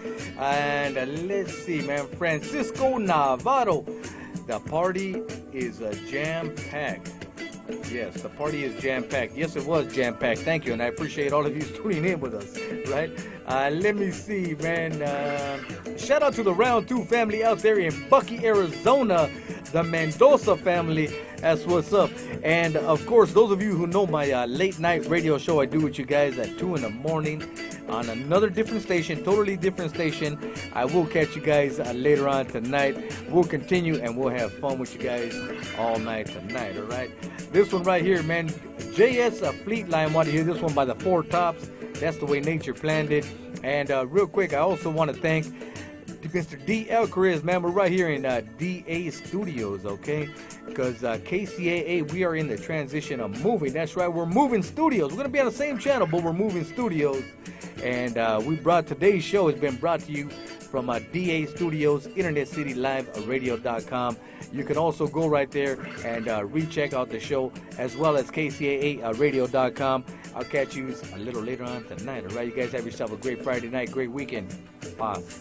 And let's see, man. Francisco Navarro. The party is jam-packed. Yes, the party is jam-packed. Yes, it was jam-packed. Thank you, and I appreciate all of you tuning in with us, right? Let me see, man. Shout out to the Round 2 family out there in Bucky, Arizona. The Mendoza family. That's what's up. And, of course, those of you who know my late-night radio show I do with you guys at 2 in the morning on another different station, totally different station. I will catch you guys later on tonight. We'll continue, and we'll have fun with you guys all night tonight, all right? This one right here, man, JS Fleet Line, want to hear this one by the Four Tops. That's the way nature planned it. And real quick, I also want to thank Mr. D. Elkris, man. We're right here in DA Studios, okay? Because KCAA, we are in the transition of moving. That's right, we're moving studios. We're going to be on the same channel, but we're moving studios. And we brought today's show has been brought to you from DA Studios, InternetCityLiveRadio.com. You can also go right there and recheck out the show, as well as KCAA Radio.com. I'll catch you a little later on tonight, all right? You guys have yourself a great Friday night, great weekend. Pause.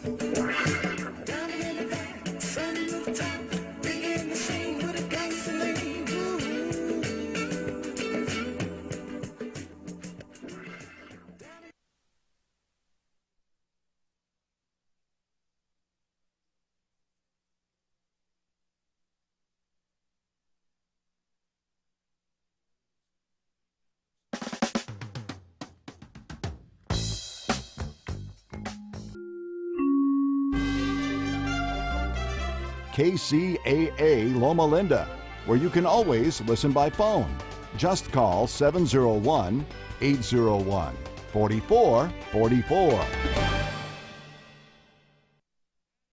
KCAA Loma Linda, where you can always listen by phone. Just call 701-801-4444.